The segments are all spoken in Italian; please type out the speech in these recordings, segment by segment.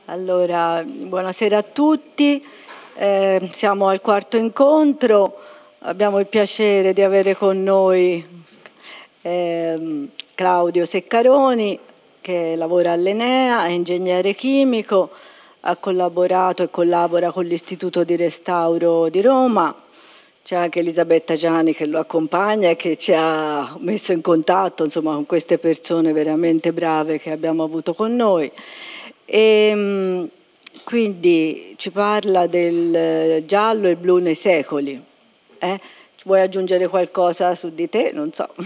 Allora, buonasera a tutti, siamo al quarto incontro, abbiamo il piacere di avere con noi Claudio Seccaroni, che lavora all'Enea, è ingegnere chimico, ha collaborato e collabora con l'Istituto di Restauro di Roma. C'è anche Elisabetta Giani che lo accompagna e che ci ha messo in contatto, insomma, con queste persone veramente brave che abbiamo avuto con noi. E quindi ci parla del giallo e blu nei secoli. Vuoi aggiungere qualcosa su di te? Non so.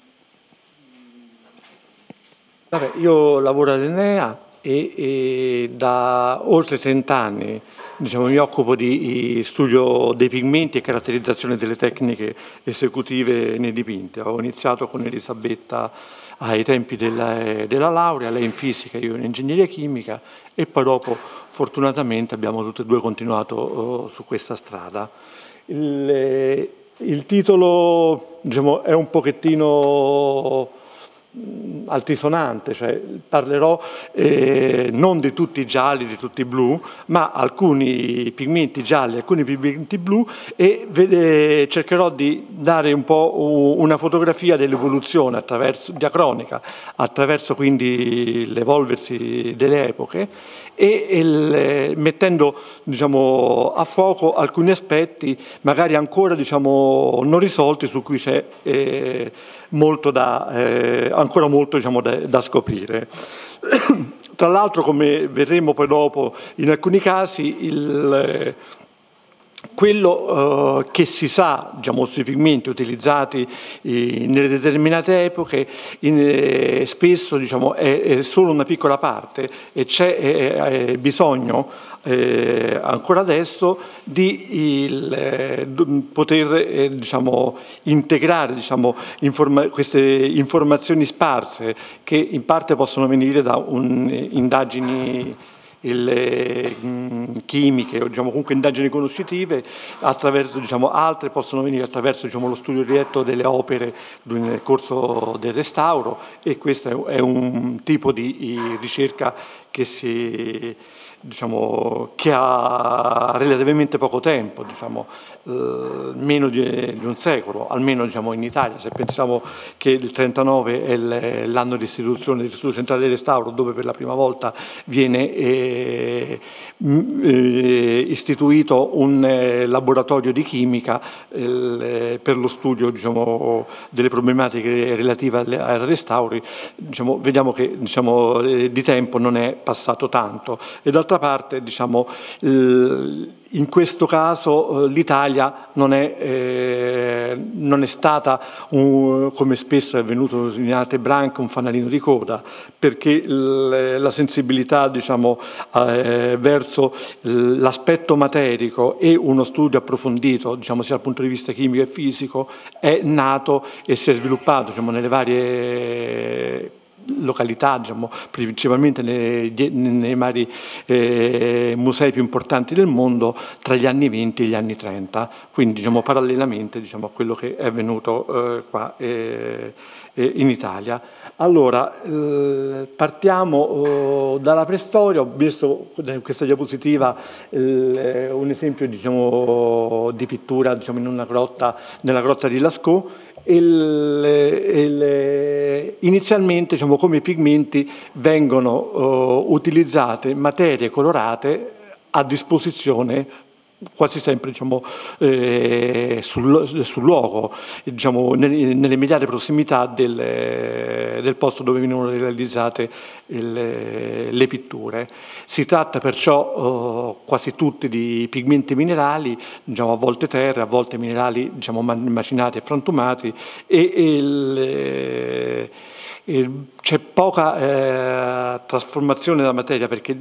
Vabbè, io lavoro all'Enea e da oltre 30 anni mi occupo di studio dei pigmenti e caratterizzazione delle tecniche esecutive nei dipinti. Ho iniziato con Elisabetta ai tempi della laurea, lei in fisica, io in ingegneria chimica, e poi dopo fortunatamente abbiamo tutti e due continuato su questa strada. Il titolo è un pochettino altisonante, cioè parlerò non di tutti i gialli, di tutti i blu, ma alcuni pigmenti gialli, alcuni pigmenti blu, e cercherò di dare un po' una fotografia dell'evoluzione diacronica, attraverso quindi l'evolversi delle epoche, e mettendo a fuoco alcuni aspetti magari ancora non risolti, su cui c'è ancora molto da scoprire. Tra l'altro, come vedremo poi dopo in alcuni casi, quello che si sa sui pigmenti utilizzati nelle determinate epoche spesso è solo una piccola parte, e c'è bisogno ancora adesso di poter integrare queste informazioni sparse, che in parte possono venire da indagini chimiche o comunque indagini conoscitive, attraverso altre possono venire attraverso lo studio diretto delle opere nel corso del restauro, e questo è un tipo di ricerca che che ha relativamente poco tempo, meno di un secolo, almeno in Italia. Se pensiamo che il 39 è l'anno di istituzione dell'Istituto Centrale del Restauro, dove per la prima volta viene istituito un laboratorio di chimica per lo studio delle problematiche relative al restauro, vediamo che di tempo non è passato tanto. E d'altra parte, in questo caso l'Italia non è stata, come spesso è avvenuto in altre branche, un fanalino di coda, perché la sensibilità verso l'aspetto materico e uno studio approfondito, sia dal punto di vista chimico e fisico, è nato e si è sviluppato nelle varie località, principalmente nei vari musei più importanti del mondo tra gli anni 20 e gli anni 30, quindi parallelamente a quello che è avvenuto qua in Italia. Allora, partiamo dalla preistoria. Ho visto in questa diapositiva un esempio di pittura in una grotta, nella grotta di Lascaux. Inizialmente come pigmenti vengono utilizzate materie colorate a disposizione quasi sempre sul luogo, nelle immediate prossimità del posto dove vengono realizzate le pitture. Si tratta perciò quasi tutti di pigmenti minerali, a volte terra, a volte minerali macinati e frantumati, c'è poca trasformazione della materia, perché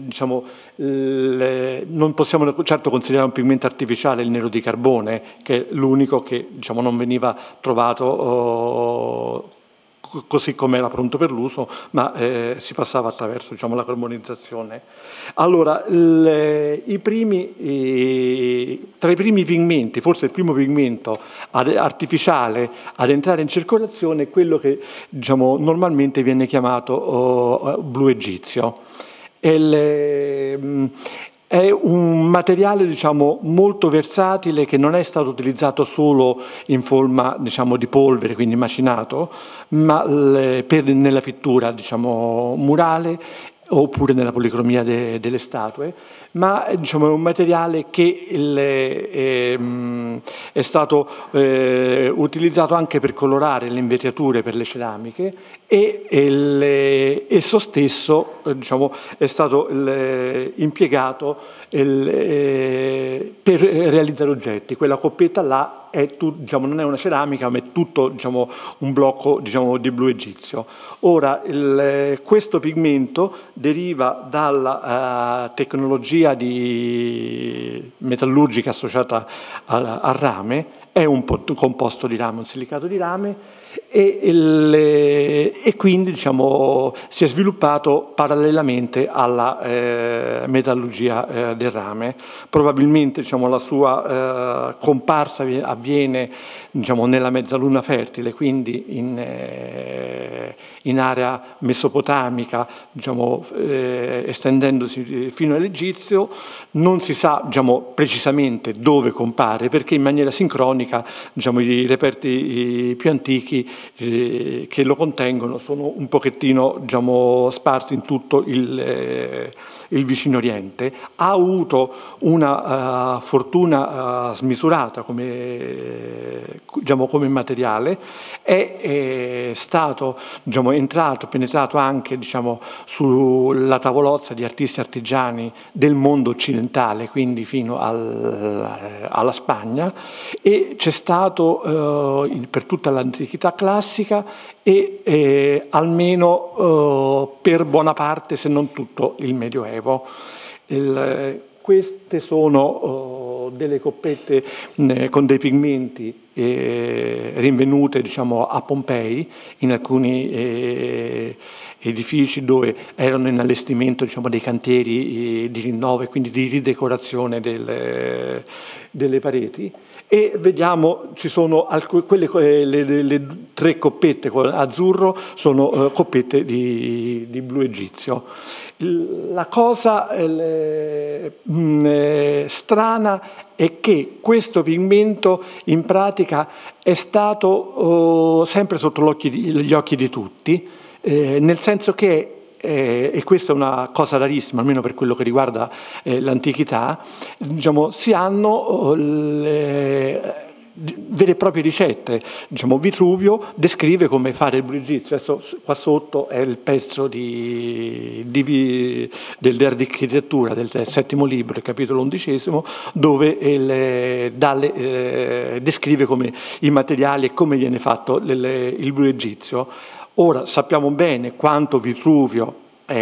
non possiamo certo considerare un pigmento artificiale il nero di carbone, che è l'unico che non veniva trovato così come era pronto per l'uso, ma si passava attraverso la carbonizzazione. Allora, tra i primi pigmenti, forse il primo pigmento artificiale ad entrare in circolazione è quello che normalmente viene chiamato blu egizio. È un materiale, diciamo, molto versatile, che non è stato utilizzato solo in forma, diciamo, di polvere, quindi macinato, ma nella pittura, diciamo, murale, oppure nella policromia delle statue, ma diciamo, è un materiale che è stato utilizzato anche per colorare le invetriature per le ceramiche, e esso stesso, diciamo, è stato impiegato per realizzare oggetti. Quella coppetta là diciamo, non è una ceramica, ma è tutto, diciamo, un blocco, diciamo, di blu egizio. Ora, questo pigmento deriva dalla tecnologia metallurgica associata al rame, è un composto di rame, un silicato di rame, e quindi, diciamo, si è sviluppato parallelamente alla metallurgia del rame. Probabilmente, diciamo, la sua comparsa avviene, diciamo, nella mezzaluna fertile, quindi in area mesopotamica, diciamo, estendendosi fino all'Egizio. Non si sa, diciamo, precisamente dove compare, perché in maniera sincronica, diciamo, i reperti più antichi che lo contengono sono un pochettino, diciamo, sparsi in tutto il vicino Oriente. Ha avuto una fortuna smisurata come, diciamo, come materiale, è stato, diciamo, penetrato anche, diciamo, sulla tavolozza di artisti artigiani del mondo occidentale, quindi fino alla Spagna, e c'è stato per tutta l'antichità classica e almeno per buona parte, se non tutto, il Medioevo. Queste sono delle coppette con dei pigmenti rinvenute, diciamo, a Pompei, in alcuni edifici dove erano in allestimento, diciamo, dei cantieri di rinnovo e quindi di ridecorazione delle pareti. E vediamo, ci sono le 3 coppette azzurro sono coppette di blu egizio. La cosa strana è che questo pigmento in pratica è stato sempre sotto gli occhi di tutti, nel senso che e questa è una cosa rarissima, almeno per quello che riguarda l'antichità, diciamo, si hanno vere e proprie ricette. Diciamo, Vitruvio descrive come fare il blu egizio. Adesso qua sotto è il pezzo dell'architettura del 7° libro, il capitolo 11, dove descrive come i materiali e come viene fatto il blu egizio. Ora sappiamo bene quanto Vitruvio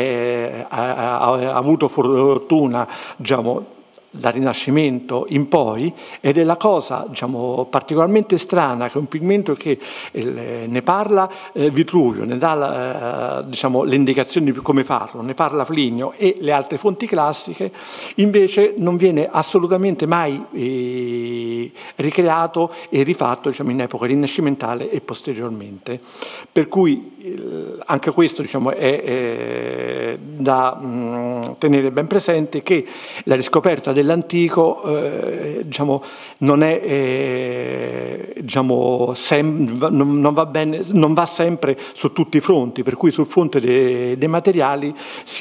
ha avuto fortuna, diciamo, dal Rinascimento in poi, ed è la cosa, diciamo, particolarmente strana che un pigmento che ne parla Vitruvio, ne dà diciamo, le indicazioni di come farlo, ne parla Plinio e le altre fonti classiche, invece non viene assolutamente mai ricreato e rifatto, diciamo, in epoca rinascimentale e posteriormente. Per cui anche questo, diciamo, è da tenere ben presente, che la riscoperta dell'antico diciamo, non è diciamo, non va sempre su tutti i fronti, per cui sul fronte dei materiali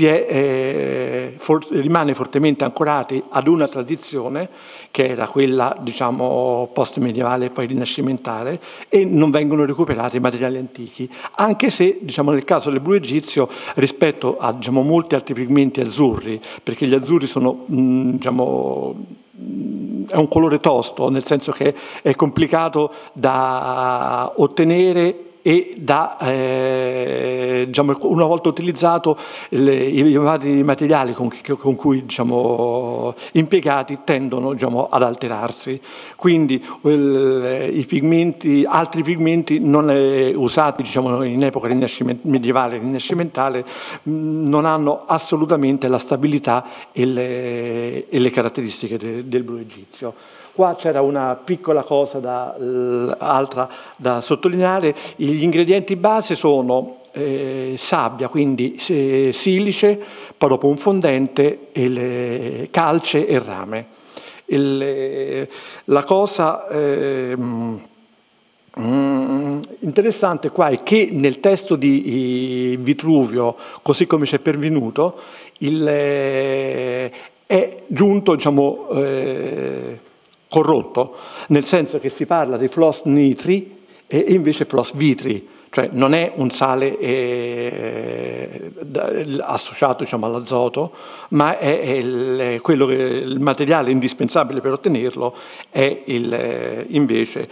rimane fortemente ancorati ad una tradizione che era quella, diciamo, post-medievale e poi rinascimentale, e non vengono recuperati i materiali antichi, anche se, diciamo, nel caso del blu egizio, rispetto a, diciamo, molti altri pigmenti azzurri, perché gli azzurri sono, diciamo, è un colore tosto, nel senso che è complicato da ottenere e diciamo, una volta utilizzato i vari materiali con cui diciamo, impiegati tendono, diciamo, ad alterarsi. Quindi altri pigmenti non usati, diciamo, in epoca medievale e rinascimentale non hanno assolutamente la stabilità e le caratteristiche del blu egizio. Qua c'era una piccola cosa altra da sottolineare. Gli ingredienti base sono sabbia, quindi silice, poi dopo un fondente, calce e rame. La cosa interessante qua è che nel testo di Vitruvio, così come ci è pervenuto, è giunto, diciamo, corrotto, nel senso che si parla di flos nitri e invece flos vitri, cioè non è un sale associato, diciamo, all'azoto, ma è il materiale indispensabile per ottenerlo è invece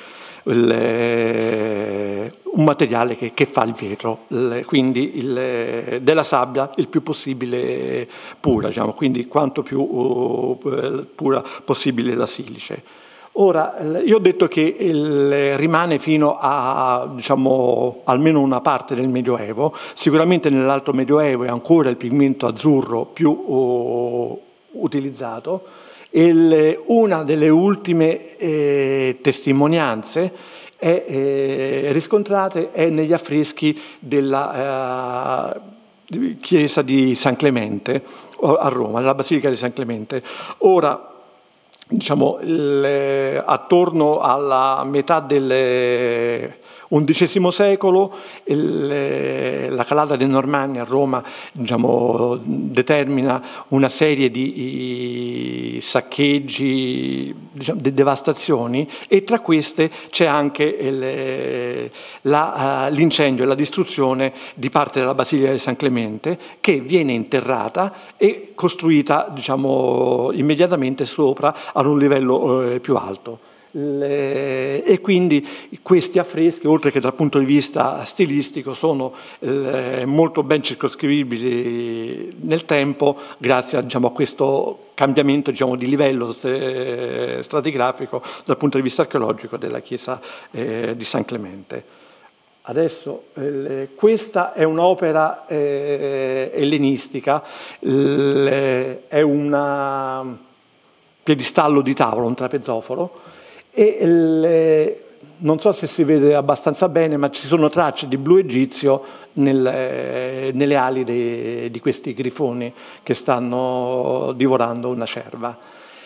un materiale che fa il vetro, quindi della sabbia il più possibile pura, diciamo, quindi quanto più pura possibile la silice. Ora, io ho detto che rimane fino a, diciamo, almeno una parte del Medioevo. Sicuramente nell'Alto Medioevo è ancora il pigmento azzurro più utilizzato. Una delle ultime testimonianze riscontrate è negli affreschi della chiesa di San Clemente a Roma, nella Basilica di San Clemente. Ora, diciamo, attorno alla metà del XI secolo la calata dei Normanni a Roma, diciamo, determina una serie di saccheggi, diciamo, di devastazioni, e tra queste c'è anche l'incendio e la distruzione di parte della Basilica di San Clemente, che viene interrata e costruita, diciamo, immediatamente sopra ad un livello più alto. E quindi questi affreschi, oltre che dal punto di vista stilistico, sono molto ben circoscrivibili nel tempo grazie a, diciamo, a questo cambiamento, diciamo, di livello stratigrafico dal punto di vista archeologico della chiesa di San Clemente. Adesso questa è un'opera ellenistica, è un piedistallo di tavola, un trapezoforo, e non so se si vede abbastanza bene, ma ci sono tracce di blu egizio nelle ali di questi grifoni che stanno divorando una cerva.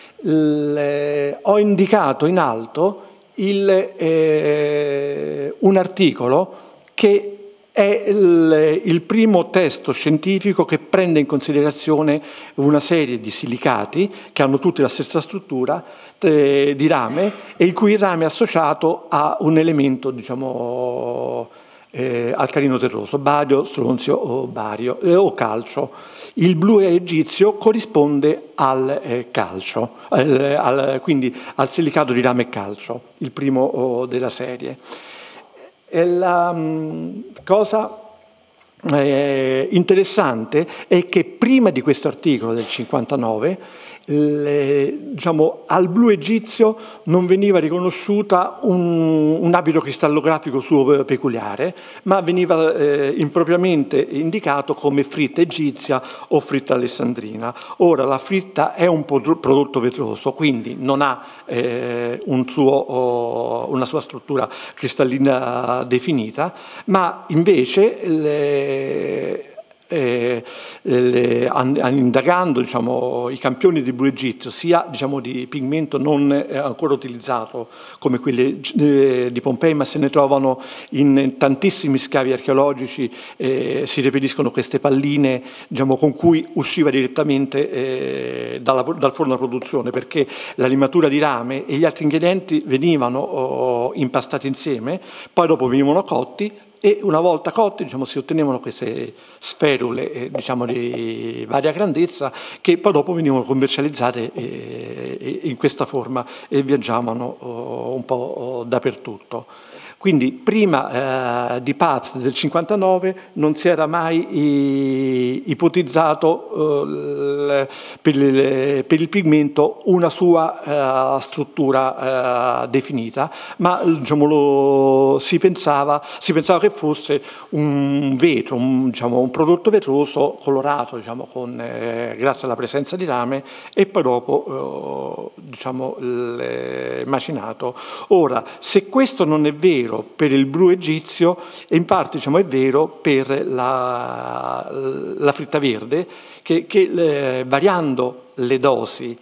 Ho indicato in alto un articolo che è il primo testo scientifico che prende in considerazione una serie di silicati che hanno tutti la stessa struttura di rame, e il cui rame è associato a un elemento, diciamo, alcalino terroso, bario, stronzio o bario o calcio. Il blu egizio corrisponde al calcio, quindi al silicato di rame e calcio, il primo della serie. E la cosa interessante è che prima di questo articolo del 59, diciamo, al blu egizio non veniva riconosciuta un abito cristallografico suo peculiare, ma veniva impropriamente indicato come fritta egizia o fritta alessandrina. Ora, la fritta è un prodotto vetroso, quindi non ha una sua struttura cristallina definita, ma invece indagando, diciamo, i campioni di blu egizio, sia, diciamo, di pigmento non ancora utilizzato come quelli di Pompei, ma se ne trovano in tantissimi scavi archeologici, si reperiscono queste palline, diciamo, con cui usciva direttamente dal forno a produzione, perché la limatura di rame e gli altri ingredienti venivano impastati insieme, poi dopo venivano cotti, e una volta cotti, diciamo, si ottenevano queste sferule, diciamo, di varia grandezza, che poi dopo venivano commercializzate in questa forma e viaggiavano un po' dappertutto. Quindi prima di Pabst del 59 non si era mai ipotizzato per il pigmento una sua struttura definita, ma, diciamo, si pensava che fosse un vetro, diciamo, un prodotto vetroso colorato, diciamo, grazie alla presenza di rame, e poi dopo, diciamo, macinato. Ora, se questo non è vero, vero per il blu egizio e in parte è vero per la fritta verde, che variando le dosi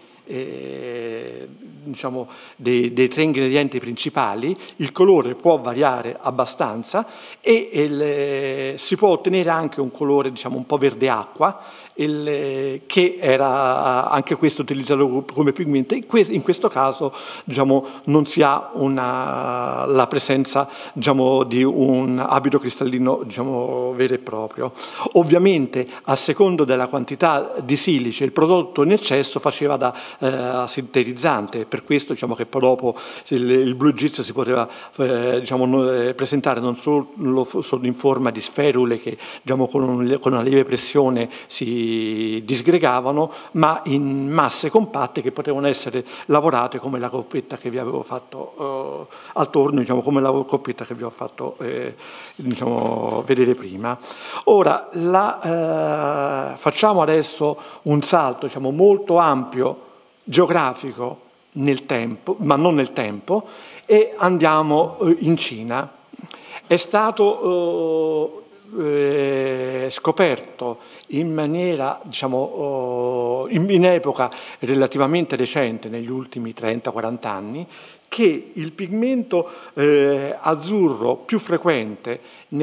dei 3 ingredienti principali, il colore può variare abbastanza e si può ottenere anche un colore un po' verde acqua, che era anche questo utilizzato come pigmento. In questo caso non si ha la presenza di un abito cristallino vero e proprio. Ovviamente a secondo della quantità di silice il prodotto in eccesso faceva da sintetizzante, per questo che poi dopo il blu egizio si poteva presentare non solo in forma di sferule che con una lieve pressione si disgregavano, ma in masse compatte che potevano essere lavorate come la coppetta che vi avevo fatto attorno, come la coppetta che vi ho fatto vedere prima. Ora facciamo adesso un salto molto ampio geografico nel tempo, ma non nel tempo, e andiamo in Cina. È stato scoperto in maniera in epoca relativamente recente, negli ultimi 30-40 anni, che il pigmento azzurro più frequente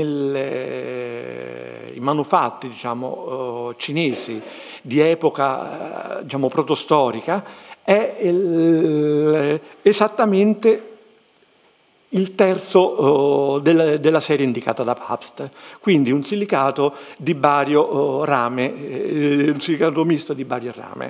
nei manufatti cinesi di epoca protostorica è esattamente il terzo della serie indicata da Pabst, quindi un silicato di bario rame, un silicato misto di bario e rame.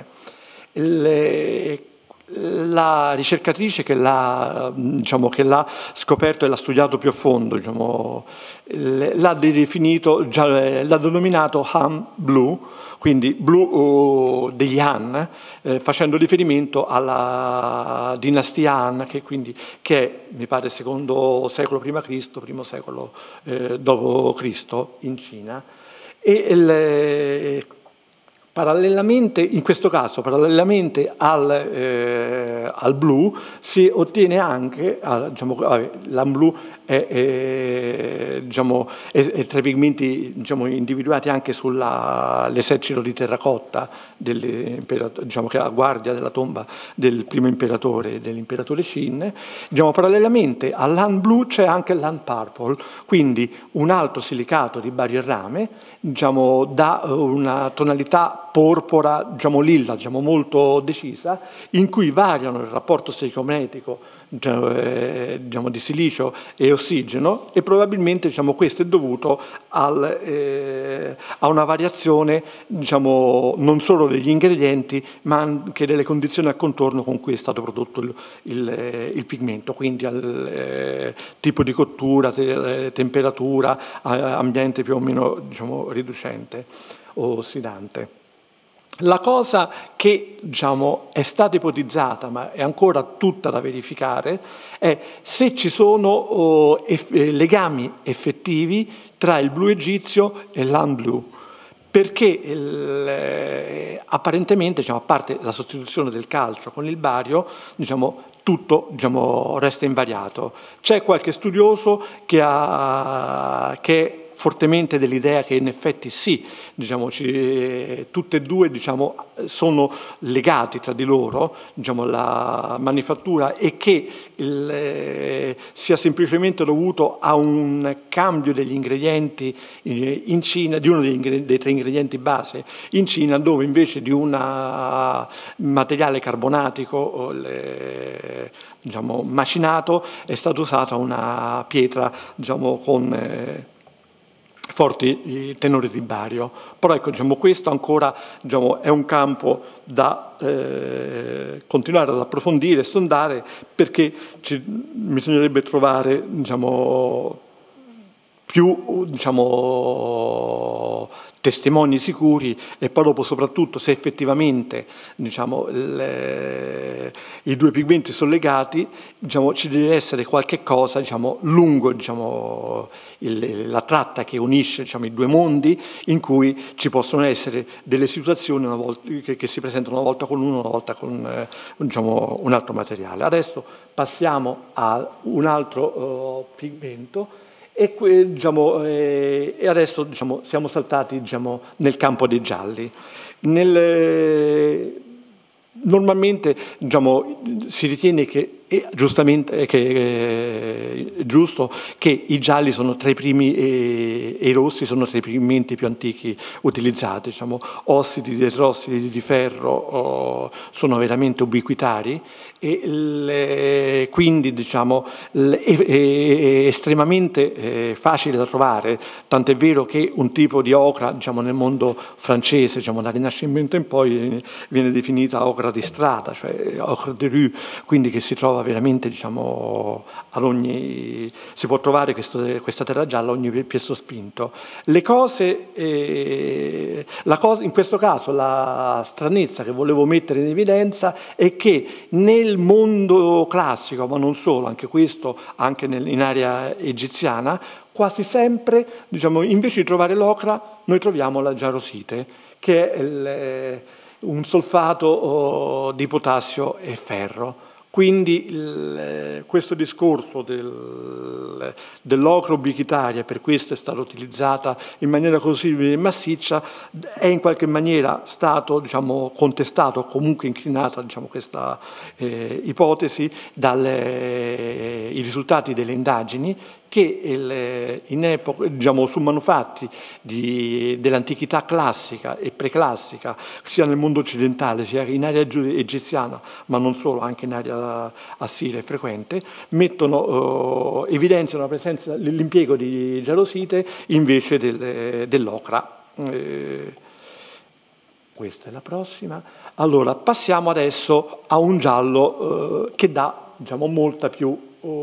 La ricercatrice che l'ha scoperto e l'ha studiato più a fondo, l'ha denominato Han Blue, quindi blu degli Han, facendo riferimento alla dinastia Han, che è, mi pare, secondo secolo prima Cristo, primo secolo dopo Cristo in Cina. E parallelamente, in questo caso, parallelamente al blu, si ottiene anche, l'Han Blue è tra i pigmenti individuati anche sull'esercito di terracotta che è a guardia della tomba del primo imperatore, dell'imperatore Qin. Parallelamente all'Han Blue c'è anche l'Han Purple, quindi un altro silicato di bario e rame, da una tonalità porpora, lilla, molto decisa, in cui variano il rapporto stoichiometrico di silicio e ossigeno, e probabilmente questo è dovuto a una variazione non solo degli ingredienti ma anche delle condizioni al contorno con cui è stato prodotto il pigmento, quindi al tipo di cottura, temperatura, ambiente più o meno riducente o ossidante. La cosa che è stata ipotizzata, ma è ancora tutta da verificare, è se ci sono legami effettivi tra il blu egizio e l'Han Blue, perché apparentemente, a parte la sostituzione del calcio con il bario, tutto resta invariato. C'è qualche studioso che è fortemente dell'idea che in effetti sì, tutte e due sono legati tra di loro, la manifattura, e che sia semplicemente dovuto a un cambio degli ingredienti in Cina, di uno dei 3 ingredienti base in Cina, dove invece di un materiale carbonatico macinato è stata usata una pietra con forti tenori di bario. Però ecco, questo ancora è un campo da continuare ad approfondire e sondare, perché bisognerebbe trovare più testimoni sicuri, e poi dopo soprattutto se effettivamente diciamo, i due pigmenti sono legati, diciamo, ci deve essere qualche cosa diciamo, lungo diciamo, la tratta che unisce diciamo, i due mondi, in cui ci possono essere delle situazioni una volta, che si presentano una volta con uno, una volta con diciamo, un altro materiale. Adesso passiamo a un altro pigmento. E adesso diciamo, siamo saltati diciamo, nel campo dei gialli. Normalmente diciamo, si ritiene che giustamente che è giusto che i gialli sono tra i primi e i rossi sono tra i pigmenti più antichi utilizzati, diciamo, ossidi, tetrossidi di ferro sono veramente ubiquitari e quindi diciamo, è estremamente facile da trovare, tant'è vero che un tipo di ocra diciamo, nel mondo francese diciamo, dal Rinascimento in poi viene definita ocra di strada, cioè ocra de rue, quindi che si trova veramente diciamo, si può trovare questa terra gialla a ogni piè sospinto. Le cose, in questo caso la stranezza che volevo mettere in evidenza è che nel mondo classico, ma non solo, anche questo anche in area egiziana, quasi sempre diciamo, invece di trovare l'ocra noi troviamo la jarosite, che è un solfato di potassio e ferro. Quindi questo discorso dell'ocra ubiquitaria, per questo è stata utilizzata in maniera così massiccia, è in qualche maniera stato diciamo, contestato, o comunque inclinata diciamo, questa ipotesi dai risultati delle indagini che in epoca, diciamo, su manufatti dell'antichità classica e preclassica, sia nel mondo occidentale sia in area egiziana, ma non solo, anche in area assiria è frequente, evidenziano la presenza, l'impiego di jarosite invece dell'ocra. Questa è la prossima. Allora, passiamo adesso a un giallo che dà diciamo, molta più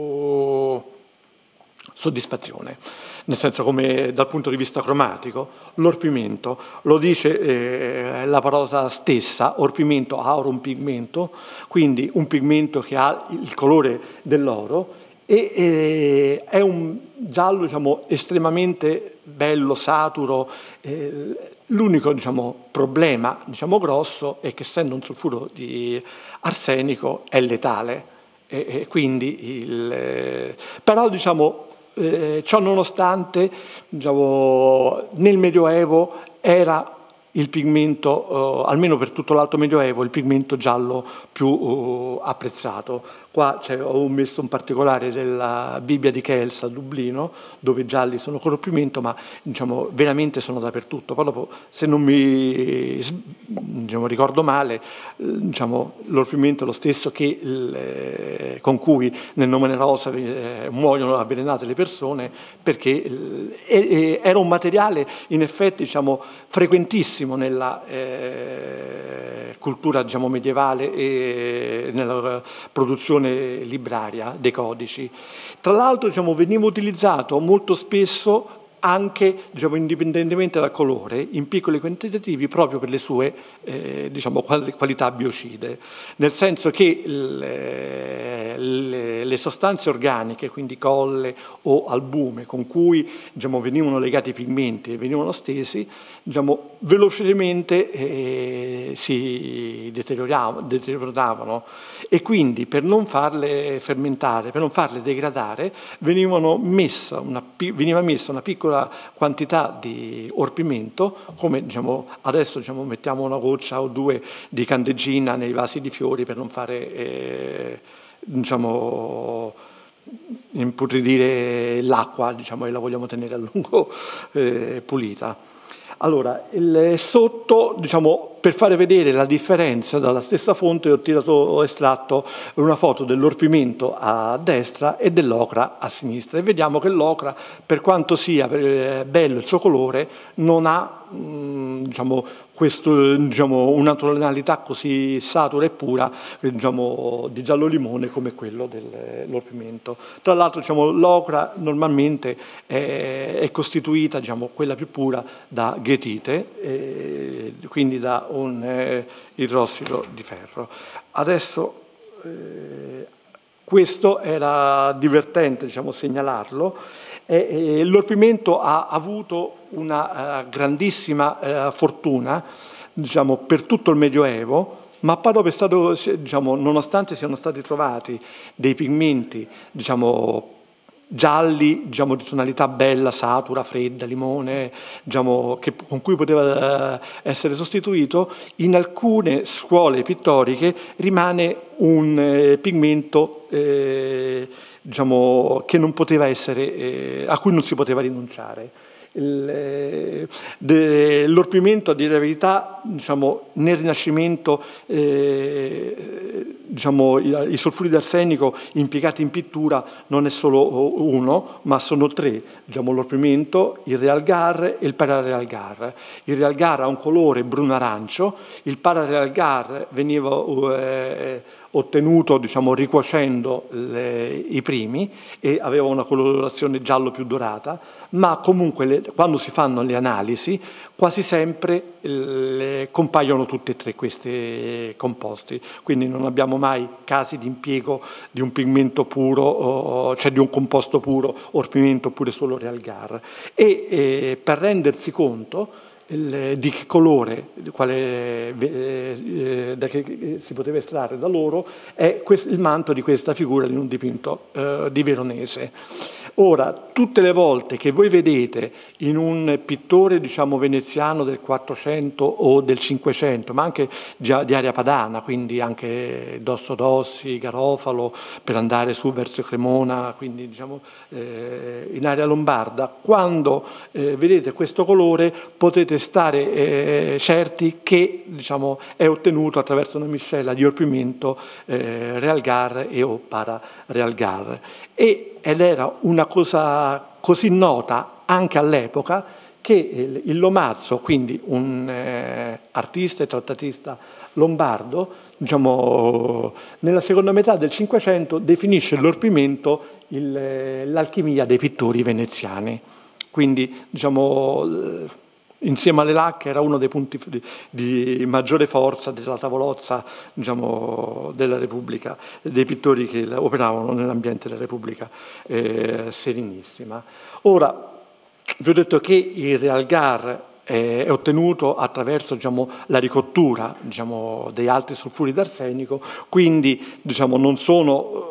soddisfazione, nel senso come dal punto di vista cromatico, l'orpimento, lo dice la parola stessa, orpimento, aurum pigmento, quindi un pigmento che ha il colore dell'oro e è un giallo diciamo, estremamente bello, saturo. L'unico diciamo, problema diciamo, grosso è che essendo un solfuro di arsenico è letale e quindi però diciamo ciò nonostante diciamo, nel Medioevo era il pigmento, almeno per tutto l'Alto Medioevo, il pigmento giallo più apprezzato. Qua ho messo un particolare della Bibbia di Kells a Dublino, dove i gialli sono corrompimento, ma diciamo, veramente sono dappertutto. Poi dopo, se non mi diciamo, ricordo male, diciamo, l'orpimento è lo stesso che con cui nel Nome Rosa muoiono avvelenate le persone, perché era un materiale in effetti diciamo, frequentissimo nella cultura diciamo, medievale e nella produzione libraria dei codici. Tra l'altro diciamo, veniva utilizzato molto spesso anche diciamo, indipendentemente dal colore, in piccoli quantitativi proprio per le sue diciamo, qualità biocide, nel senso che le sostanze organiche, quindi colle o albume, con cui diciamo, venivano legati i pigmenti e venivano stesi, diciamo, velocemente si deterioravano e quindi per non farle fermentare, per non farle degradare, veniva messa una piccola quantità di orpimento, come diciamo, adesso diciamo, mettiamo una goccia o due di candeggina nei vasi di fiori per non fare diciamo, imputridire l'acqua diciamo, e la vogliamo tenere a lungo pulita. Allora, sotto, diciamo, per fare vedere la differenza dalla stessa fonte ho estratto una foto dell'orpimento a destra e dell'ocra a sinistra e vediamo che l'ocra, per quanto sia bello il suo colore, non ha diciamo, una tonalità così satura e pura, diciamo, di giallo limone come quello dell'orpimento. Tra l'altro, diciamo, l'ocra normalmente è costituita, diciamo, quella più pura, da ghetite, quindi da un idrossido di ferro. Adesso questo era divertente, diciamo, segnalarlo. L'orpimento ha avuto una grandissima fortuna, diciamo, per tutto il Medioevo, ma poi dopo è stato, diciamo, nonostante siano stati trovati dei pigmenti, diciamo, gialli, diciamo, di tonalità bella, satura, fredda, limone, diciamo, con cui poteva essere sostituito, in alcune scuole pittoriche rimane un pigmento diciamo, che non poteva essere, a cui non si poteva rinunciare. L'orpimento, a dire la verità, diciamo, nel Rinascimento, diciamo, i solfuri d'arsenico impiegati in pittura non è solo uno, ma sono tre, diciamo, l'orpimento, il realgar e il pararealgar. Il realgar ha un colore bruno-arancio, il pararealgar veniva ottenuto, diciamo, ricuocendo i primi e aveva una colorazione giallo più dorata, ma comunque quando si fanno le analisi quasi sempre compaiono tutti e tre questi composti, quindi non abbiamo mai casi di impiego di un pigmento puro, cioè di un composto puro, orpimento oppure solo realgar. E per rendersi conto di che colore, da che si poteva estrarre da loro, è il manto di questa figura di un dipinto di Veronese. Ora, tutte le volte che voi vedete in un pittore, diciamo, veneziano del 400 o del 500, ma anche di area padana, quindi anche Dosso Dossi, Garofalo, per andare su verso Cremona, quindi, diciamo, in area lombarda, quando vedete questo colore potete stare certi che, diciamo, è ottenuto attraverso una miscela di orpimento realgar e o pararealgar. Ed era una cosa così nota anche all'epoca che il Lomazzo, quindi un artista e trattatista lombardo, diciamo, nella seconda metà del Cinquecento definisce l'orpimento l'alchimia dei pittori veneziani. Quindi, diciamo, insieme alle lacche era uno dei punti di maggiore forza della tavolozza, diciamo, della Repubblica, dei pittori che operavano nell'ambiente della Repubblica Serenissima. Ora, vi ho detto che il realgar è ottenuto attraverso, diciamo, la ricottura, diciamo, dei altri solfuri d'arsenico, quindi, diciamo, non sono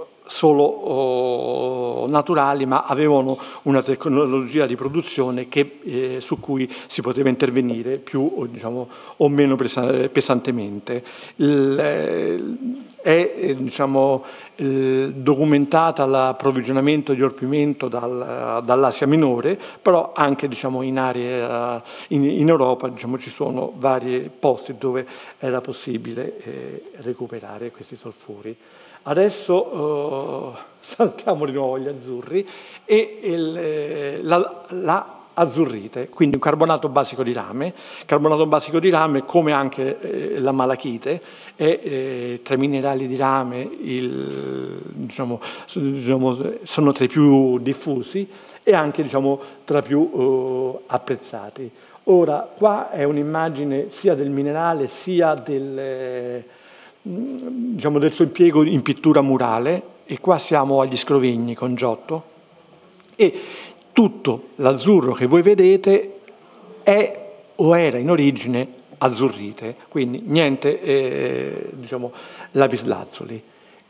solo naturali, ma avevano una tecnologia di produzione su cui si poteva intervenire più, diciamo, o meno pesantemente. È, diciamo, documentata l'approvvigionamento di orpimento dall'Asia Minore, però anche, diciamo, in aree in Europa, diciamo, ci sono vari posti dove era possibile recuperare questi solfuri. Adesso saltiamo di nuovo agli azzurri e la azzurrite, quindi un carbonato basico di rame. Carbonato basico di rame, come anche la malachite, è tra i minerali di rame diciamo, sono tra i più diffusi e anche, diciamo, tra i più apprezzati. Ora, qua è un'immagine sia del minerale sia diciamo, del suo impiego in pittura murale, e qua siamo agli Scrovegni con Giotto, e tutto l'azzurro che voi vedete è o era in origine azzurrite, quindi niente, diciamo, lapislazzuli.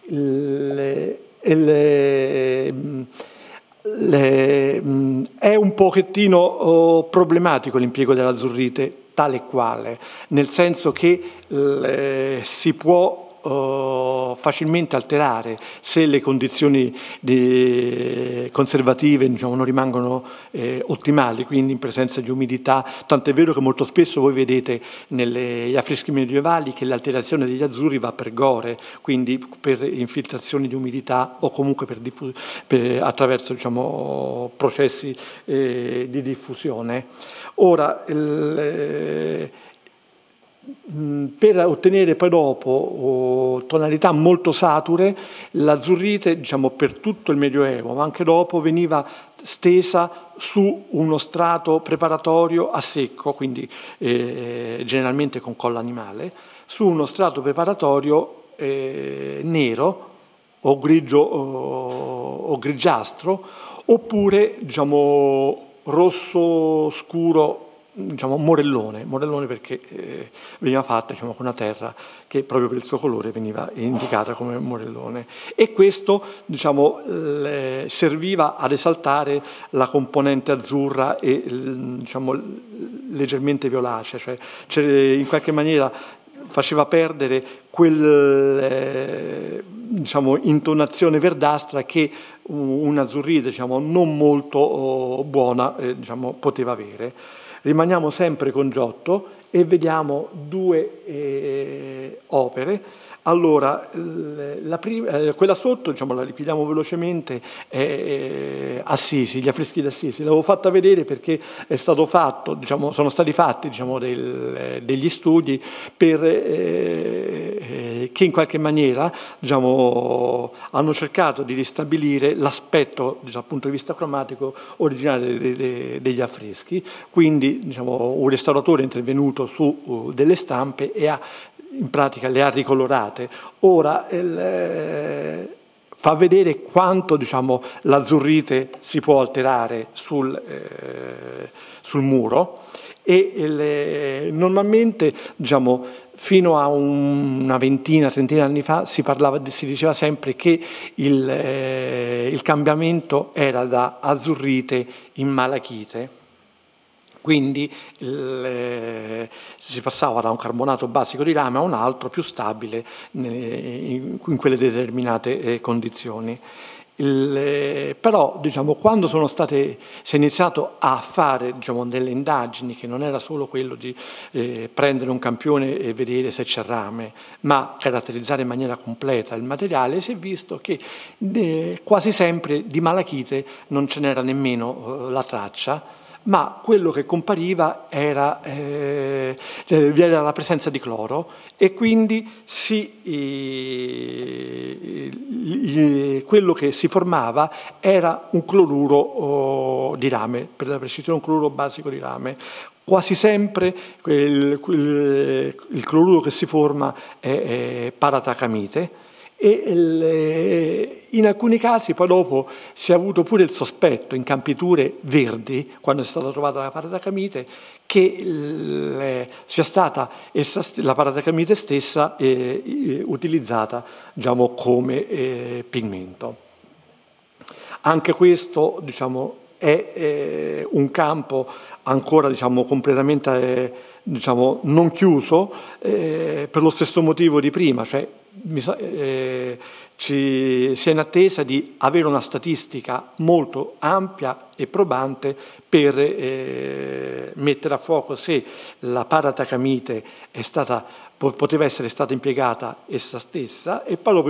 È un pochettino problematico l'impiego dell'azzurrite tale e quale, nel senso che si può facilmente alterare se le condizioni conservative, diciamo, non rimangono ottimali, quindi in presenza di umidità, tant'è vero che molto spesso voi vedete negli affreschi medievali che l'alterazione degli azzurri va per gore, quindi per infiltrazioni di umidità o comunque attraverso, diciamo, processi di diffusione. Ora, per ottenere poi dopo tonalità molto sature, l'azzurrite, diciamo, per tutto il Medioevo, ma anche dopo, veniva stesa su uno strato preparatorio a secco, quindi generalmente con colla animale, su uno strato preparatorio nero o grigio o grigiastro, oppure, diciamo, rosso scuro, diciamo morellone perché veniva fatta, diciamo, con una terra che proprio per il suo colore veniva indicata come morellone, e questo, diciamo, serviva ad esaltare la componente azzurra e, diciamo, leggermente violacea, cioè in qualche maniera faceva perdere quel diciamo, intonazione verdastra che un'azzurrite, diciamo, non molto buona, diciamo, poteva avere. Rimaniamo sempre con Giotto e vediamo due opere. Allora, quella sotto, diciamo, la ripigliamo velocemente, Assisi, gli affreschi d'Assisi. L'avevo fatta vedere perché è stato fatto, diciamo, sono stati fatti, diciamo, degli studi per, che in qualche maniera, diciamo, hanno cercato di ristabilire l'aspetto, diciamo, dal punto di vista cromatico originale degli affreschi. Quindi, diciamo, un restauratore è intervenuto su delle stampe e in pratica le ha ricolorate. Ora fa vedere quanto, diciamo, l'azzurrite si può alterare sul muro, e normalmente, diciamo, fino a una ventina, trentina anni fa si diceva sempre che il cambiamento era da azzurrite in malachite. Quindi si passava da un carbonato basico di rame a un altro più stabile in quelle determinate condizioni. Però, diciamo, quando si è iniziato a fare, diciamo, delle indagini, che non era solo quello di prendere un campione e vedere se c'è rame, ma caratterizzare in maniera completa il materiale, si è visto che quasi sempre di malachite non ce n'era nemmeno la traccia, ma quello che compariva era la presenza di cloro, e quindi quello che si formava era un cloruro di rame, per la precisione un cloruro basico di rame. Quasi sempre il cloruro che si forma è paratacamite, e in alcuni casi poi dopo si è avuto pure il sospetto in campiture verdi, quando è stata trovata la paratacamite, che sia stata la paratacamite stessa utilizzata, diciamo, come pigmento. Anche questo, diciamo, è un campo ancora, diciamo, completamente diciamo, non chiuso, per lo stesso motivo di prima, cioè si è in attesa di avere una statistica molto ampia e probante per mettere a fuoco se la paratacamite poteva essere stata impiegata essa stessa, e poi dopo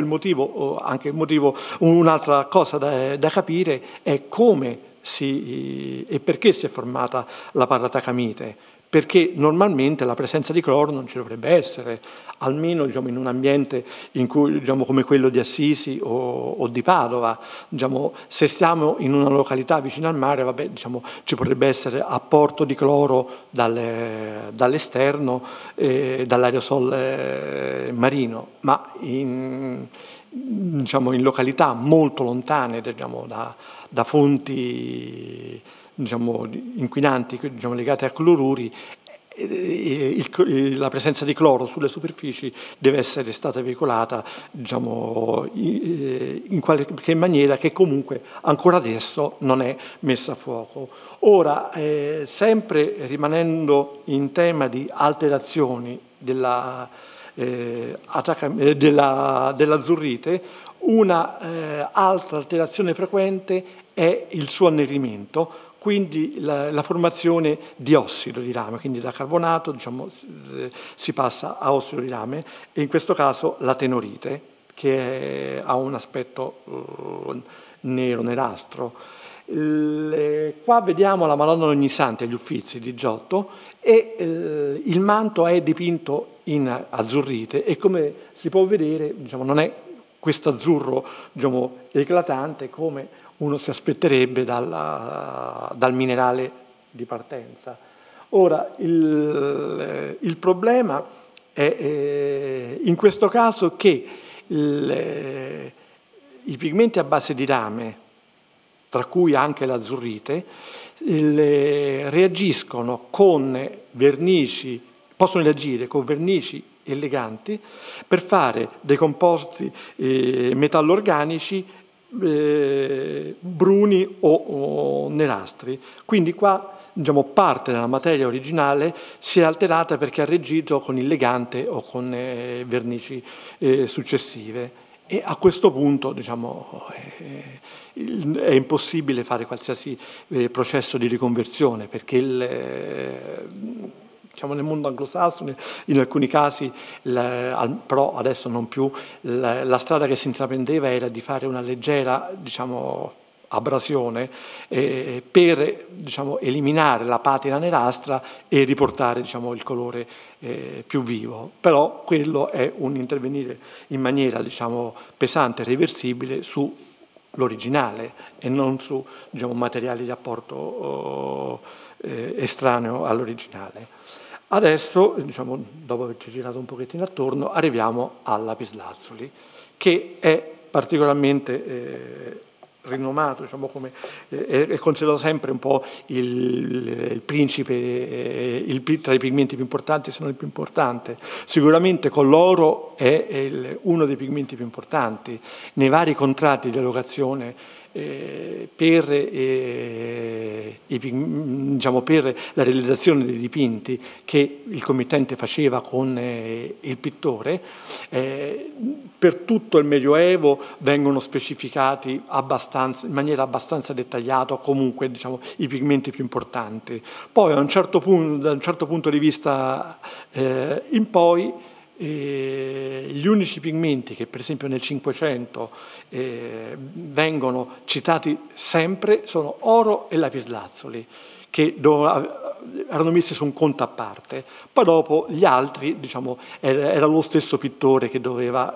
un'altra cosa da capire è come e perché si è formata la paratacamite. Perché normalmente la presenza di cloro non ci dovrebbe essere, almeno, diciamo, in un ambiente in cui, diciamo, come quello di Assisi o di Padova. Diciamo, se stiamo in una località vicino al mare, vabbè, diciamo, ci potrebbe essere apporto di cloro dall'esterno, dall'aerosol marino, ma diciamo, in località molto lontane, diciamo, da fonti, diciamo, inquinanti, diciamo, legate a cloruri, la presenza di cloro sulle superfici deve essere stata veicolata, diciamo, in qualche maniera che comunque ancora adesso non è messa a fuoco. Ora, sempre rimanendo in tema di alterazioni dell'azzurrite, una altra alterazione frequente è il suo annerimento, quindi la formazione di ossido di rame, quindi da carbonato, diciamo, si passa a ossido di rame, e in questo caso la tenorite, che ha un aspetto nero, nerastro. Qua vediamo la Madonna Ognissanti agli Uffizi di Giotto e il manto è dipinto in azzurrite e come si può vedere, diciamo, non è questo azzurro, diciamo, eclatante come uno si aspetterebbe dal minerale di partenza. Ora, il problema è in questo caso che i pigmenti a base di rame, tra cui anche l'azzurrite, reagiscono con vernici, possono reagire con vernici eleganti per fare dei composti metallorganici bruni o nerastri. Quindi qua, diciamo, parte della materia originale si è alterata perché ha reagito con il legante o con vernici successive. E a questo punto, diciamo, è impossibile fare qualsiasi processo di riconversione perché diciamo, nel mondo anglosassone in alcuni casi, però adesso non più, la strada che si intraprendeva era di fare una leggera, diciamo, abrasione per, diciamo, eliminare la patina nerastra e riportare, diciamo, il colore più vivo. Però quello è un intervenire in maniera, diciamo, pesante e reversibile sull'originale e non su, diciamo, materiali di apporto estraneo all'originale. Adesso, diciamo, dopo averci girato un pochettino attorno, arriviamo al lapislazzuli, che è particolarmente rinomato, diciamo, come è considerato sempre un po' il principe, tra i pigmenti più importanti, se non il più importante. Sicuramente con l'oro è uno dei pigmenti più importanti. Nei vari contratti di allocazione per la realizzazione dei dipinti che il committente faceva con il pittore, per tutto il Medioevo vengono specificati in maniera abbastanza dettagliata, comunque, diciamo, i pigmenti più importanti. Poi da un certo punto di vista in poi gli unici pigmenti che per esempio nel Cinquecento vengono citati sempre sono oro e lapislazzuli, che erano messi su un conto a parte. Poi dopo gli altri, diciamo, era lo stesso pittore che doveva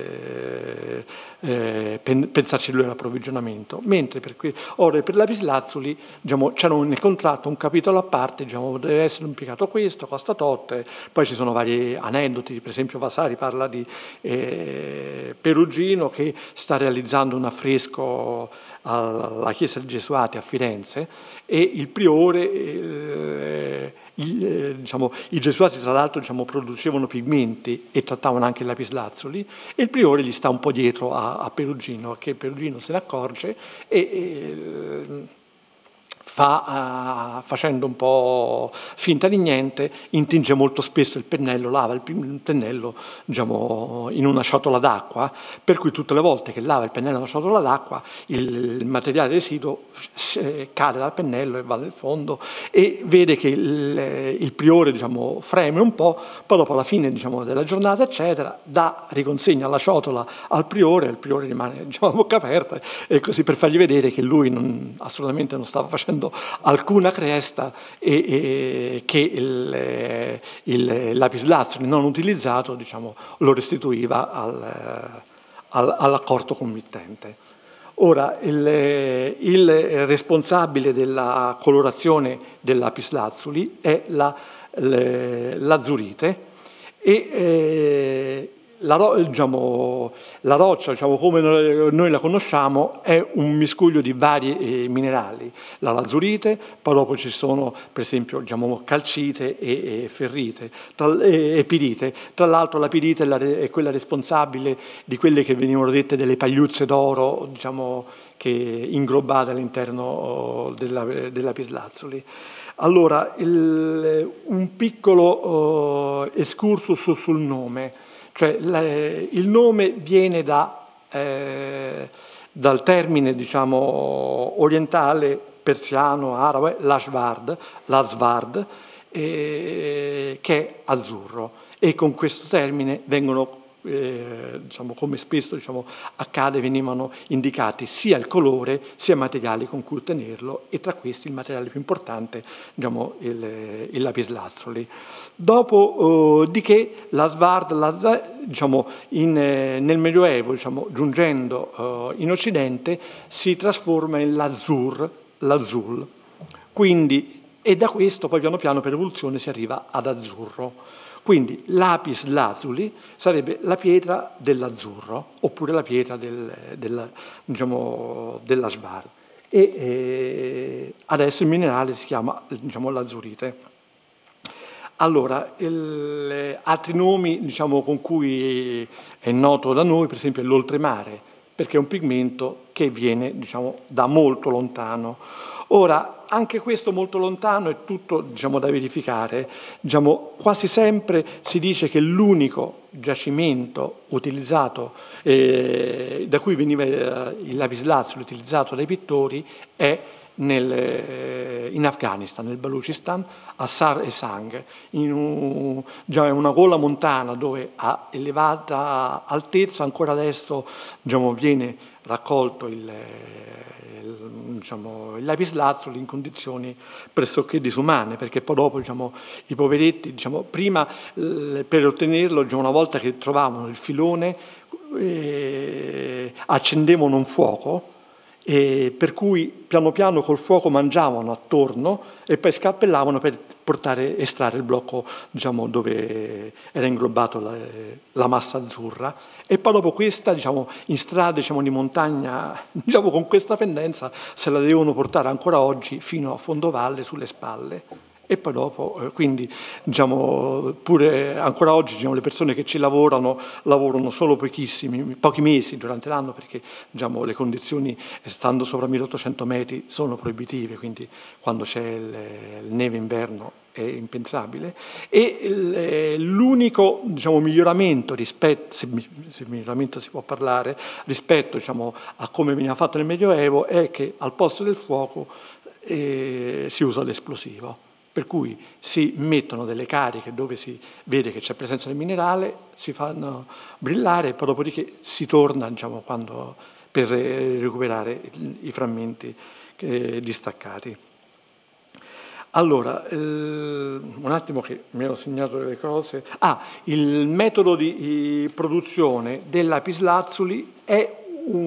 pensarci lui all'approvvigionamento, mentre per oro e per lapislazzuli, diciamo, c'era nel contratto un capitolo a parte, diciamo, deve essere impiegato questo, costa tot. Poi ci sono vari aneddoti, per esempio Vasari parla di Perugino che sta realizzando un affresco alla chiesa dei Gesuati a Firenze e il priore, diciamo, i Gesuati tra l'altro, diciamo, producevano pigmenti e trattavano anche i lapislazzuli e il priore gli sta un po' dietro a Perugino, che Perugino se ne accorge e facendo un po' finta di niente, intinge molto spesso il pennello, lava il pennello, diciamo, in una ciotola d'acqua, per cui tutte le volte che lava il pennello in una ciotola d'acqua il materiale residuo cade dal pennello e va nel fondo e vede che il priore, diciamo, freme un po', poi dopo alla fine, diciamo, della giornata eccetera riconsegna la ciotola al priore, il priore rimane, diciamo, a bocca aperta e così per fargli vedere che lui assolutamente non stava facendo alcuna cresta e che il lapislazzuli non utilizzato, diciamo, lo restituiva all'accordo committente. Ora, il responsabile della colorazione del lapislazzuli è l'azzurite e la roccia, diciamo, come noi la conosciamo, è un miscuglio di vari minerali, la lazzurite, poi dopo ci sono per esempio, diciamo, calcite e ferrite e pirite. Tra l'altro la pirite è quella responsabile di quelle che venivano dette delle pagliuzze d'oro, diciamo, che inglobate all'interno della lapislazzuli. Allora, un piccolo excursus sul nome. Cioè, il nome viene dal termine, diciamo, orientale, persiano, arabo, lasvard, che è azzurro. E con questo termine vengono diciamo, come spesso diciamo, accade, venivano indicati sia il colore sia i materiali con cui ottenerlo, e tra questi il materiale più importante, diciamo, il lapislazzuli. Dopo di che la Svard, diciamo, nel Medioevo, diciamo, giungendo in Occidente, si trasforma in l'azzurro. Quindi, e da questo poi piano piano per evoluzione si arriva ad azzurro. Quindi lapis lazuli sarebbe la pietra dell'azzurro, oppure la pietra diciamo, della Svard. E adesso il minerale si chiama, diciamo, l'azzurite. Allora, altri nomi, diciamo, con cui è noto da noi, per esempio, è l'oltremare, perché è un pigmento che viene, diciamo, da molto lontano. Ora, anche questo molto lontano è tutto, diciamo, da verificare. Diciamo, quasi sempre si dice che l'unico giacimento utilizzato, da cui veniva il lapislazzuli utilizzato dai pittori, è in Afghanistan, nel Baluchistan, a Sar e Sang, già una gola montana dove a elevata altezza ancora adesso, diciamo, viene raccolto il lapislazzuli in condizioni pressoché disumane, perché poi dopo, diciamo, i poveretti, diciamo, prima per ottenerlo, diciamo, una volta che trovavano il filone, accendevano un fuoco, e per cui piano piano col fuoco mangiavano attorno e poi scappellavano per estrarre il blocco, diciamo, dove era inglobato la massa azzurra, e poi dopo questa, diciamo, in strade, diciamo, di montagna, diciamo, con questa pendenza se la devono portare ancora oggi fino a fondovalle sulle spalle. E poi dopo, quindi, diciamo, pure ancora oggi, diciamo, le persone che ci lavorano solo pochi mesi durante l'anno, perché, diciamo, le condizioni, stando sopra 1800 metri, sono proibitive, quindi quando c'è il neve inverno è impensabile. E l'unico, diciamo, miglioramento rispetto, se miglioramento si può parlare, rispetto, diciamo, a come veniva fatto nel Medioevo, è che al posto del fuoco si usa l'esplosivo. Per cui si mettono delle cariche dove si vede che c'è presenza del minerale, si fanno brillare e poi dopodiché si torna, diciamo, per recuperare i frammenti distaccati. Allora, un attimo che mi ero segnato delle cose. Il metodo di produzione del lapislazzuli è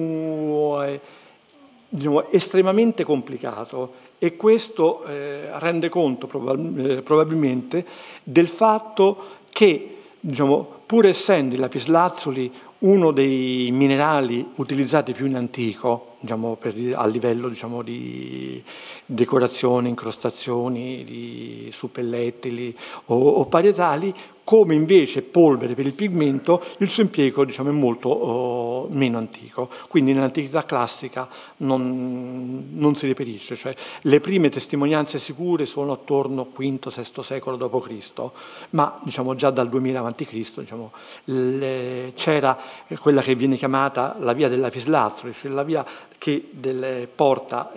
diciamo, estremamente complicato. E questo rende conto probabilmente del fatto che, diciamo, pur essendo il lapislazzuli uno dei minerali utilizzati più in antico, diciamo, a livello, diciamo, di decorazioni, incrostazioni, di suppellettili o parietali, come invece polvere per il pigmento, il suo impiego, diciamo, è molto meno antico. Quindi nell'antichità classica non si reperisce. Cioè, le prime testimonianze sicure sono attorno al V-VI secolo d.C., ma, diciamo, già dal 2000 a.C., diciamo, c'era quella che viene chiamata la via del lapislazzuli, cioè la via che porta,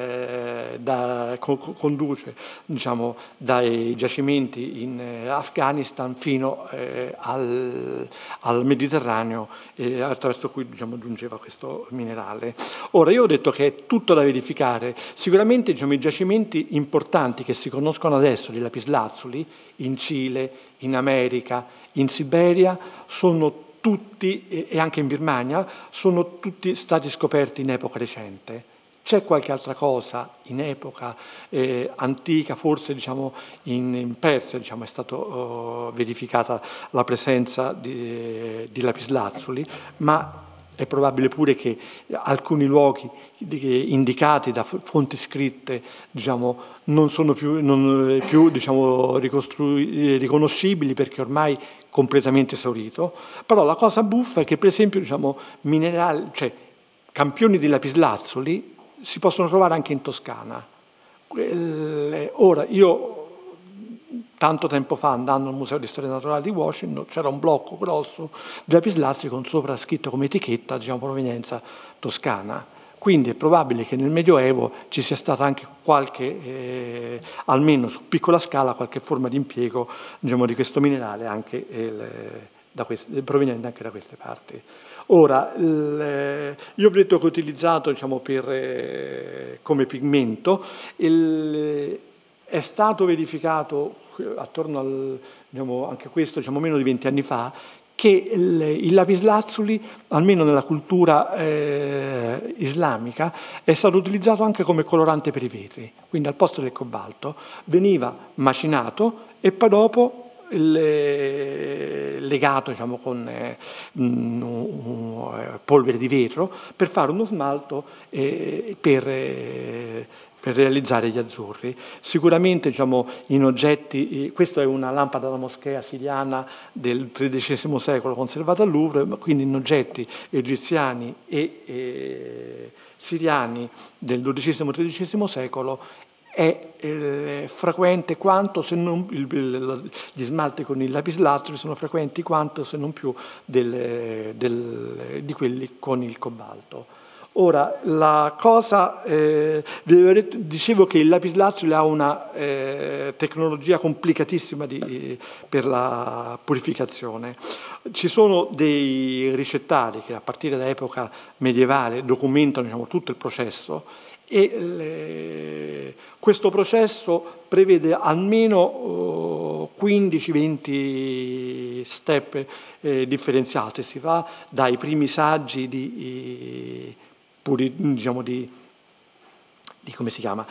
conduce, diciamo, dai giacimenti in Afghanistan fino al Mediterraneo, attraverso cui, diciamo, giungeva questo minerale. Ora, io ho detto che è tutto da verificare. Sicuramente, diciamo, i giacimenti importanti che si conoscono adesso di lapislazzuli in Cile, in America, in Siberia, sono tutti, e anche in Birmania, sono tutti stati scoperti in epoca recente. C'è qualche altra cosa in epoca antica, forse, diciamo, in Persia, diciamo, è stata verificata la presenza di lapislazzuli, ma è probabile pure che alcuni luoghi indicati da fonti scritte, diciamo, non sono più diciamo, riconoscibili, perché ormai completamente esaurito. Però la cosa buffa è che, per esempio, diciamo, minerali, cioè campioni di lapislazzuli si possono trovare anche in Toscana. Ora, io tanto tempo fa, andando al Museo di Storia Naturale di Washington, c'era un blocco grosso di lapislazzuli con sopra scritto come etichetta, diciamo, provenienza toscana. Quindi è probabile che nel Medioevo ci sia stata anche qualche, almeno su piccola scala, qualche forma di impiego, diciamo, di questo minerale anche provenienti anche da queste parti. Ora, io ho detto che ho utilizzato, diciamo, come pigmento, è stato verificato attorno al, diciamo, anche questo, diciamo, meno di 20 anni fa, che il lapislazzuli, almeno nella cultura islamica, è stato utilizzato anche come colorante per i vetri. Quindi al posto del cobalto veniva macinato e poi dopo legato, diciamo, con polvere di vetro per fare uno smalto per realizzare gli azzurri. Sicuramente, diciamo, in oggetti, questa è una lampada da moschea siriana del XIII secolo conservata al Louvre, quindi in oggetti egiziani e siriani del XII-XIII secolo è frequente quanto, se non gli smalti con il lapislazzuli sono frequenti quanto, se non più, di quelli con il cobalto. Ora, la cosa, dicevo che il lapislazzuli ha una tecnologia complicatissima per la purificazione. Ci sono dei ricettari che a partire da epoca medievale documentano, diciamo, tutto il processo e questo processo prevede almeno 15-20 step differenziate. Si va dai primi saggi diciamo, come si chiama?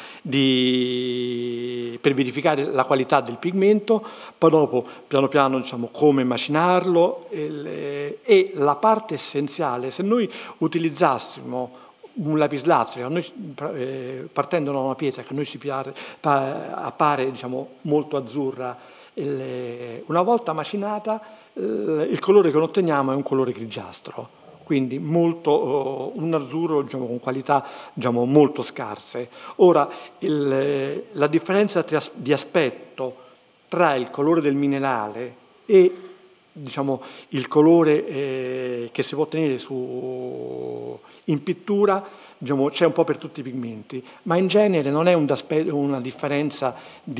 Per verificare la qualità del pigmento, poi dopo piano piano, diciamo, come macinarlo e la parte essenziale, se noi utilizzassimo un lapislazzuli, partendo da una pietra che a noi appare, diciamo, molto azzurra, una volta macinata il colore che otteniamo è un colore grigiastro. Quindi un azzurro, diciamo, con qualità, diciamo, molto scarse. Ora, la differenza di aspetto tra il colore del minerale e, diciamo, il colore che si può ottenere in pittura, diciamo, c'è un po' per tutti i pigmenti, ma in genere non è una differenza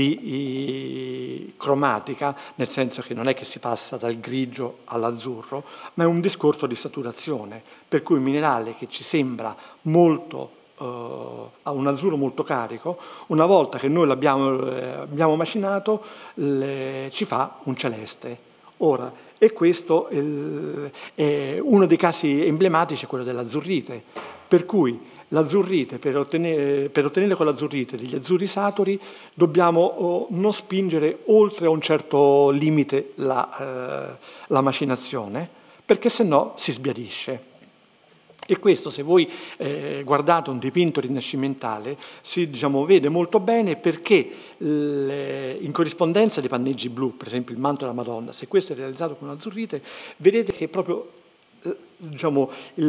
cromatica, nel senso che non è che si passa dal grigio all'azzurro, ma è un discorso di saturazione, per cui un minerale che ci sembra molto ha un azzurro molto carico, una volta che noi l'abbiamo macinato ci fa un celeste. Ora, e questo è uno dei casi emblematici, è quello dell'azzurrite, per cui l'azzurrite, per ottenere con l'azzurrite degli azzurri saturi, dobbiamo non spingere oltre a un certo limite la macinazione, perché sennò si sbiadisce. E questo, se voi guardate un dipinto rinascimentale, si, diciamo, vede molto bene perché in corrispondenza dei panneggi blu, per esempio il manto della Madonna, se questo è realizzato con azzurrite, vedete che proprio, diciamo,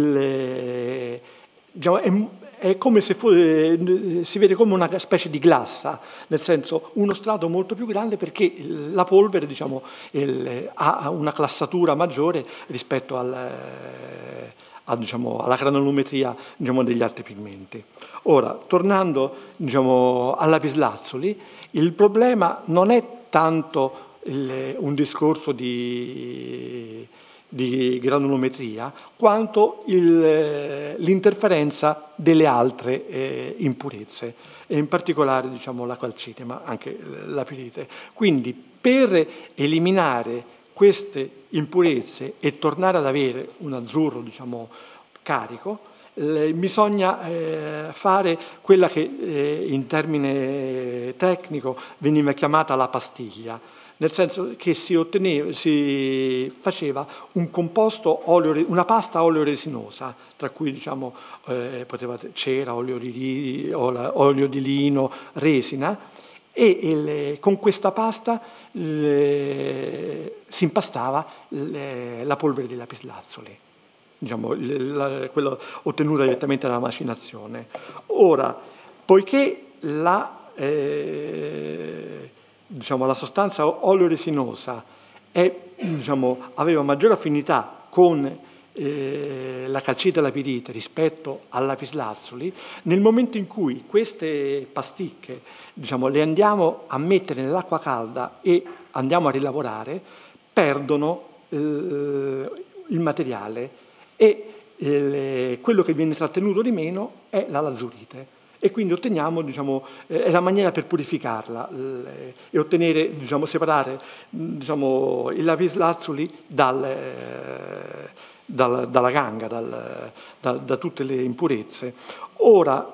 è come se si vede come una specie di glassa, nel senso uno strato molto più grande perché la polvere, diciamo, ha una classatura maggiore rispetto diciamo, alla granulometria, diciamo, degli altri pigmenti. Ora, tornando, diciamo, al lapislazzuli, il problema non è tanto un discorso di granulometria, quanto l'interferenza delle altre impurezze, e in particolare, diciamo, la calcite, ma anche la pirite. Quindi, per eliminare queste impurezze e tornare ad avere un azzurro, diciamo, carico, bisogna fare quella che in termine tecnico veniva chiamata la pastiglia, nel senso che si faceva un composto una pasta oleoresinosa, tra cui, diciamo, cera, olio di lino, resina, e con questa pasta si impastava la polvere di lapislazzuli, diciamo, quella ottenuta direttamente dalla macinazione. Ora, poiché diciamo, la sostanza oleoresinosa diciamo, aveva maggiore affinità con la calcite e la pirite rispetto al lapislazzuli, nel momento in cui queste pasticche, diciamo, le andiamo a mettere nell'acqua calda e andiamo a rilavorare, perdono il materiale e quello che viene trattenuto di meno è la lazzurite. E quindi otteniamo, diciamo, è la maniera per purificarla e ottenere, diciamo, separare, diciamo, il lapislazzuli dalla ganga, da tutte le impurezze. Ora,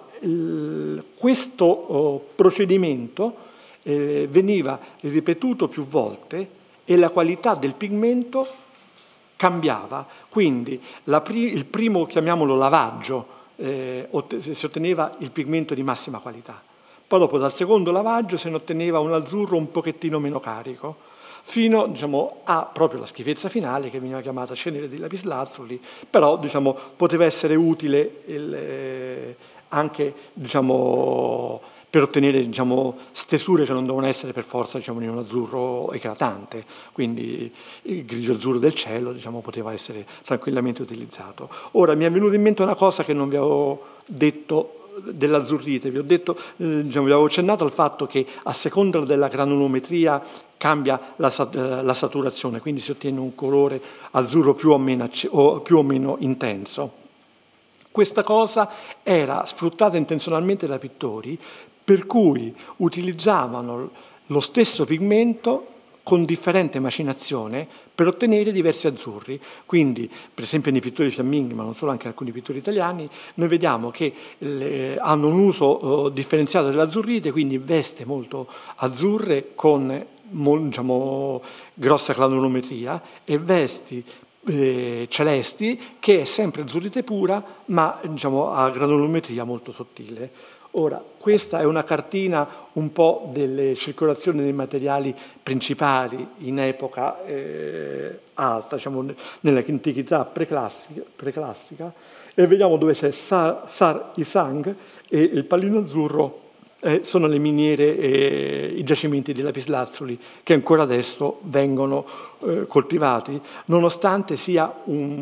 questo procedimento veniva ripetuto più volte e la qualità del pigmento cambiava. Quindi il primo, chiamiamolo lavaggio, si otteneva il pigmento di massima qualità. Poi dopo dal secondo lavaggio se ne otteneva un azzurro un pochettino meno carico, fino, diciamo, a proprio la schifezza finale che veniva chiamata cenere di lapislazzuli, però, diciamo, poteva essere utile anche, diciamo, per ottenere, diciamo, stesure che non devono essere per forza, diciamo, di un azzurro eclatante, quindi il grigio azzurro del cielo, diciamo, poteva essere tranquillamente utilizzato. Ora mi è venuta in mente una cosa che non vi avevo detto dell'azzurrite, vi ho detto, diciamo, vi avevo accennato al fatto che a seconda della granulometria cambia la saturazione, quindi si ottiene un colore azzurro più o meno intenso. Questa cosa era sfruttata intenzionalmente dai pittori, per cui utilizzavano lo stesso pigmento con differente macinazione per ottenere diversi azzurri. Quindi, per esempio nei pittori fiamminghi, ma non solo, anche alcuni pittori italiani, noi vediamo che hanno un uso differenziato dell'azzurrite, quindi veste molto azzurre con, diciamo, grossa granulometria, e vesti celesti che è sempre azzurrite pura, ma, diciamo, a granulometria molto sottile. Ora, questa è una cartina un po' delle circolazioni dei materiali principali in epoca alta, diciamo nell'antichità preclassica, e vediamo dove c'è Sar Isang e il pallino azzurro sono le miniere e i giacimenti di lapislazzuli che ancora adesso vengono coltivati, nonostante sia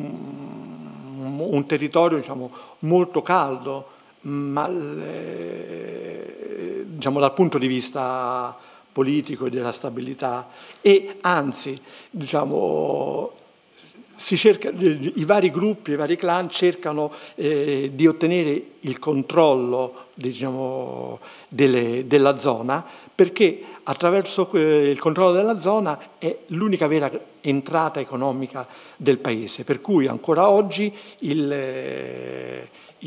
un territorio, diciamo, molto caldo, ma diciamo, dal punto di vista politico e della stabilità, e anzi, diciamo, i vari gruppi, i vari clan cercano di ottenere il controllo, diciamo, della zona, perché attraverso il controllo della zona è l'unica vera entrata economica del paese, per cui ancora oggi il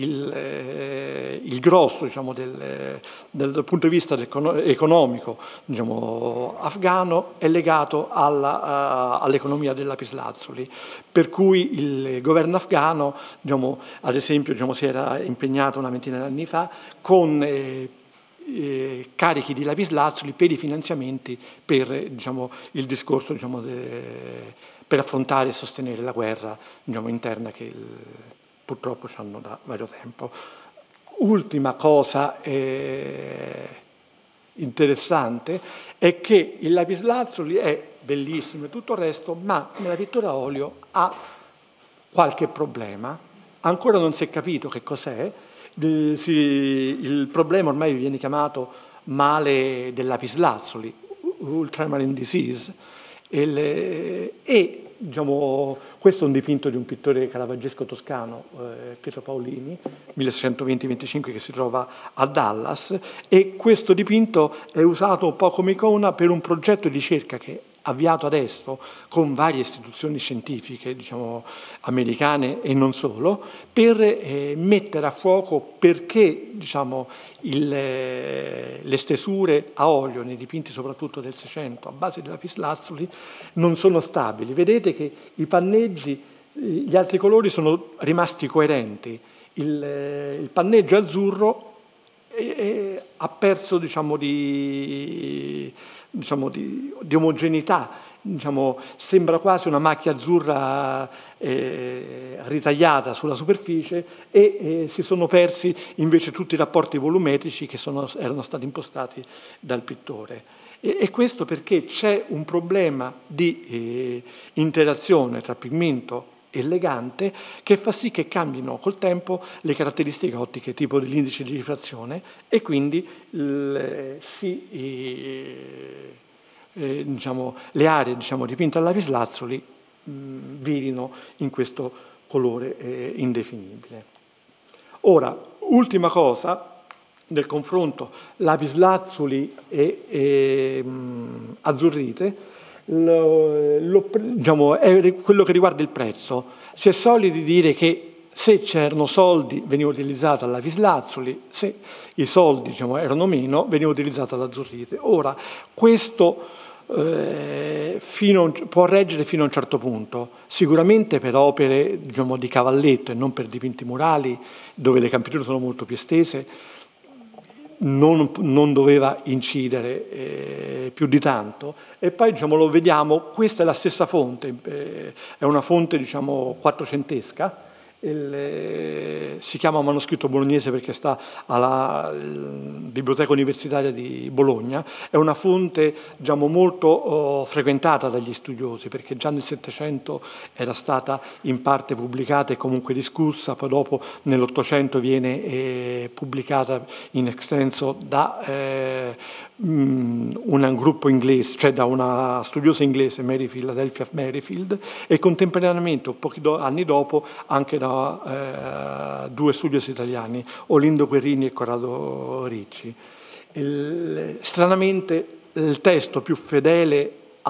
grosso, diciamo, dal punto di vista economico, diciamo, afghano è legato all'economia del lapislazzuli, per cui il governo afghano, diciamo, ad esempio, diciamo, si era impegnato una ventina di anni fa con carichi di lapislazzuli per i finanziamenti per, diciamo, il discorso, diciamo, per affrontare e sostenere la guerra, diciamo, interna che purtroppo ci hanno da vario tempo. Ultima cosa interessante è che il lapislazzuli è bellissimo e tutto il resto, ma nella pittura a olio ha qualche problema. Ancora non si è capito che cos'è. Il problema ormai viene chiamato male del lapislazzuli, ultramarine disease, e diciamo, questo è un dipinto di un pittore caravaggesco toscano, Pietro Paolini, 1620-25, che si trova a Dallas, e questo dipinto è usato un po' come icona per un progetto di ricerca che è avviato adesso con varie istituzioni scientifiche, diciamo, americane e non solo, per mettere a fuoco perché, diciamo, le stesure a olio nei dipinti soprattutto del Seicento a base di lapislazzuli non sono stabili. Vedete che i panneggi, gli altri colori sono rimasti coerenti, il panneggio azzurro ha perso, diciamo, di omogeneità, diciamo, sembra quasi una macchia azzurra ritagliata sulla superficie, e si sono persi invece tutti i rapporti volumetrici che erano stati impostati dal pittore. E questo perché c'è un problema di interazione tra pigmento e legante che fa sì che cambino col tempo le caratteristiche ottiche, tipo dell'indice di rifrazione, e quindi diciamo, le aree, diciamo, dipinte a lapislazzuli virino in questo colore indefinibile. Ora, ultima cosa del confronto lapislazzuli e azzurrite, diciamo, è quello che riguarda il prezzo. Si è soliti dire che se c'erano soldi veniva utilizzato al lapislazzuli, se i soldi, diciamo, erano meno veniva utilizzato all'azzurrite. Ora, questo può reggere fino a un certo punto, sicuramente per opere, diciamo, di cavalletto e non per dipinti murali dove le campiture sono molto più estese, non doveva incidere più di tanto. E poi, diciamo, lo vediamo, questa è la stessa fonte, è una fonte, diciamo, quattrocentesca. Si chiama manoscritto bolognese perché sta alla Biblioteca Universitaria di Bologna. È una fonte, diciamo, molto frequentata dagli studiosi, perché già nel Settecento era stata in parte pubblicata e comunque discussa, poi dopo nell'Ottocento viene pubblicata in extenso da un gruppo inglese, cioè da una studiosa inglese, Philadelphia Merrifield, e contemporaneamente, pochi anni dopo, anche da due studiosi italiani, Olindo Guerrini e Corrado Ricci. Stranamente il testo più fedele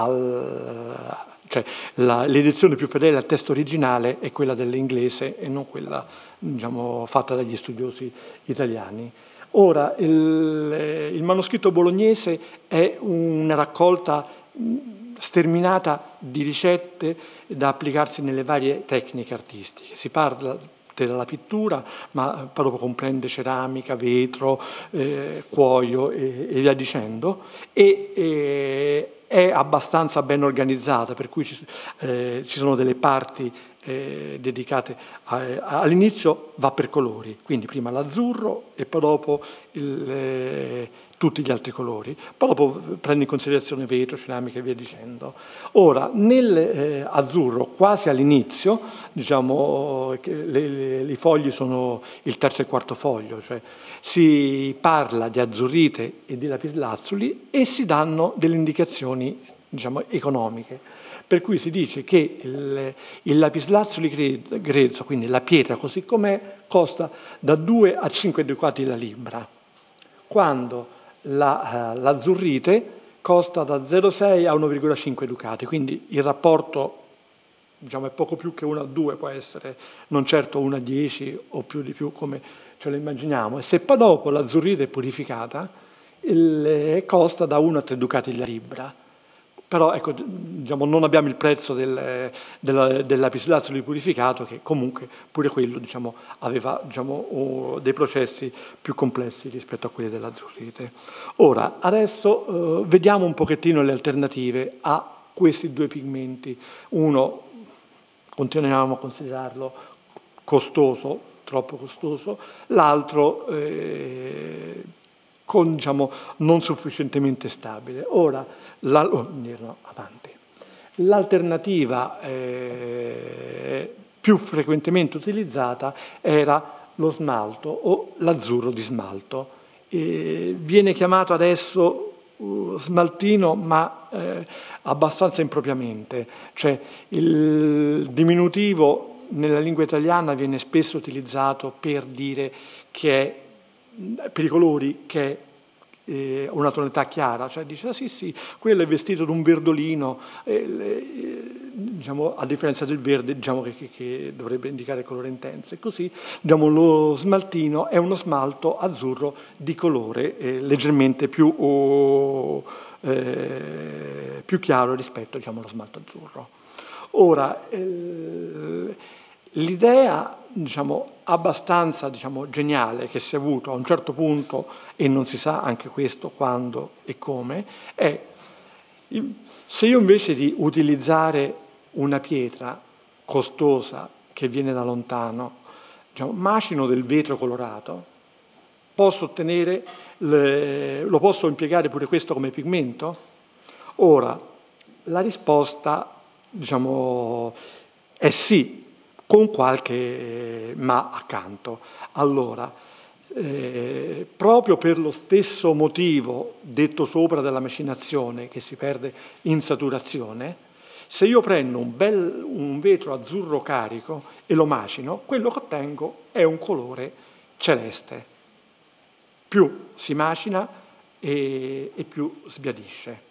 cioè l'edizione più fedele al testo originale è quella dell'inglese e non quella, diciamo, fatta dagli studiosi italiani. Ora, il manoscritto bolognese è una raccolta sterminata di ricette da applicarsi nelle varie tecniche artistiche. Si parla della pittura, ma poi dopo comprende ceramica, vetro, cuoio e via dicendo, e è abbastanza ben organizzata, per cui ci sono delle parti dedicate all'inizio va per colori, quindi prima l'azzurro e poi dopo tutti gli altri colori, poi dopo prende in considerazione vetro, ceramica e via dicendo. Ora, nell'azzurro, quasi all'inizio, diciamo, i fogli sono il terzo e quarto foglio, cioè si parla di azzurrite e di lapislazzuli e si danno delle indicazioni, diciamo, economiche. Per cui si dice che il lapislazzuli grezzo, quindi la pietra così com'è, costa da 2 a 5 ducati la libra, quando l'azzurrite costa da 0,6 a 1,5 ducati, quindi il rapporto, diciamo, è poco più che 1 a 2, può essere non certo 1 a 10 o più di più come ce lo immaginiamo. E se poi dopo l'azzurrite è purificata, costa da 1 a 3 ducati la libra. Però ecco, diciamo, non abbiamo il prezzo del lapislazzuli purificato, che comunque pure quello, diciamo, aveva, diciamo, dei processi più complessi rispetto a quelli dell'azzurrite. Ora, adesso vediamo un pochettino le alternative a questi due pigmenti. Uno, continuiamo a considerarlo costoso, troppo costoso, l'altro diciamo, non sufficientemente stabile. Ora, l'alternativa più frequentemente utilizzata era lo smalto o l'azzurro di smalto. Viene chiamato adesso smaltino, ma abbastanza impropriamente, cioè il diminutivo nella lingua italiana viene spesso utilizzato per dire che è, per i colori, che è una tonalità chiara, cioè dice sì, quello è vestito di un verdolino, diciamo, a differenza del verde, diciamo, che dovrebbe indicare il colore intenso, e così, diciamo, lo smaltino è uno smalto azzurro di colore leggermente più chiaro rispetto, diciamo, allo smalto azzurro. Ora, l'idea, diciamo, abbastanza, diciamo, geniale che si è avuto a un certo punto, e non si sa anche questo quando e come, è se io invece di utilizzare una pietra costosa che viene da lontano, diciamo, macino del vetro colorato, posso ottenere, lo posso impiegare pure questo come pigmento? Ora, la risposta, diciamo, è sì, con qualche ma accanto. Allora, proprio per lo stesso motivo detto sopra della macinazione, che si perde in saturazione, Se io prendo un vetro azzurro carico e lo macino, quello che ottengo è un colore celeste. Più si macina e più sbiadisce.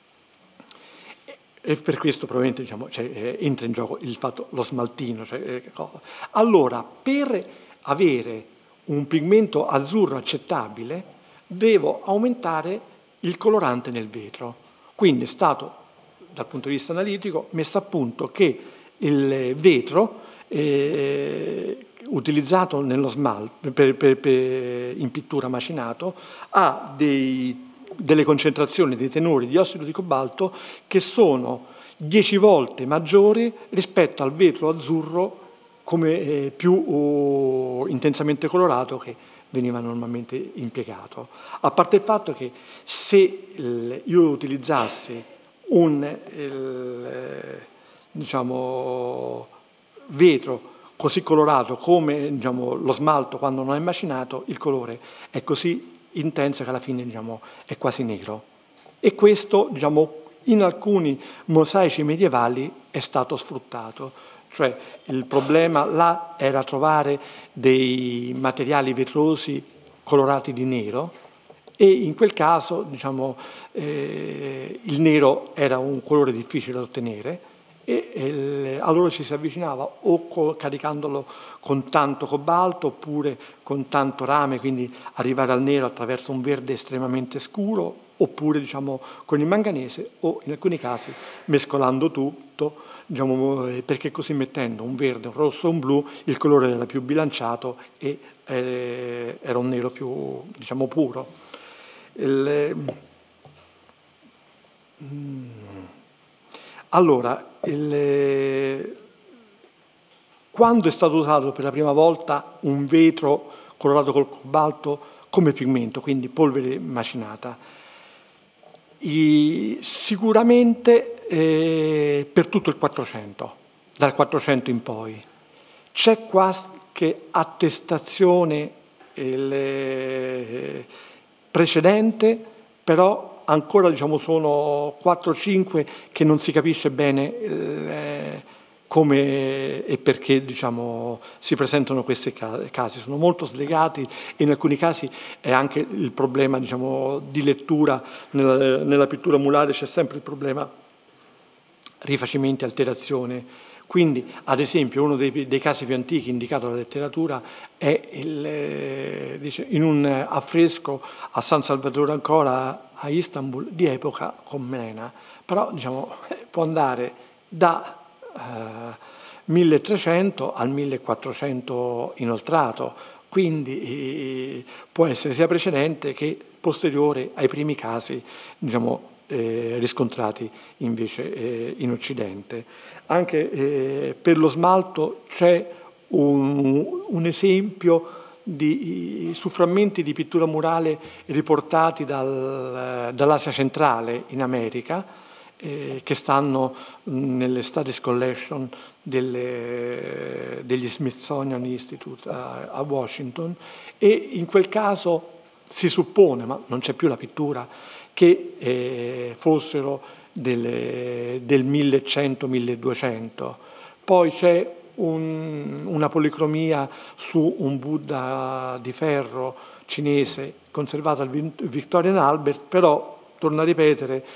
E per questo probabilmente entra in gioco lo smaltino. Allora, per avere un pigmento azzurro accettabile, devo aumentare il colorante nel vetro. Quindi è stato, dal punto di vista analitico, messo a punto che il vetro utilizzato nello smalto in pittura macinato ha delle concentrazioni dei tenori di ossido di cobalto che sono 10 volte maggiori rispetto al vetro azzurro come più intensamente colorato che veniva normalmente impiegato. A parte il fatto che se io utilizzassi un vetro così colorato come lo smalto quando non è macinato, il colore è così intenso che alla fine è quasi nero. E questo in alcuni mosaici medievali è stato sfruttato. Cioè il problema là era trovare dei materiali vetrosi colorati di nero e in quel caso il nero era un colore difficile da ottenere e allora ci si avvicinava o caricandolo con tanto cobalto oppure con tanto rame, quindi arrivare al nero attraverso un verde estremamente scuro, oppure con il manganese o in alcuni casi mescolando tutto, perché così mettendo un verde, un rosso e un blu il colore era più bilanciato e era un nero più puro. Allora, quando è stato usato per la prima volta un vetro colorato col cobalto come pigmento, quindi polvere macinata? Sicuramente per tutto il 400, dal 400 in poi. C'è qualche attestazione precedente, però ancora sono 4-5 che non si capisce bene come e perché si presentano questi casi. Sono molto slegati e in alcuni casi è anche il problema di lettura. Nella pittura murale c'è sempre il problema rifacimenti, alterazione. Quindi, ad esempio, uno dei casi più antichi indicato dalla letteratura è in un affresco a San Salvatore ancora a Istanbul di epoca comnena, però può andare da 1300 al 1400 inoltrato, quindi può essere sia precedente che posteriore ai primi casi riscontrati invece in Occidente. Anche per lo smalto c'è un esempio su frammenti di pittura murale riportati dall'Asia centrale in America, che stanno nelle Studies Collection degli Smithsonian Institute a Washington, e in quel caso si suppone, ma non c'è più la pittura, che fossero del 1100-1200. Poi c'è una policromia su un Buddha di ferro cinese conservato al Victorian Albert, però torno a ripetere,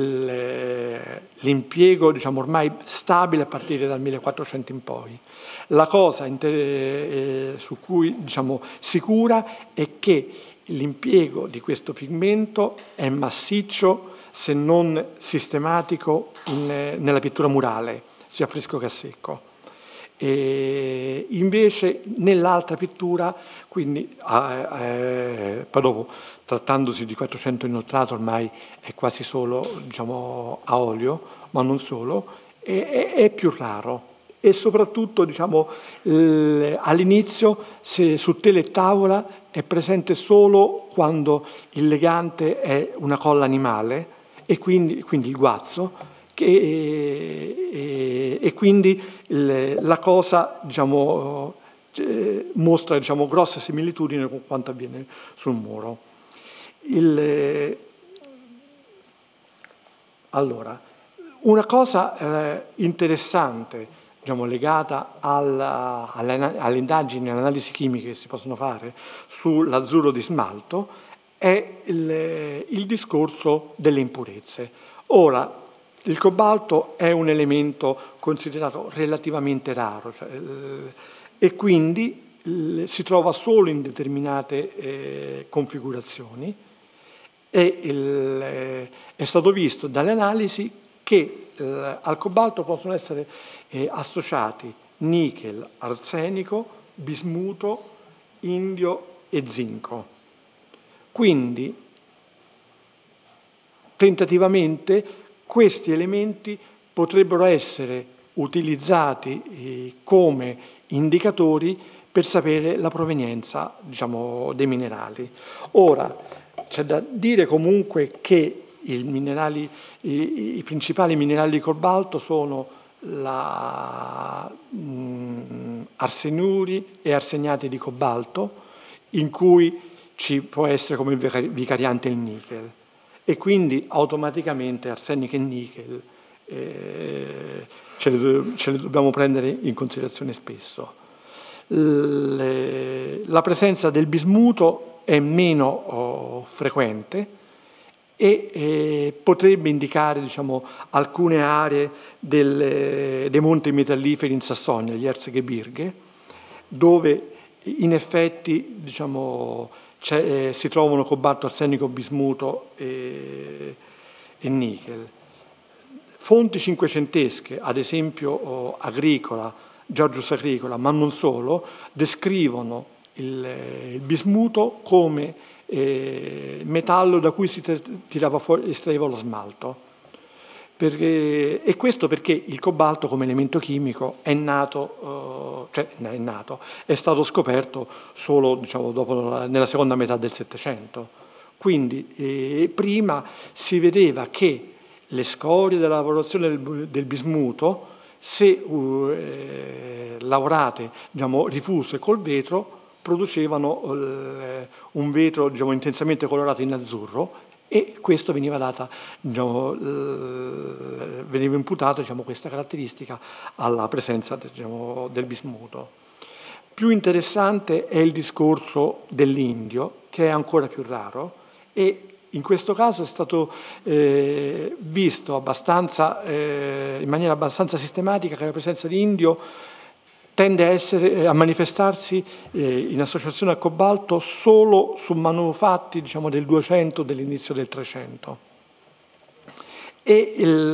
l'impiego ormai stabile a partire dal 1400 in poi. La cosa su cui sicura è che l'impiego di questo pigmento è massiccio se non sistematico nella pittura murale, sia a fresco che a secco. E invece nell'altra pittura, quindi poi dopo, trattandosi di 400 inoltrato, ormai è quasi solo a olio, ma non solo, è più raro. E soprattutto all'inizio su tela e tavola è presente solo quando il legante è una colla animale e quindi il guazzo, e quindi la cosa mostra grosse similitudini con quanto avviene sul muro. Allora, Una cosa interessante, diciamo, legata alle indagini e alle analisi chimiche che si possono fare sull'azzurro di smalto è il discorso delle impurezze. Ora, il cobalto è un elemento considerato relativamente raro, e quindi si trova solo in determinate configurazioni, e è stato visto dalle analisi che al cobalto possono essere associati nichel, arsenico, bismuto, indio e zinco. Quindi, tentativamente, questi elementi potrebbero essere utilizzati come indicatori per sapere la provenienza, diciamo, dei minerali. Ora, c'è da dire comunque che i principali minerali di cobalto sono arsenuri e arsegnati di cobalto, in cui ci può essere come vicariante il nichel, e quindi automaticamente arsenico e nichel ce le dobbiamo prendere in considerazione spesso. La presenza del bismuto è meno frequente e potrebbe indicare, diciamo, alcune aree dei monti metalliferi in Sassonia, gli Erzgebirge, dove in effetti, diciamo, si trovano cobalto, arsenico, bismuto e nichel. Fonti cinquecentesche, ad esempio Agricola, Georgius Agricola, ma non solo, descrivono il bismuto come metallo da cui si estraeva lo smalto. E questo perché il cobalto come elemento chimico è stato scoperto solo, diciamo, nella seconda metà del Settecento. Quindi prima si vedeva che le scorie della lavorazione del bismuto, se lavorate, diciamo, rifuse col vetro, producevano un vetro, diciamo, intensamente colorato in azzurro, e questo veniva imputato, diciamo, questa caratteristica alla presenza, diciamo, del bismuto. Più interessante è il discorso dell'indio, che è ancora più raro, e in questo caso è stato visto in maniera abbastanza sistematica che la presenza di indio tende a manifestarsi in associazione al cobalto solo su manufatti, diciamo, del 200, dell'inizio del 300, e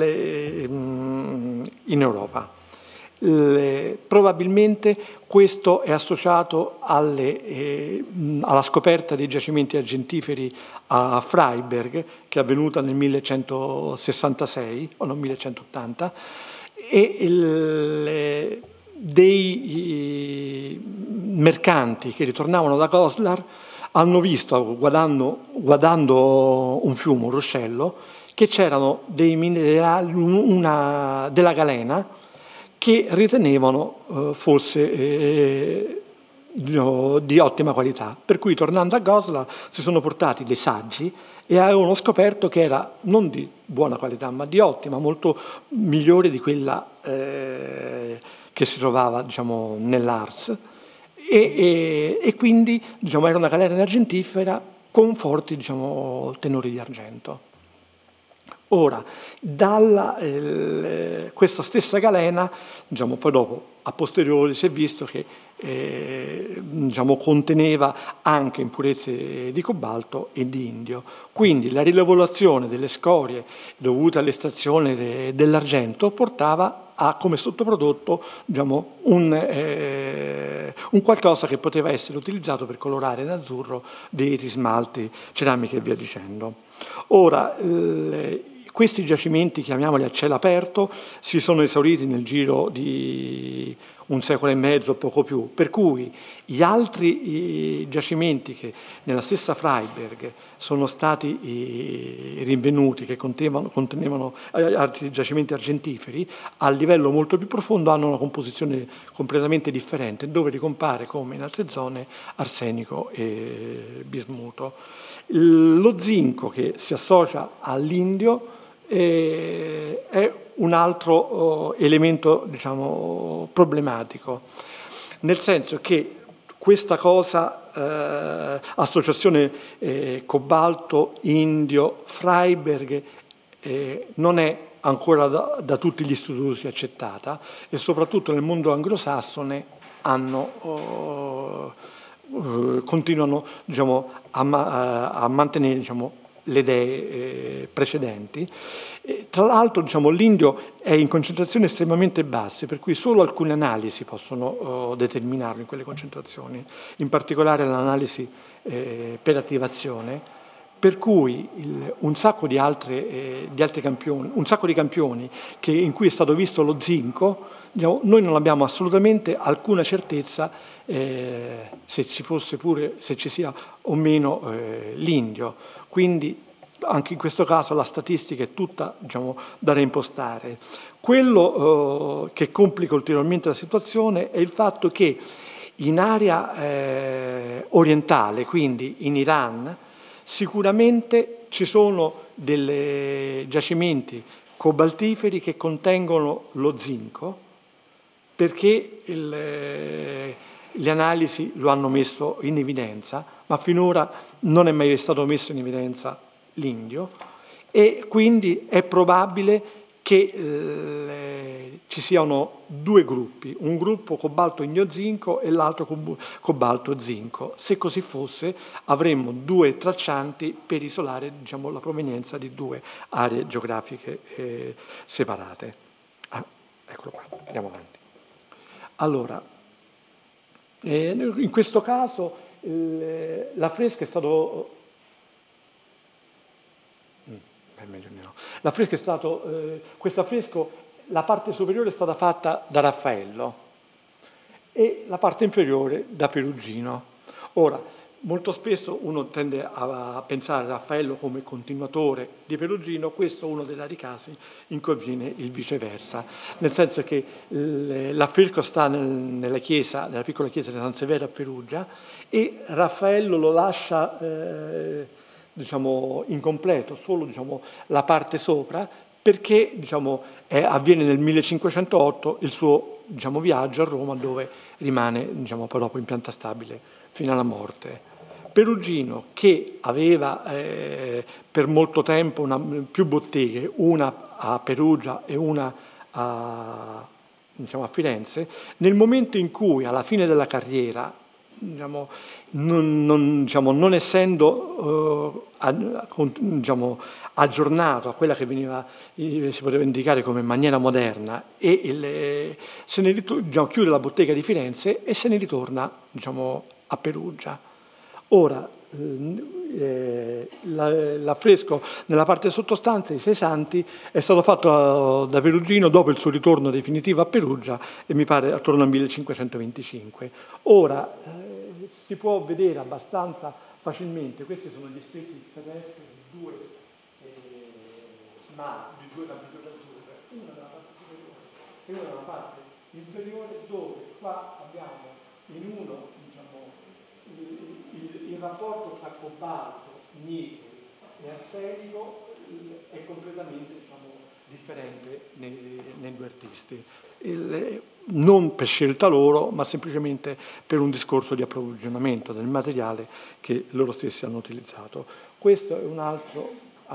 in Europa. Probabilmente questo è associato alla scoperta dei giacimenti argentiferi a Freiberg, che è avvenuta nel 1166 o nel 1180, e dei mercanti che ritornavano da Goslar hanno visto, guardando un fiume, un ruscello, che c'erano dei minerali, della galena, che ritenevano fosse di ottima qualità. Per cui, tornando a Goslar, si sono portati dei saggi e avevano scoperto che era non di buona qualità, ma di ottima, molto migliore di quella che si trovava, diciamo, nell'Ars, e quindi, diciamo, era una galena argentifera con forti, diciamo, tenori di argento. Ora, questa stessa galena, diciamo, poi dopo, a posteriori, si è visto che diciamo, conteneva anche impurezze di cobalto e di indio. Quindi la rilavorazione delle scorie dovute all'estrazione dell'argento portava a, come sottoprodotto, diciamo, un qualcosa che poteva essere utilizzato per colorare in azzurro vetri, smalti, ceramiche e via dicendo. Ora, questi giacimenti, chiamiamoli a cielo aperto, si sono esauriti nel giro di un secolo e mezzo, poco più, per cui gli altri giacimenti che nella stessa Freiberg sono stati rinvenuti, che contenevano altri giacimenti argentiferi, a livello molto più profondo hanno una composizione completamente differente, dove ricompare, come in altre zone, arsenico e bismuto. Lo zinco, che si associa all'indio, è un altro elemento, diciamo, problematico, nel senso che questa cosa, associazione cobalto, indio, Freiberg, non è ancora da tutti gli studiosi accettata, e soprattutto nel mondo anglosassone continuano, diciamo, a mantenere, diciamo, le idee precedenti. Tra l'altro, diciamo, l'indio è in concentrazioni estremamente basse, per cui solo alcune analisi possono determinarlo in quelle concentrazioni, in particolare l'analisi per attivazione, per cui un sacco di altri campioni, un sacco di campioni in cui è stato visto lo zinco, diciamo, noi non abbiamo assolutamente alcuna certezza se ci sia o meno l'indio. Quindi anche in questo caso la statistica è tutta, diciamo, da reimpostare. Quello che complica ulteriormente la situazione è il fatto che in area orientale, quindi in Iran, sicuramente ci sono dei giacimenti cobaltiferi che contengono lo zinco, perché le analisi lo hanno messo in evidenza, ma finora non è mai stato messo in evidenza l'indio, e quindi è probabile che ci siano due gruppi, un gruppo cobalto-indio-zinco e l'altro cobalto-zinco. Se così fosse, avremmo due traccianti per isolare, diciamo, la provenienza di due aree geografiche separate. Eccolo qua, andiamo avanti. Allora, in questo caso l'affresco è stato... meglio no. L'affresco è stato, questo affresco, la parte superiore è stata fatta da Raffaello e la parte inferiore da Perugino. Ora, molto spesso uno tende a pensare a Raffaello come continuatore di Perugino, questo è uno dei rari casi in cui avviene il viceversa, nel senso che l'affresco sta nella piccola chiesa di San Severo a Perugia, e Raffaello lo lascia diciamo, incompleto, solo, diciamo, la parte sopra, perché, diciamo, avviene nel 1508 il suo, diciamo, viaggio a Roma, dove rimane, diciamo, poi dopo in pianta stabile fino alla morte. Perugino, che aveva per molto tempo più botteghe, una a Perugia e una diciamo, a Firenze, nel momento in cui alla fine della carriera, diciamo, non essendo diciamo, aggiornato a quella che si poteva indicare come maniera moderna, e diciamo, chiude la bottega di Firenze e se ne ritorna, diciamo, a Perugia. Ora, l'affresco nella parte sottostante, i Sei Santi, è stato fatto da Perugino dopo il suo ritorno definitivo a Perugia, e mi pare attorno al 1525. Ora, si può vedere abbastanza facilmente, questi sono gli specchi xerestri di due capitoli azzurre, una dalla parte superiore e una dalla parte inferiore, dove qua abbiamo in uno, diciamo, il rapporto tra cobalto, nichel e arsenico è completamente, diciamo, differente nei due artisti. Non per scelta loro, ma semplicemente per un discorso di approvvigionamento del materiale che loro stessi hanno utilizzato. Questo è un altro...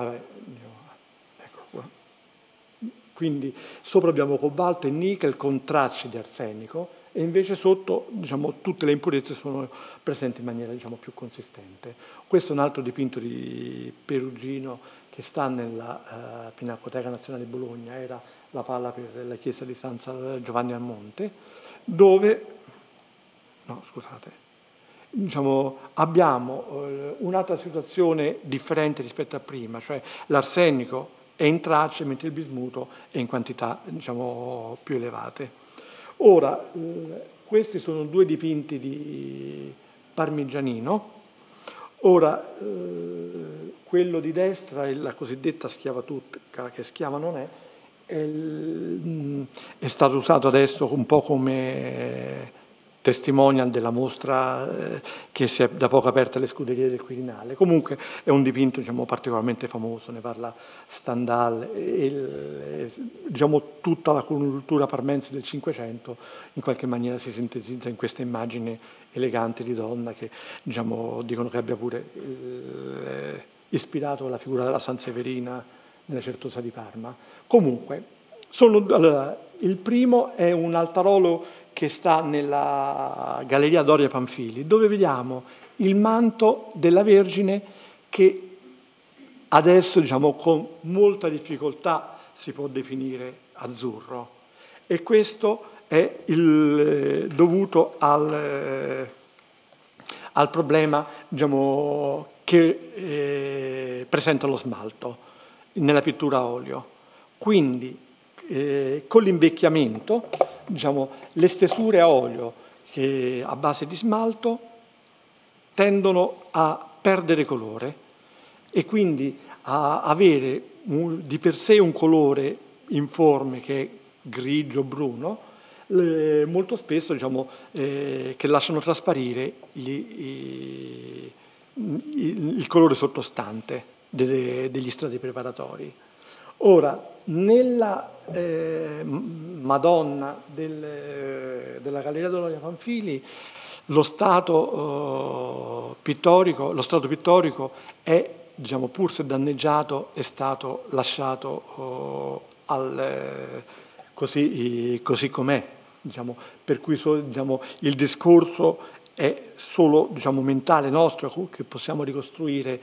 Ecco qua. Quindi sopra abbiamo cobalto e nickel con tracce di arsenico, e invece sotto, diciamo, tutte le impurezze sono presenti in maniera, diciamo, più consistente. Questo è un altro dipinto di Perugino che sta nella Pinacoteca Nazionale di Bologna, era la palla per la chiesa di San Giovanni al Monte, dove, no, scusate, diciamo, abbiamo un'altra situazione differente rispetto a prima, cioè l'arsenico è in tracce mentre il bismuto è in quantità, diciamo, più elevate. Ora, questi sono due dipinti di Parmigianino. Ora, quello di destra è la cosiddetta schiavaturca, che schiava non è stato usato adesso un po' come testimonial della mostra che si è da poco aperta alle Scuderie del Quirinale. Comunque è un dipinto, diciamo, particolarmente famoso, ne parla Stendhal, e diciamo, tutta la cultura parmense del Cinquecento in qualche maniera si sintetizza in questa immagine elegante di donna che, diciamo, dicono che abbia pure ispirato la figura della Sanseverina nella Certosa di Parma. Comunque, allora, il primo è un altarolo che sta nella Galleria Doria Pamphili, dove vediamo il manto della Vergine che adesso, diciamo, con molta difficoltà si può definire azzurro. E questo è dovuto al problema, diciamo, che presenta lo smalto nella pittura a olio. Quindi, con l'invecchiamento, diciamo, le stesure a olio che a base di smalto tendono a perdere colore e quindi a avere di per sé un colore informe che è grigio-bruno, molto spesso, diciamo, che lasciano trasparire il colore sottostante degli strati preparatori. Ora, nella Madonna della Galleria Doria Pamphili lo strato pittorico è, diciamo, pur se danneggiato, è stato lasciato così com'è, diciamo, per cui diciamo, il discorso è solo, diciamo, mentale nostro, che possiamo ricostruire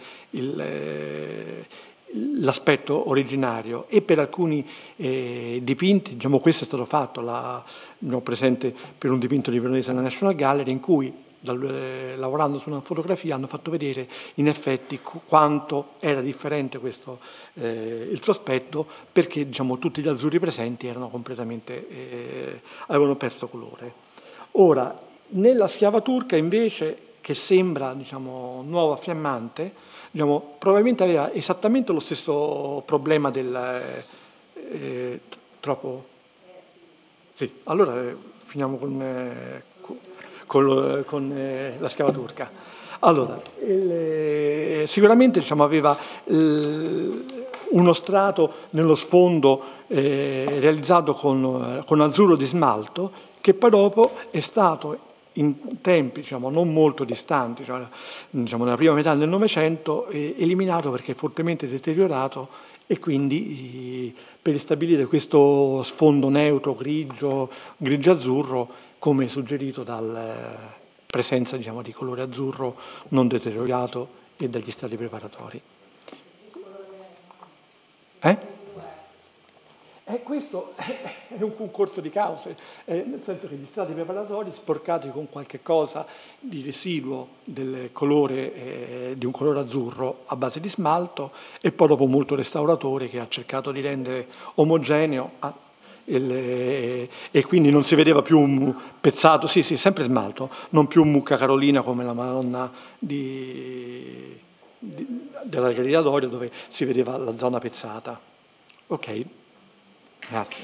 l'aspetto originario, e per alcuni dipinti, diciamo, questo è stato fatto, abbiamo presente per un dipinto di Veronese alla National Gallery, in cui lavorando su una fotografia hanno fatto vedere in effetti quanto era differente il suo aspetto, perché, diciamo, tutti gli azzurri presenti erano completamente avevano perso colore. Ora, nella Schiava turca invece, che sembra, diciamo, nuova, fiammante, diciamo, probabilmente aveva esattamente lo stesso problema del troppo. Sì, allora finiamo con la Schiava turca. Allora, sicuramente, diciamo, aveva uno strato nello sfondo realizzato con azzurro di smalto, che poi dopo è stato in tempi, diciamo, non molto distanti, cioè, diciamo, nella prima metà del Novecento, eliminato perché è fortemente deteriorato, e quindi per ristabilire questo sfondo neutro, grigio-azzurro, come suggerito dalla presenza, diciamo, di colore azzurro non deteriorato e dagli strati preparatori. Questo è un concorso di cause, nel senso che gli strati preparatori, sporcati con qualche cosa di residuo del colore, di un colore azzurro a base di smalto, e poi dopo molto restauratore che ha cercato di rendere omogeneo, e quindi non si vedeva più un pezzato, sì, sempre smalto, non più mucca carolina come la Madonna della Galleria Doria, dove si vedeva la zona pezzata. Ok. Grazie.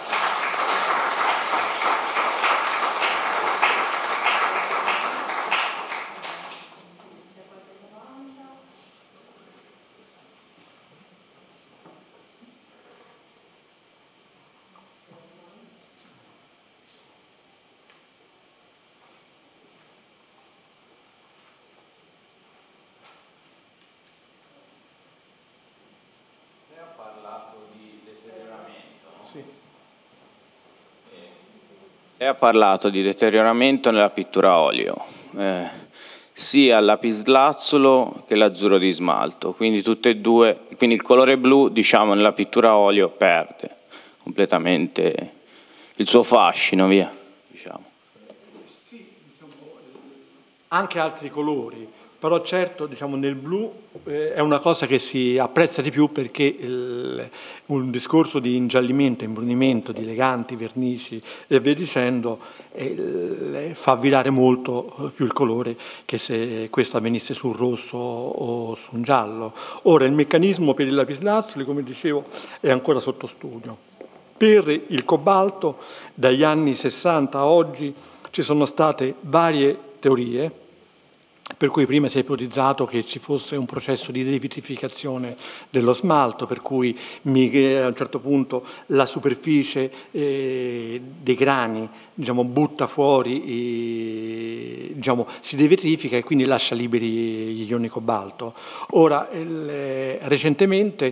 Lei ha parlato di deterioramento nella pittura a olio, sia il lapislazzolo che l'azzurro di smalto, quindi tutte e due, quindi il colore blu, diciamo, nella pittura a olio perde completamente il suo fascino, via, diciamo. Sì, diciamo, anche altri colori, però certo, diciamo, nel blu è una cosa che si apprezza di più, perché un discorso di ingiallimento, imbrunimento di leganti, vernici e via dicendo fa virare molto più il colore che se questo avvenisse sul rosso o su un giallo. Ora, il meccanismo per il lapislazzuli, come dicevo, è ancora sotto studio. Per il cobalto, dagli anni 60 a oggi, ci sono state varie teorie, per cui prima si è ipotizzato che ci fosse un processo di devitrificazione dello smalto, per cui a un certo punto la superficie dei grani, diciamo, butta fuori, diciamo, si devitrifica e quindi lascia liberi gli ioni cobalto. Ora, recentemente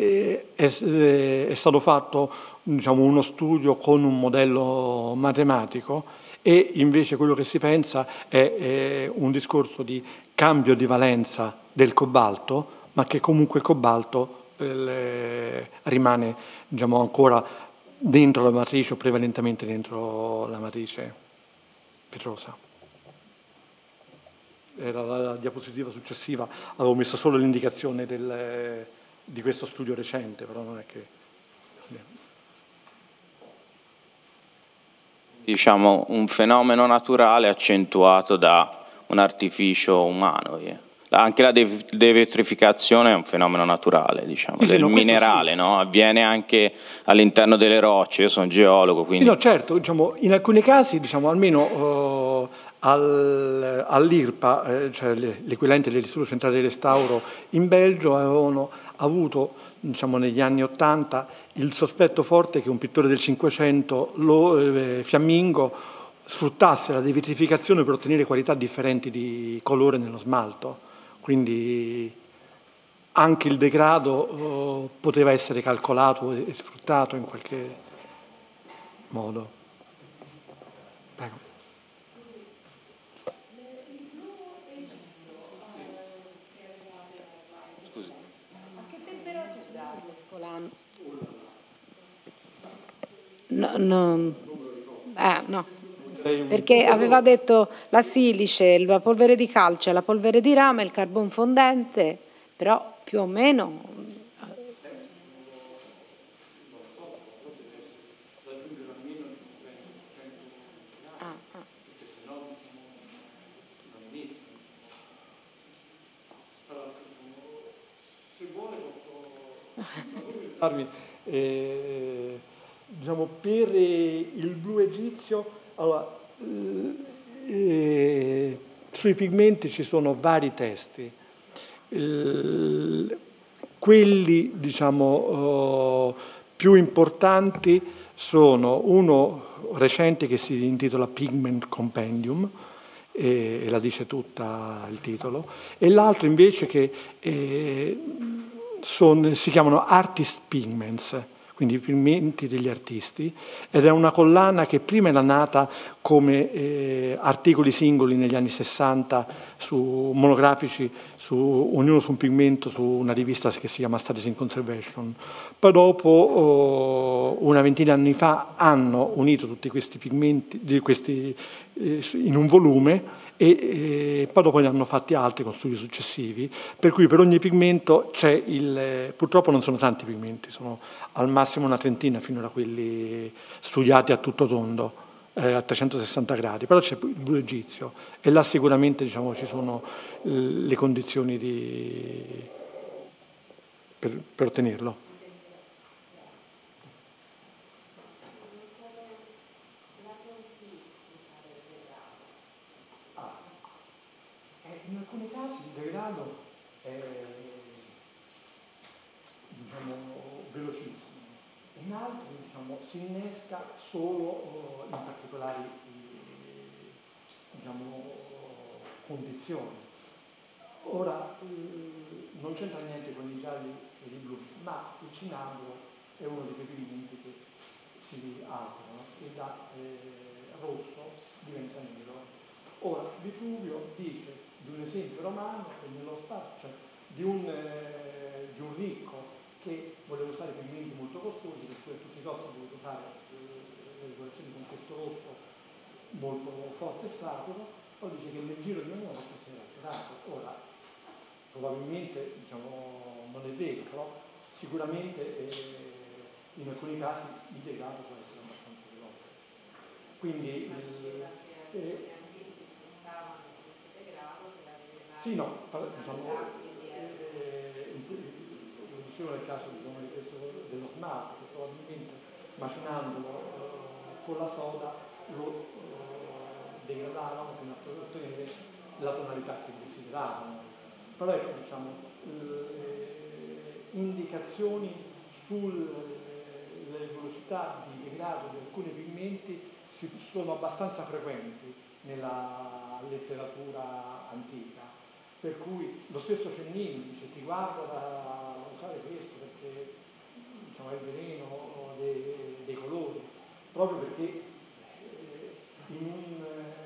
è stato fatto, diciamo, uno studio con un modello matematico, e invece quello che si pensa è un discorso di cambio di valenza del cobalto, ma che comunque il cobalto rimane, diciamo, ancora dentro la matrice o prevalentemente dentro la matrice petrosa. Era la diapositiva successiva, avevo messo solo l'indicazione di questo studio recente, però non è che... Diciamo un fenomeno naturale accentuato da un artificio umano. Anche la devitrificazione è un fenomeno naturale, diciamo, del minerale, no? Avviene anche all'interno delle rocce. Io sono geologo, quindi... No, certo, diciamo, in alcuni casi, diciamo, almeno all'IRPA, cioè l'equivalente dell'Istituto Centrale di Restauro in Belgio, avevano avuto, diciamo, negli anni '80 il sospetto forte che un pittore del Cinquecento, fiammingo, sfruttasse la devitrificazione per ottenere qualità differenti di colore nello smalto. Quindi anche il degrado poteva essere calcolato e sfruttato in qualche modo. Prego. Scusi. A che temperatura mescolando? No. Perché aveva detto la silice, la polvere di calce, la polvere di rame, il carbon fondente, però più o meno... Diciamo, per il blu egizio, allora, sui pigmenti ci sono vari testi. Quelli, diciamo, più importanti sono uno recente che si intitola Pigment Compendium, e la dice tutta il titolo, e l'altro invece che si chiamano Artist Pigments, quindi i pigmenti degli artisti, ed è una collana che prima era nata come articoli singoli negli anni '60 monografici, ognuno su un pigmento, su una rivista che si chiama Studies in Conservation. Poi dopo, una ventina di anni fa, hanno unito tutti questi pigmenti in un volume, e poi dopo ne hanno fatti altri con studi successivi, per cui per ogni pigmento c'è purtroppo non sono tanti pigmenti, sono al massimo una trentina finora quelli studiati a tutto tondo, a 360 gradi, però c'è il blu egizio e là sicuramente, diciamo, ci sono le condizioni per ottenerlo. In alcuni casi il degrado è, diciamo, velocissimo, in altri, diciamo, si innesca solo in particolari, diciamo, condizioni. Ora non c'entra niente con i gialli e i blu, ma il cinabro è uno di quei pigmenti che si alterano e da rosso diventa nero. Ora Vitruvio dice di un esempio romano che nello spazio, cioè di un ricco che voleva usare pigmenti molto costosi, per cui a tutti i costi ha voluto fare le decorazioni con questo rosso molto forte e saturo, poi dice che nel giro di un anno si era alterato. Ora, probabilmente, diciamo, non è vero, però sicuramente in alcuni casi il degrado può essere abbastanza veloce. Quindi sì, no, diciamo, lo dicevo nel caso, diciamo, dello smart, che probabilmente macinandolo con la soda lo degradavano fino a ottenere la tonalità che desideravano. Però ecco, diciamo, indicazioni sulle velocità di degrado di alcuni pigmenti sono abbastanza frequenti nella letteratura antica, per cui lo stesso Cennini dice ti guarda da usare questo perché diciamo, è il veleno dei colori, proprio perché in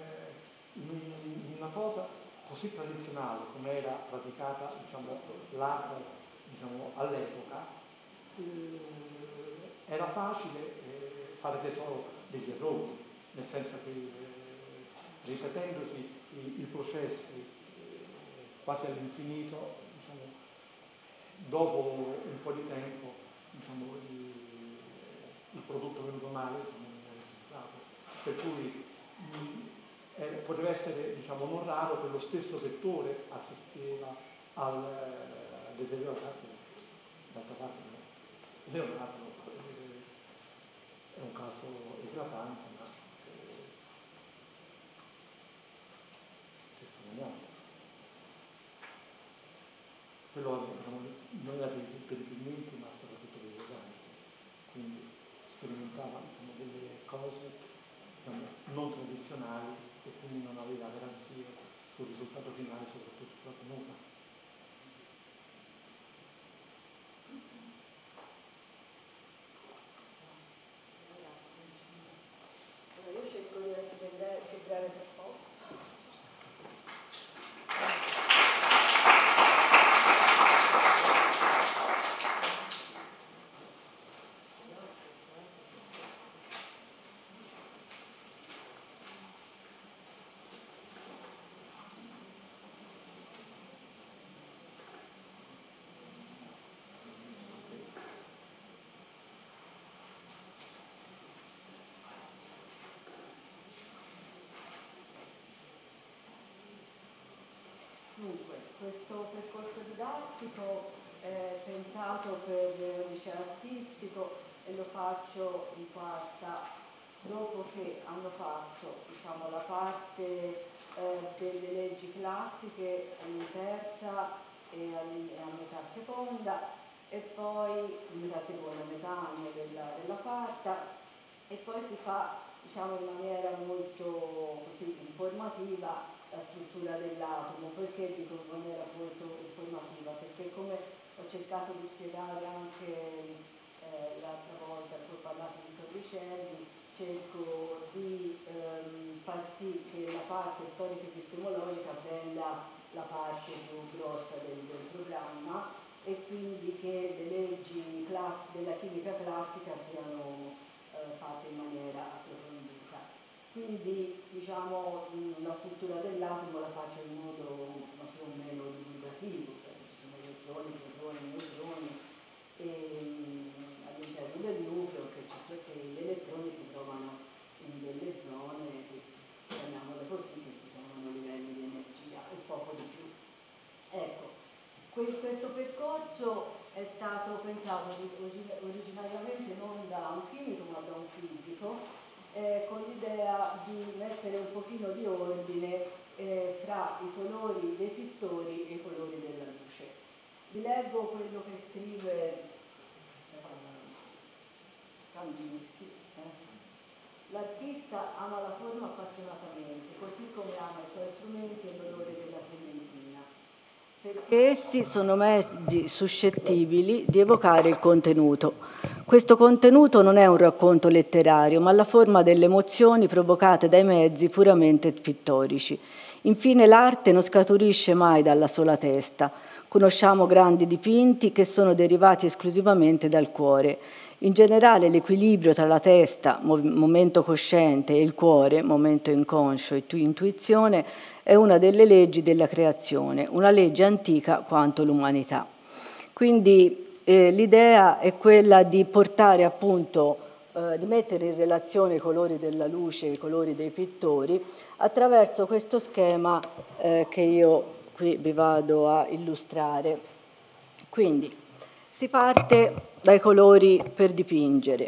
una cosa così tradizionale come era praticata diciamo, l'arte diciamo, all'epoca, era facile fare tesoro degli errori, nel senso che ripetendosi i processi quasi all'infinito, diciamo, dopo un po' di tempo diciamo, il prodotto venuto male non è registrato, per cui poteva essere diciamo, non raro che lo stesso settore assisteva al deteriorarsi. D'altra parte Leonardo è un caso eclatante, ma testimoniamo. Quello non era per i pigmenti, ma soprattutto per i organici. Quindi sperimentava diciamo, delle cose diciamo, non tradizionali e quindi non aveva garanzie sul risultato finale, soprattutto sulla tenuta. Io cerco di essere più breve se posso. Dunque, questo percorso didattico è pensato per il liceo artistico e lo faccio in quarta, dopo che hanno fatto diciamo, la parte delle leggi classiche in terza e a metà seconda, e poi metà seconda, metà anno della quarta, e poi si fa diciamo, in maniera molto così, informativa la struttura dell'atomo. Perché dico in maniera molto informativa? Perché come ho cercato di spiegare anche l'altra volta che ho parlato di Torricelli, cerco di far sì che la parte storica epistemologica prenda la parte più grossa del programma e quindi che le leggi della chimica classica siano fatte in maniera approfondita. Quindi diciamo la struttura dell'atomo la faccio in modo più o meno divulgativo, cioè ci sono elettroni, protoni, neutroni e all'interno del nucleo che gli elettroni si trovano in delle zone, chiamiamole così, che si chiamano livelli di energia e poco di più. Ecco, questo percorso è stato pensato originariamente non da un chimico ma da un fisico, con l'idea di mettere un pochino di ordine fra i colori dei pittori e i colori della luce. Vi leggo quello che scrive Kandinsky. L'artista ama la forma appassionatamente, così come ama i suoi strumenti e l'odore della clementina, perché essi sono mezzi suscettibili di evocare il contenuto. Questo contenuto non è un racconto letterario, ma la forma delle emozioni provocate dai mezzi puramente pittorici. Infine, l'arte non scaturisce mai dalla sola testa. Conosciamo grandi dipinti che sono derivati esclusivamente dal cuore. In generale, l'equilibrio tra la testa, momento cosciente, e il cuore, momento inconscio e intuizione, è una delle leggi della creazione, una legge antica quanto l'umanità. Quindi l'idea è quella di portare appunto, di mettere in relazione i colori della luce e i colori dei pittori attraverso questo schema che io qui vi vado a illustrare. Quindi si parte dai colori per dipingere.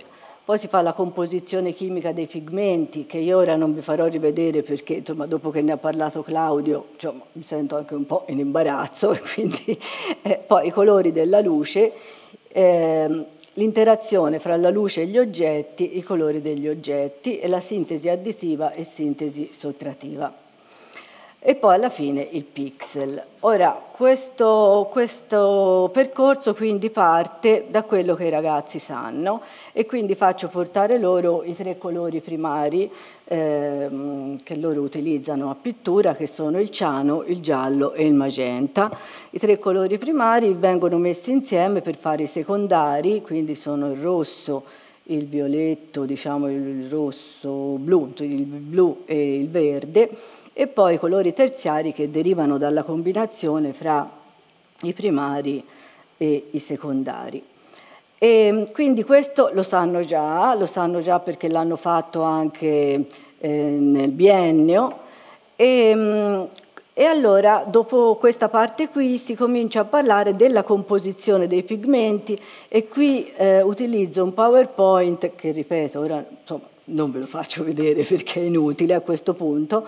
poi si fa la composizione chimica dei pigmenti, che io ora non vi farò rivedere perché insomma, dopo che ne ha parlato Claudio insomma, mi sento anche un po' in imbarazzo, e quindi poi i colori della luce, l'interazione fra la luce e gli oggetti, i colori degli oggetti e la sintesi additiva e sintesi sottrattiva. E poi alla fine il pixel. Ora, questo percorso quindi parte da quello che i ragazzi sanno e quindi faccio portare loro i 3 colori primari che loro utilizzano a pittura, che sono il ciano, il giallo e il magenta. I 3 colori primari vengono messi insieme per fare i secondari, quindi sono il rosso, il violetto, diciamo il rosso blu, il blu e il verde, e poi i colori terziari che derivano dalla combinazione fra i primari e i secondari. E quindi questo lo sanno già perché l'hanno fatto anche nel biennio, e allora dopo questa parte qui si comincia a parlare della composizione dei pigmenti, e qui utilizzo un PowerPoint che, ripeto, ora insomma non ve lo faccio vedere perché è inutile a questo punto,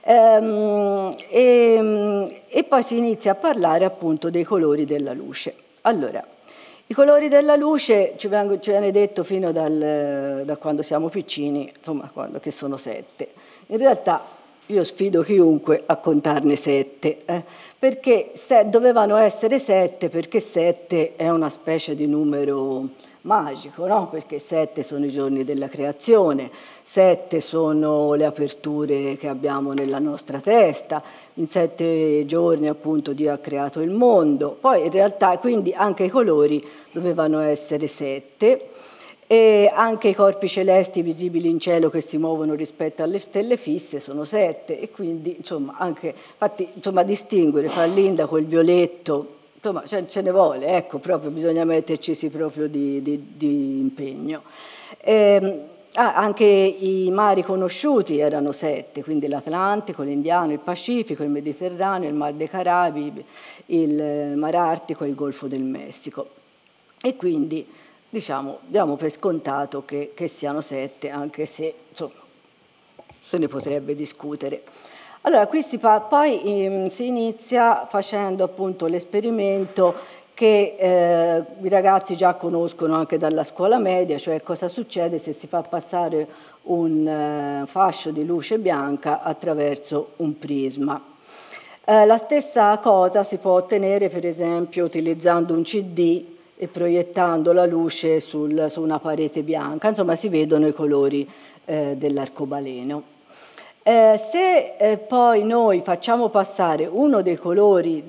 e poi si inizia a parlare appunto dei colori della luce. Allora, i colori della luce ci viene detto fino da quando siamo piccini, insomma, che sono 7. In realtà io sfido chiunque a contarne 7, perché dovevano essere 7, perché 7 è una specie di numero magico, no? Perché 7 sono i giorni della creazione, 7 sono le aperture che abbiamo nella nostra testa, in 7 giorni appunto Dio ha creato il mondo, poi in realtà quindi anche i colori dovevano essere 7, e anche i corpi celesti visibili in cielo che si muovono rispetto alle stelle fisse sono 7, e quindi insomma anche, infatti insomma distinguere fra l'indaco e il violetto, insomma ce ne vuole, ecco, proprio bisogna metterci proprio di impegno. Anche i mari conosciuti erano 7, quindi l'Atlantico, l'Indiano, il Pacifico, il Mediterraneo, il Mar dei Caraibi, il Mar Artico e il Golfo del Messico. E quindi diciamo, diamo per scontato che siano 7, anche se insomma, se ne potrebbe discutere. Allora, qui poi si inizia facendo appunto l'esperimento che i ragazzi già conoscono anche dalla scuola media, cioè cosa succede se si fa passare un fascio di luce bianca attraverso un prisma. La stessa cosa si può ottenere per esempio utilizzando un CD e proiettando la luce su una parete bianca, insomma si vedono i colori dell'arcobaleno. Se poi noi facciamo passare uno dei colori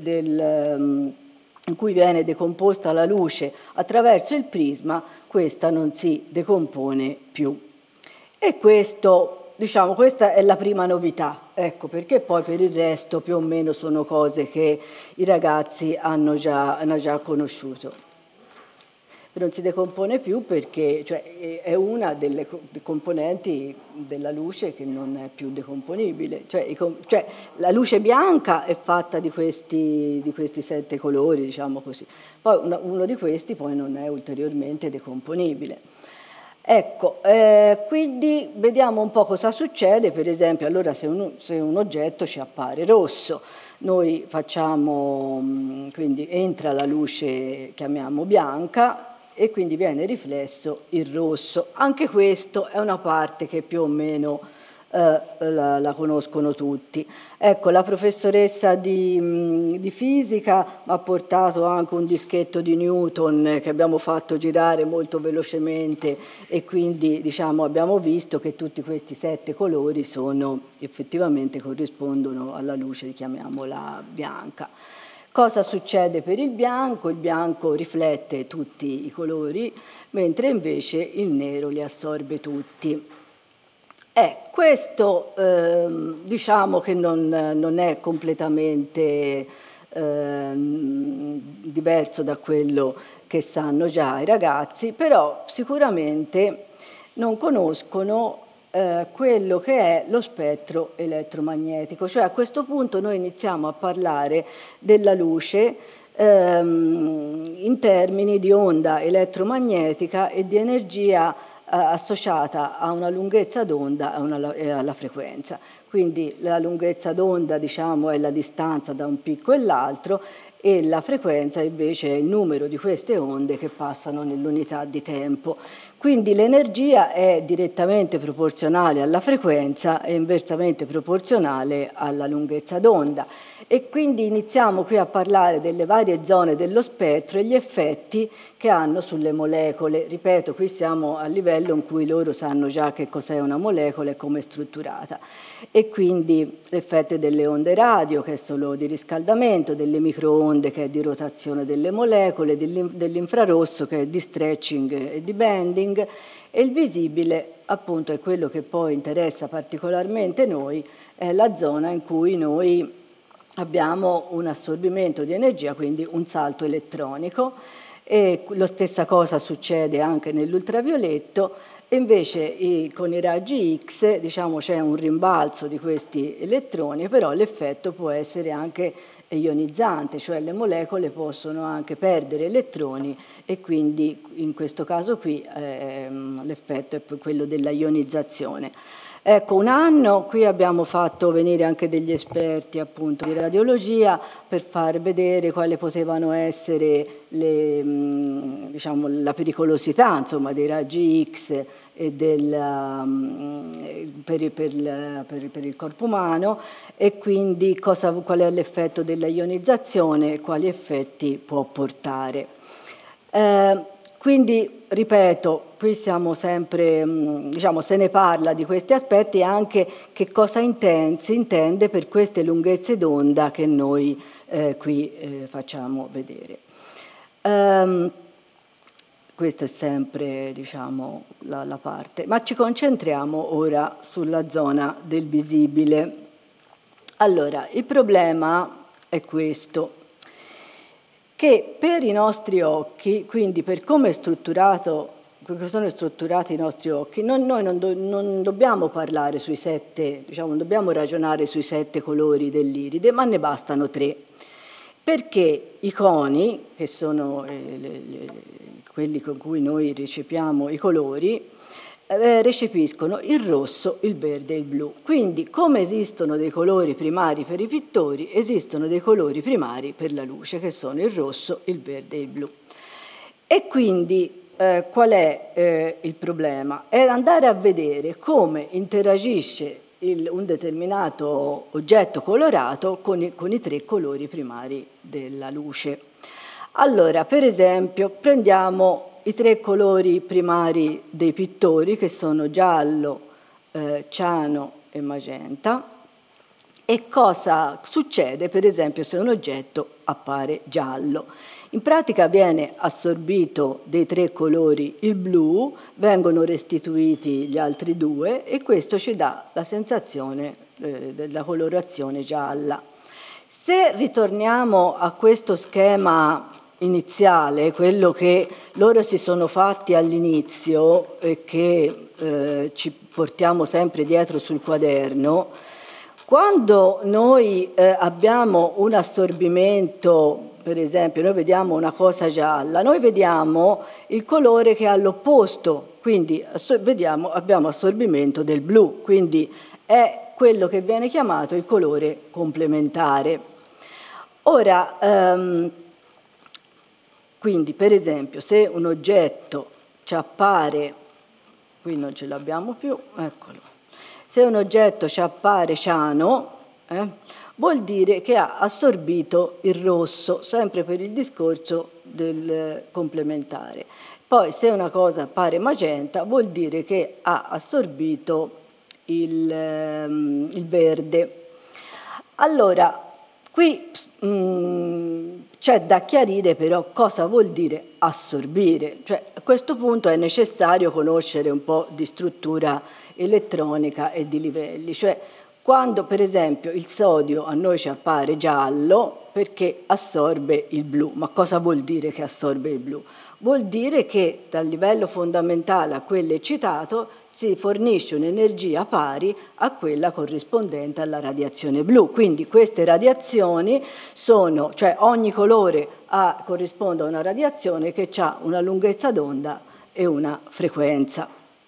in cui viene decomposta la luce attraverso il prisma, questa non si decompone più. E questo, diciamo, questa è la prima novità, ecco, perché poi per il resto più o meno sono cose che i ragazzi hanno già conosciuto. Non si decompone più perché cioè, è una delle componenti della luce che non è più decomponibile. Cioè, la luce bianca è fatta di questi 7 colori, diciamo così. Poi uno di questi poi non è ulteriormente decomponibile. Ecco, quindi vediamo un po' cosa succede, per esempio, allora se un oggetto ci appare rosso, noi facciamo, quindi entra la luce, chiamiamo bianca, e quindi viene riflesso il rosso. Anche questo è una parte che più o meno la conoscono tutti. Ecco, la professoressa di fisica mi ha portato anche un dischetto di Newton che abbiamo fatto girare molto velocemente, e quindi diciamo, abbiamo visto che tutti questi 7 colori effettivamente corrispondono alla luce, chiamiamola bianca. Cosa succede per il bianco? Il bianco riflette tutti i colori, mentre invece il nero li assorbe tutti. Questo diciamo che non è completamente diverso da quello che sanno già i ragazzi, però sicuramente non conoscono quello che è lo spettro elettromagnetico. Cioè a questo punto noi iniziamo a parlare della luce in termini di onda elettromagnetica e di energia associata a una lunghezza d'onda e alla frequenza. Quindi la lunghezza d'onda, diciamo, è la distanza da un picco e l'altro, e la frequenza invece è il numero di queste onde che passano nell'unità di tempo. Quindi l'energia è direttamente proporzionale alla frequenza e inversamente proporzionale alla lunghezza d'onda. E quindi iniziamo qui a parlare delle varie zone dello spettro e gli effetti che hanno sulle molecole. Ripeto, qui siamo a livello in cui loro sanno già che cos'è una molecola e come è strutturata. E quindi l'effetto delle onde radio, che è solo di riscaldamento, delle microonde, che è di rotazione delle molecole, dell'infrarosso, che è di stretching e di bending, e il visibile, appunto, è quello che poi interessa particolarmente noi, è la zona in cui noi abbiamo un assorbimento di energia, quindi un salto elettronico, e la stessa cosa succede anche nell'ultravioletto. E invece con i raggi X, diciamo, c'è un rimbalzo di questi elettroni, però l'effetto può essere anche ionizzante, cioè le molecole possono anche perdere elettroni, e quindi in questo caso qui l'effetto è quello della ionizzazione. Ecco, un anno qui abbiamo fatto venire anche degli esperti, appunto, di radiologia, per far vedere quali potevano essere diciamo, la pericolosità, insomma, dei raggi X e per il corpo umano, e quindi qual è l'effetto della ionizzazione e quali effetti può portare. Quindi, ripeto, qui siamo sempre, diciamo, se ne parla di questi aspetti e anche che cosa si intende per queste lunghezze d'onda che noi qui facciamo vedere. Questa è sempre, diciamo, la parte. Ma ci concentriamo ora sulla zona del visibile. Allora, il problema è questo, che per i nostri occhi, quindi per come sono strutturati i nostri occhi, noi non dobbiamo parlare sui 7, diciamo, non dobbiamo ragionare sui 7 colori dell'iride, ma ne bastano 3, perché i coni, che sono quelli con cui noi recepiamo i colori, recepiscono il rosso, il verde e il blu. Quindi, come esistono dei colori primari per i pittori, esistono dei colori primari per la luce, che sono il rosso, il verde e il blu. E quindi qual è il problema? È andare a vedere come interagisce un determinato oggetto colorato con i 3 colori primari della luce. Allora, per esempio, prendiamo i 3 colori primari dei pittori, che sono giallo, ciano e magenta. E cosa succede, per esempio, se un oggetto appare giallo? In pratica viene assorbito dei 3 colori il blu, vengono restituiti gli altri 2, e questo ci dà la sensazione della colorazione gialla. Se ritorniamo a questo schema iniziale, quello che loro si sono fatti all'inizio e che ci portiamo sempre dietro sul quaderno, quando noi abbiamo un assorbimento, per esempio noi vediamo una cosa gialla, noi vediamo il colore che ha l'opposto, quindi abbiamo assorbimento del blu, quindi è quello che viene chiamato il colore complementare. Ora, quindi, per esempio, se un oggetto ci appare, qui non ce l'abbiamo più, eccolo, se un oggetto ci appare ciano, vuol dire che ha assorbito il rosso, sempre per il discorso del complementare. Poi, se una cosa appare magenta, vuol dire che ha assorbito il verde. Allora, qui c'è da chiarire però cosa vuol dire assorbire. Cioè, a questo punto è necessario conoscere un po' di struttura elettronica e di livelli. Cioè, quando per esempio il sodio a noi ci appare giallo perché assorbe il blu. Ma cosa vuol dire che assorbe il blu? Vuol dire che dal livello fondamentale a quello eccitato si fornisce un'energia pari a quella corrispondente alla radiazione blu. Quindi queste radiazioni sono, cioè ogni colore corrisponde a una radiazione che ha una lunghezza d'onda e una frequenza.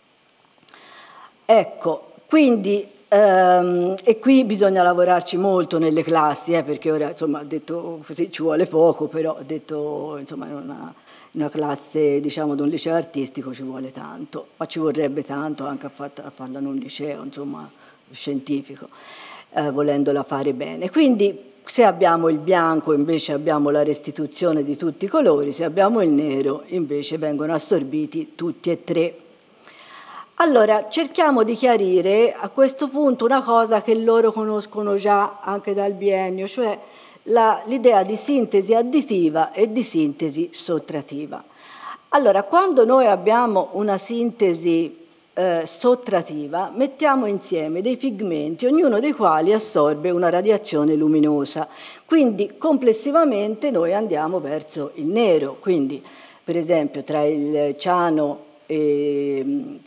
Ecco, quindi, e qui bisogna lavorarci molto nelle classi, perché ora, insomma, detto così ci vuole poco, però detto, insomma, in una classe, diciamo, di un liceo artistico ci vuole tanto, ma ci vorrebbe tanto anche a farla in un liceo, insomma, scientifico, volendola fare bene. Quindi, se abbiamo il bianco invece abbiamo la restituzione di tutti i colori, se abbiamo il nero invece vengono assorbiti tutti e tre. Allora, cerchiamo di chiarire a questo punto una cosa che loro conoscono già anche dal biennio, cioè l'idea di sintesi additiva e di sintesi sottrattiva. Allora, quando noi abbiamo una sintesi sottrattiva, mettiamo insieme dei pigmenti, ognuno dei quali assorbe una radiazione luminosa. Quindi complessivamente noi andiamo verso il nero. Quindi, per esempio, tra il ciano e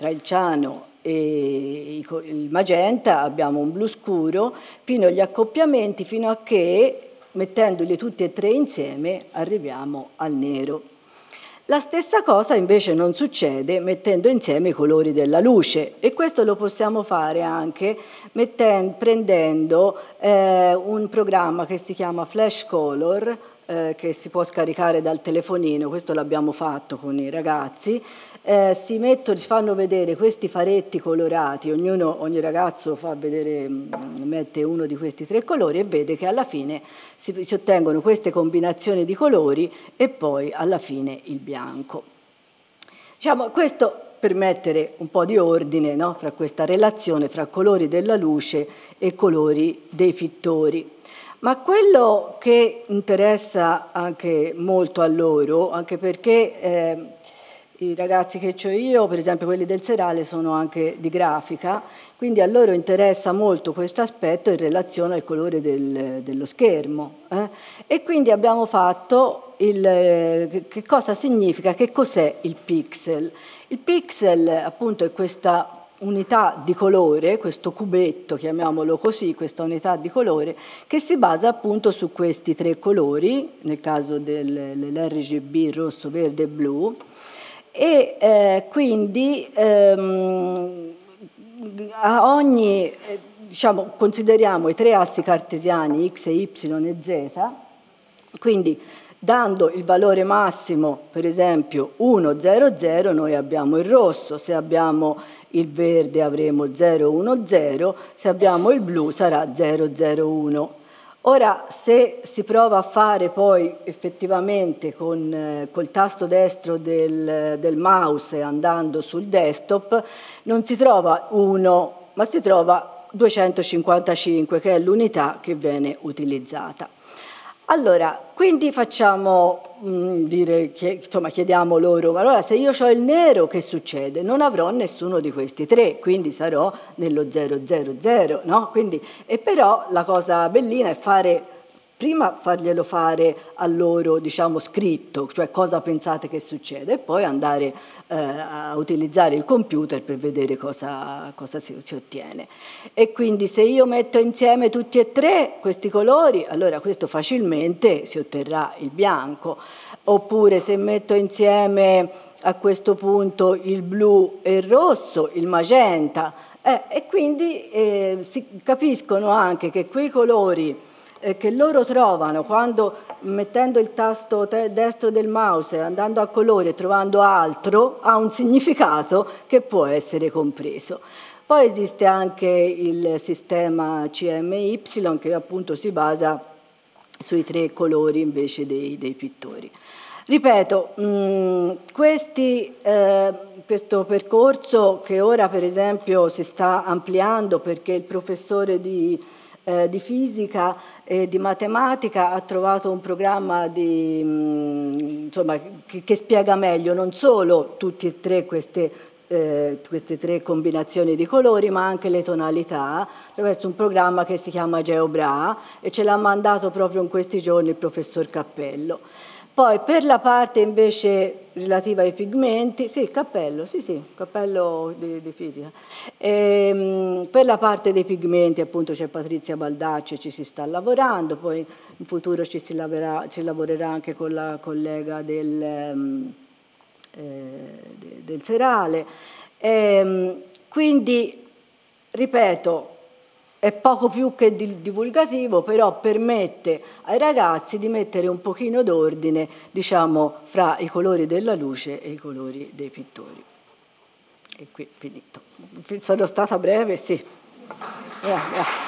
il magenta abbiamo un blu scuro, fino agli accoppiamenti, fino a che, mettendoli tutti e tre insieme, arriviamo al nero. La stessa cosa invece non succede mettendo insieme i colori della luce, e questo lo possiamo fare anche prendendo un programma che si chiama Flash Color, che si può scaricare dal telefonino. Questo l'abbiamo fatto con i ragazzi. Si fanno vedere questi faretti colorati, ogni ragazzo mette uno di questi tre colori e vede che alla fine si ottengono queste combinazioni di colori e poi alla fine il bianco. Diciamo, questo per mettere un po' di ordine, no, fra questa relazione fra colori della luce e colori dei pittori. Ma quello che interessa anche molto a loro, anche perché i ragazzi che ho io, per esempio quelli del serale, sono anche di grafica, quindi a loro interessa molto questo aspetto in relazione al colore dello schermo. E quindi abbiamo fatto che cosa significa, che cos'è il pixel. Il pixel appunto è questa unità di colore, questo cubetto, chiamiamolo così, questa unità di colore, che si basa appunto su questi tre colori, nel caso dell'RGB rosso, verde e blu, e quindi a ogni, diciamo, consideriamo i tre assi cartesiani x, y e z, quindi dando il valore massimo, per esempio 1, 0, 0, noi abbiamo il rosso, se abbiamo il verde avremo 0, 1, 0, se abbiamo il blu sarà 0, 0, 1. Ora, se si prova a fare poi effettivamente col tasto destro del mouse andando sul desktop, non si trova 1, ma si trova 255, che è l'unità che viene utilizzata. Allora, quindi chiediamo loro, allora se io ho il nero che succede? Non avrò nessuno di questi tre, quindi sarò nello 000, no? Quindi, e però la cosa bellina è prima farglielo fare a loro, diciamo, scritto, cioè cosa pensate che succede, e poi andare a utilizzare il computer per vedere cosa si ottiene. E quindi se io metto insieme tutti e tre questi colori, allora questo facilmente si otterrà il bianco. Oppure se metto insieme a questo punto il blu e il rosso, il magenta, e quindi si capiscono anche che quei colori che loro trovano quando mettendo il tasto destro del mouse, andando a colore e trovando altro, ha un significato che può essere compreso. Poi esiste anche il sistema CMY che appunto si basa sui tre colori invece dei pittori. Ripeto, questo percorso che ora per esempio si sta ampliando perché il professore di fisica e di matematica ha trovato un programma che spiega meglio non solo tutte e tre queste tre combinazioni di colori, ma anche le tonalità, attraverso un programma che si chiama GeoBra, e ce l'ha mandato proprio in questi giorni il professor Cappello. Poi per la parte invece relativa ai pigmenti, Cappello di fisica. Per la parte dei pigmenti appunto c'è Patrizia Baldacci e ci si sta lavorando, poi in futuro ci lavorerà anche con la collega del Serale. Quindi ripeto, è poco più che divulgativo, però permette ai ragazzi di mettere un pochino d'ordine, diciamo, fra i colori della luce e i colori dei pittori. E qui finito. Sono stata breve, sì. Yeah.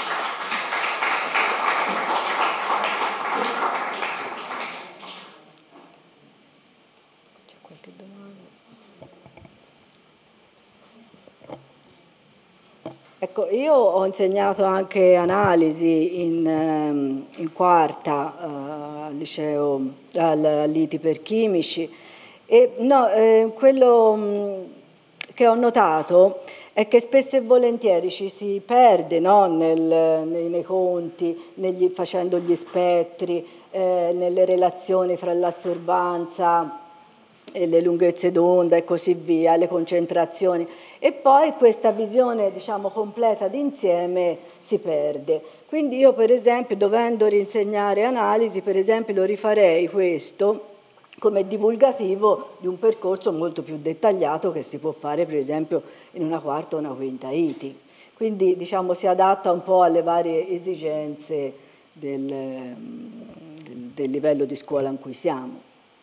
Ecco, io ho insegnato anche analisi in quarta al liceo, all'ITI per chimici, e no, quello che ho notato è che spesso e volentieri ci si perde, no, nei conti, facendo gli spettri, nelle relazioni fra l'assorbanza e le lunghezze d'onda e così via, le concentrazioni, e poi questa visione, diciamo, completa d'insieme si perde. Quindi io, per esempio, dovendo rinsegnare analisi, per esempio, lo rifarei questo come divulgativo di un percorso molto più dettagliato che si può fare, per esempio, in una quarta o una quinta ITI. Quindi, diciamo, si adatta un po' alle varie esigenze del livello di scuola in cui siamo.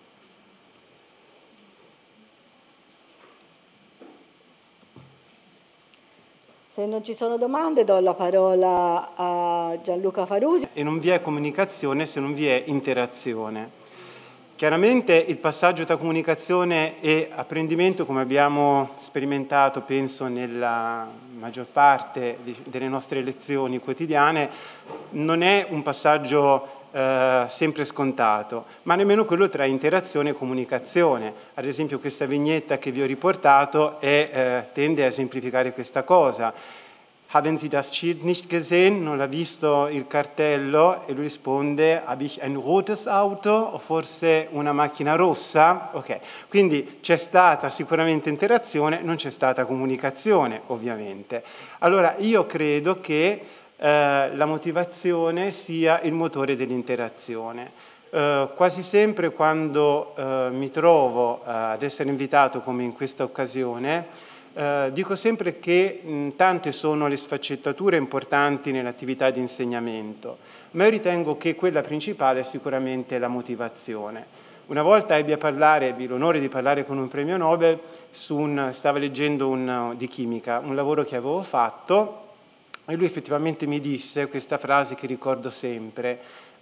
Se non ci sono domande, do la parola a Gianluca Farusi. E non vi è comunicazione se non vi è interazione. Chiaramente il passaggio tra comunicazione e apprendimento, come abbiamo sperimentato, penso, nella maggior parte delle nostre lezioni quotidiane, non è un passaggio sempre scontato, ma nemmeno quello tra interazione e comunicazione. Ad esempio questa vignetta che vi ho riportato tende a esemplificare questa cosa. Haben Sie das Schild nicht gesehen? Non l'ha visto il cartello? E lui risponde, habe ich ein rotes Auto? O forse una macchina rossa? Ok, quindi c'è stata sicuramente interazione, non c'è stata comunicazione, ovviamente. Allora io credo che la motivazione sia il motore dell'interazione. Quasi sempre quando mi trovo ad essere invitato, come in questa occasione, dico sempre che tante sono le sfaccettature importanti nell'attività di insegnamento, ma io ritengo che quella principale è sicuramente la motivazione. Una volta ebbi l'onore di parlare con un premio Nobel stava leggendo di chimica, un lavoro che avevo fatto, e lui effettivamente mi disse questa frase che ricordo sempre: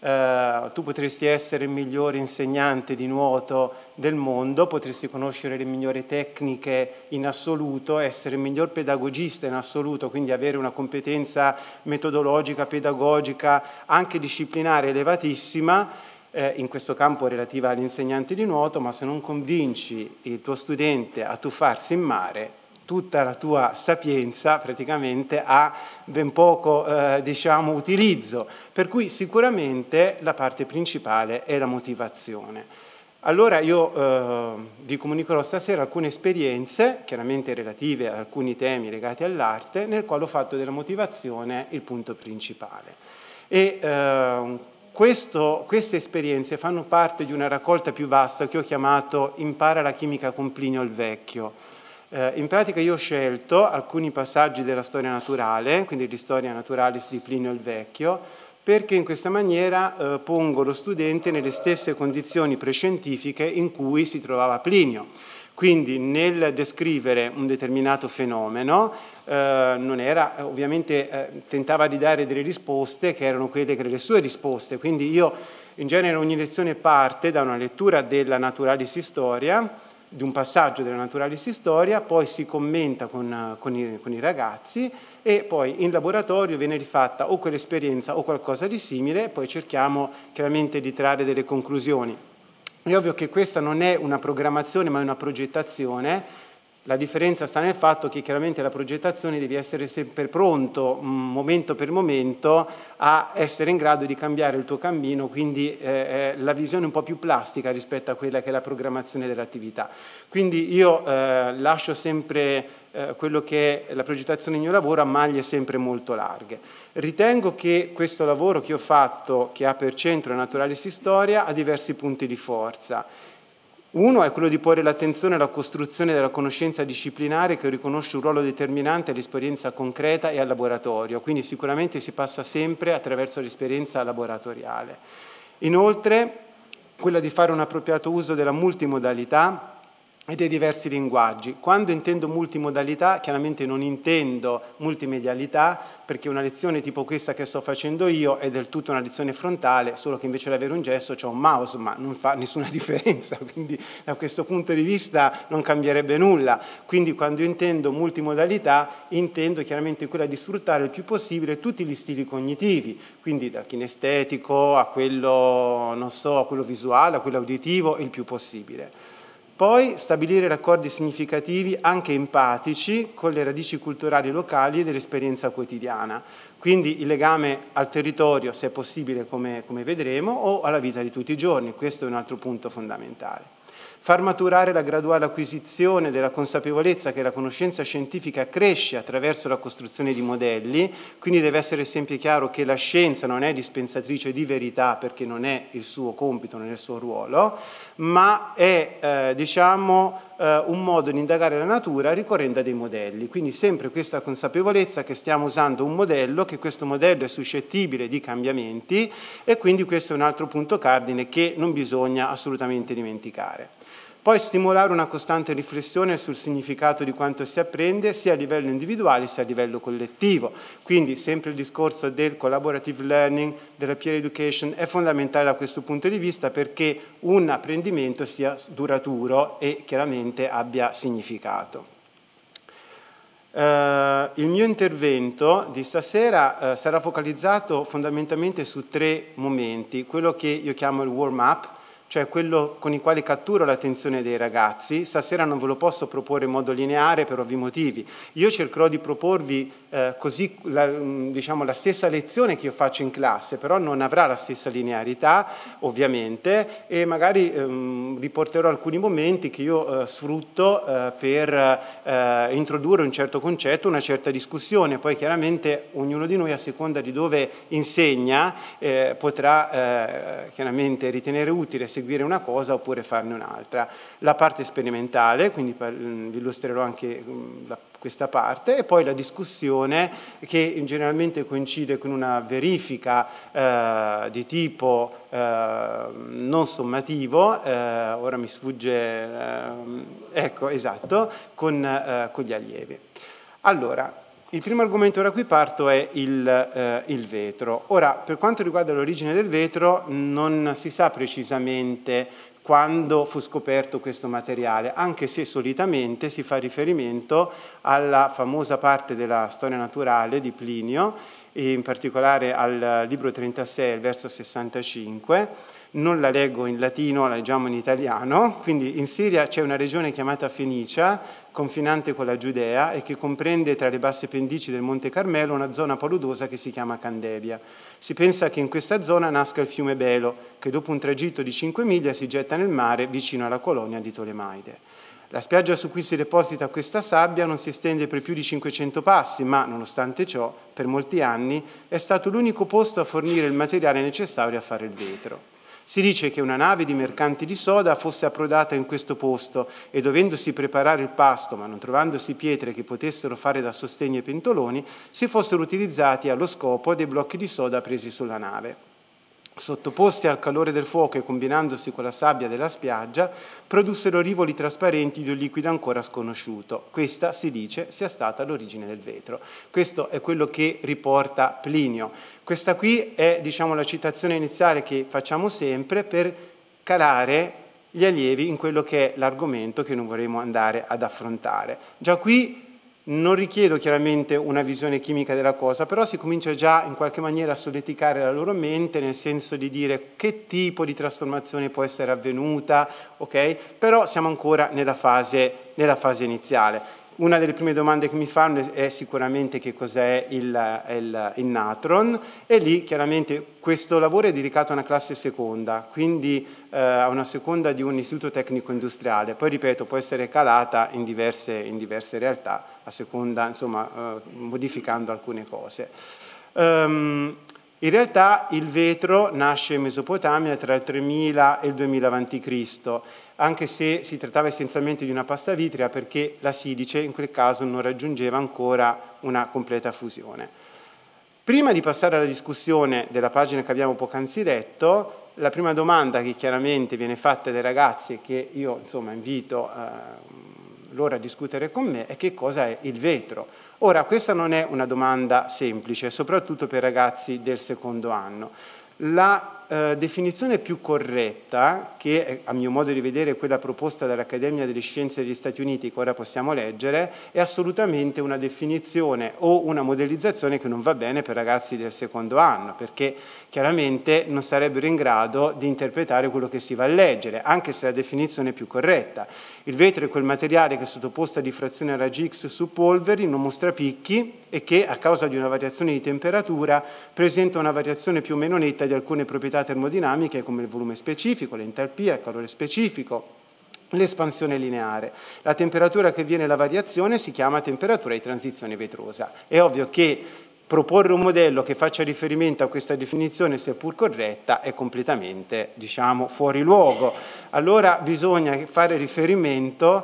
tu potresti essere il migliore insegnante di nuoto del mondo, potresti conoscere le migliori tecniche in assoluto, essere il miglior pedagogista in assoluto, quindi avere una competenza metodologica, pedagogica, anche disciplinare elevatissima, in questo campo relativa agli insegnanti di nuoto, ma se non convinci il tuo studente a tuffarsi in mare, tutta la tua sapienza praticamente ha ben poco diciamo, utilizzo, per cui sicuramente la parte principale è la motivazione. Allora io vi comunicherò stasera alcune esperienze, chiaramente relative ad alcuni temi legati all'arte, nel quale ho fatto della motivazione il punto principale. E queste esperienze fanno parte di una raccolta più vasta che ho chiamato Impara la chimica con Plinio il Vecchio. In pratica io ho scelto alcuni passaggi della storia naturale, quindi di Storia Naturalis di Plinio il Vecchio, perché in questa maniera pongo lo studente nelle stesse condizioni prescientifiche in cui si trovava Plinio. Quindi nel descrivere un determinato fenomeno non era, ovviamente tentava di dare delle risposte che erano quelle che erano le sue risposte, quindi io in genere ogni lezione parte da una lettura della Naturalis Historia, di un passaggio della Naturalis Historia, poi si commenta con i ragazzi e poi in laboratorio viene rifatta o quell'esperienza o qualcosa di simile e poi cerchiamo chiaramente di trarre delle conclusioni. È ovvio che questa non è una programmazione ma è una progettazione. La differenza sta nel fatto che chiaramente la progettazione devi essere sempre pronto, momento per momento, a essere in grado di cambiare il tuo cammino, quindi la visione un po' più plastica rispetto a quella che è la programmazione dell'attività. Quindi io lascio sempre quello che è la progettazione del mio lavoro a maglie sempre molto larghe. Ritengo che questo lavoro che ho fatto, che ha per centro la Naturalis Historia, ha diversi punti di forza. Uno è quello di porre l'attenzione alla costruzione della conoscenza disciplinare che riconosce un ruolo determinante all'esperienza concreta e al laboratorio, quindi sicuramente si passa sempre attraverso l'esperienza laboratoriale. Inoltre, quella di fare un appropriato uso della multimodalità e dei diversi linguaggi. Quando intendo multimodalità, chiaramente non intendo multimedialità, perché una lezione tipo questa che sto facendo io è del tutto una lezione frontale, solo che invece di avere un gesto c'ho un mouse, ma non fa nessuna differenza, quindi da questo punto di vista non cambierebbe nulla. Quindi quando io intendo multimodalità, intendo chiaramente quella di sfruttare il più possibile tutti gli stili cognitivi, quindi dal kinestetico a quello, non so, a quello visuale, a quello uditivo, il più possibile. Poi stabilire raccordi significativi anche empatici con le radici culturali locali dell'esperienza quotidiana, quindi il legame al territorio, se è possibile, come vedremo, o alla vita di tutti i giorni. Questo è un altro punto fondamentale. Far maturare la graduale acquisizione della consapevolezza che la conoscenza scientifica cresce attraverso la costruzione di modelli, quindi deve essere sempre chiaro che la scienza non è dispensatrice di verità perché non è il suo compito, non è il suo ruolo, ma è un modo di indagare la natura ricorrendo a dei modelli. Quindi sempre questa consapevolezza che stiamo usando un modello, che questo modello è suscettibile di cambiamenti e quindi questo è un altro punto cardine che non bisogna assolutamente dimenticare. Poi stimolare una costante riflessione sul significato di quanto si apprende sia a livello individuale sia a livello collettivo. Quindi sempre il discorso del collaborative learning, della peer education è fondamentale da questo punto di vista perché un apprendimento sia duraturo e chiaramente abbia significato. Il mio intervento di stasera sarà focalizzato fondamentalmente su 3 momenti, quello che io chiamo il warm-up, cioè quello con i quali catturo l'attenzione dei ragazzi. Stasera non ve lo posso proporre in modo lineare per ovvi motivi. Io cercherò di proporvi così la stessa lezione che io faccio in classe, però non avrà la stessa linearità ovviamente e magari riporterò alcuni momenti che io sfrutto per introdurre un certo concetto, una certa discussione. Poi chiaramente ognuno di noi a seconda di dove insegna potrà chiaramente ritenere utile seguire una cosa oppure farne un'altra. La parte sperimentale, quindi vi illustrerò anche questa parte, e poi la discussione che generalmente coincide con una verifica di tipo non sommativo, ora mi sfugge, ecco, esatto, con gli allievi. Allora, il primo argomento da cui parto è il vetro. Ora, per quanto riguarda l'origine del vetro, non si sa precisamente quando fu scoperto questo materiale, anche se solitamente si fa riferimento alla famosa parte della storia naturale di Plinio, e in particolare al libro 36, al verso 65. Non la leggo in latino, la leggiamo in italiano. Quindi in Siria c'è una regione chiamata Fenicia, confinante con la Giudea e che comprende tra le basse pendici del Monte Carmelo una zona paludosa che si chiama Candebia. Si pensa che in questa zona nasca il fiume Belo, che dopo un tragitto di 5 miglia si getta nel mare vicino alla colonia di Tolemaide. La spiaggia su cui si deposita questa sabbia non si estende per più di 500 passi, ma, nonostante ciò, per molti anni è stato l'unico posto a fornire il materiale necessario a fare il vetro. Si dice che una nave di mercanti di soda fosse approdata in questo posto e dovendosi preparare il pasto, ma non trovandosi pietre che potessero fare da sostegno ai pentoloni, si fossero utilizzati allo scopo dei blocchi di soda presi sulla nave. Sottoposti al calore del fuoco e combinandosi con la sabbia della spiaggia, produssero rivoli trasparenti di un liquido ancora sconosciuto. Questa, si dice, sia stata l'origine del vetro. Questo è quello che riporta Plinio. Questa qui è, diciamo, la citazione iniziale che facciamo sempre per calare gli allievi in quello che è l'argomento che noi vorremmo andare ad affrontare. Già qui non richiedo chiaramente una visione chimica della cosa, però si comincia già in qualche maniera a solleticare la loro mente, nel senso di dire che tipo di trasformazione può essere avvenuta, ok? Però siamo ancora nella fase iniziale. Una delle prime domande che mi fanno è sicuramente che cos'è il natron, e lì chiaramente questo lavoro è dedicato a una classe seconda, quindi a una seconda di un istituto tecnico industriale. Poi ripeto, può essere calata in diverse realtà, a seconda, insomma, modificando alcune cose. In realtà il vetro nasce in Mesopotamia tra il 3000 e il 2000 a.C., anche se si trattava essenzialmente di una pasta vitrea, perché la silice in quel caso non raggiungeva ancora una completa fusione. Prima di passare alla discussione della pagina che abbiamo poc'anzi letto, la prima domanda che chiaramente viene fatta dai ragazzi, e che io insomma invito loro a discutere con me, è: che cosa è il vetro? Ora, questa non è una domanda semplice, soprattutto per ragazzi del secondo anno. La definizione più corretta, che a mio modo di vedere è quella proposta dall'Accademia delle Scienze degli Stati Uniti, che ora possiamo leggere, è assolutamente una definizione o una modellizzazione che non va bene per ragazzi del secondo anno, perché chiaramente non sarebbero in grado di interpretare quello che si va a leggere, anche se la definizione è più corretta. Il vetro è quel materiale che, sottoposto a diffrazione a raggi X su polveri, non mostra picchi e che, a causa di una variazione di temperatura, presenta una variazione più o meno netta di alcune proprietà termodinamiche, come il volume specifico, l'entalpia, il calore specifico, l'espansione lineare. La temperatura che viene la variazione si chiama temperatura di transizione vetrosa. È ovvio che proporre un modello che faccia riferimento a questa definizione, seppur corretta, è completamente, diciamo, fuori luogo. Allora bisogna fare riferimento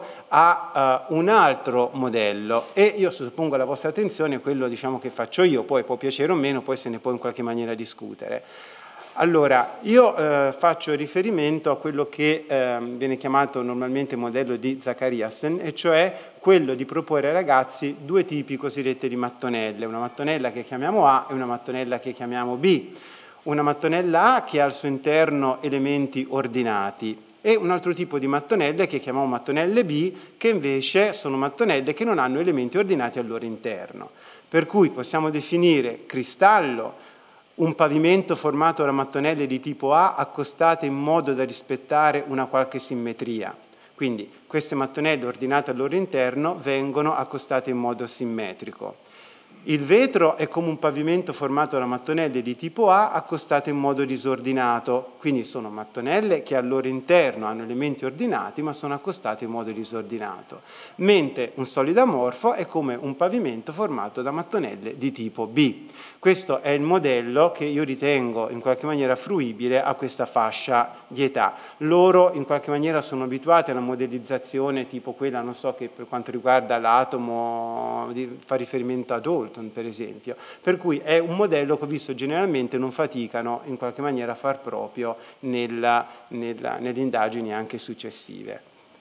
a un altro modello, e io sottopongo alla vostra attenzione quello, diciamo, che faccio io, poi può piacere o meno, poi se ne può in qualche maniera discutere. Allora, io faccio riferimento a quello che viene chiamato normalmente modello di Zachariasen, e cioè quello di proporre ai ragazzi due tipi cosiddette di mattonelle, una mattonella che chiamiamo A e una mattonella che chiamiamo B. Una mattonella A che ha al suo interno elementi ordinati, e un altro tipo di mattonelle che chiamiamo mattonelle B, che invece sono mattonelle che non hanno elementi ordinati al loro interno. Per cui possiamo definire cristallo un pavimento formato da mattonelle di tipo A accostate in modo da rispettare una qualche simmetria. Quindi queste mattonelle ordinate al loro interno vengono accostate in modo simmetrico. Il vetro è come un pavimento formato da mattonelle di tipo A accostate in modo disordinato, quindi sono mattonelle che al loro interno hanno elementi ordinati ma sono accostate in modo disordinato, mentre un solido amorfo è come un pavimento formato da mattonelle di tipo B. Questo è il modello che io ritengo in qualche maniera fruibile a questa fascia di età. Loro in qualche maniera sono abituati alla modellizzazione tipo quella, non so, che per quanto riguarda l'atomo fa riferimento ad Dalton, per esempio. Per cui è un modello che ho visto generalmente non faticano in qualche maniera a far proprio nelle indagini anche successive.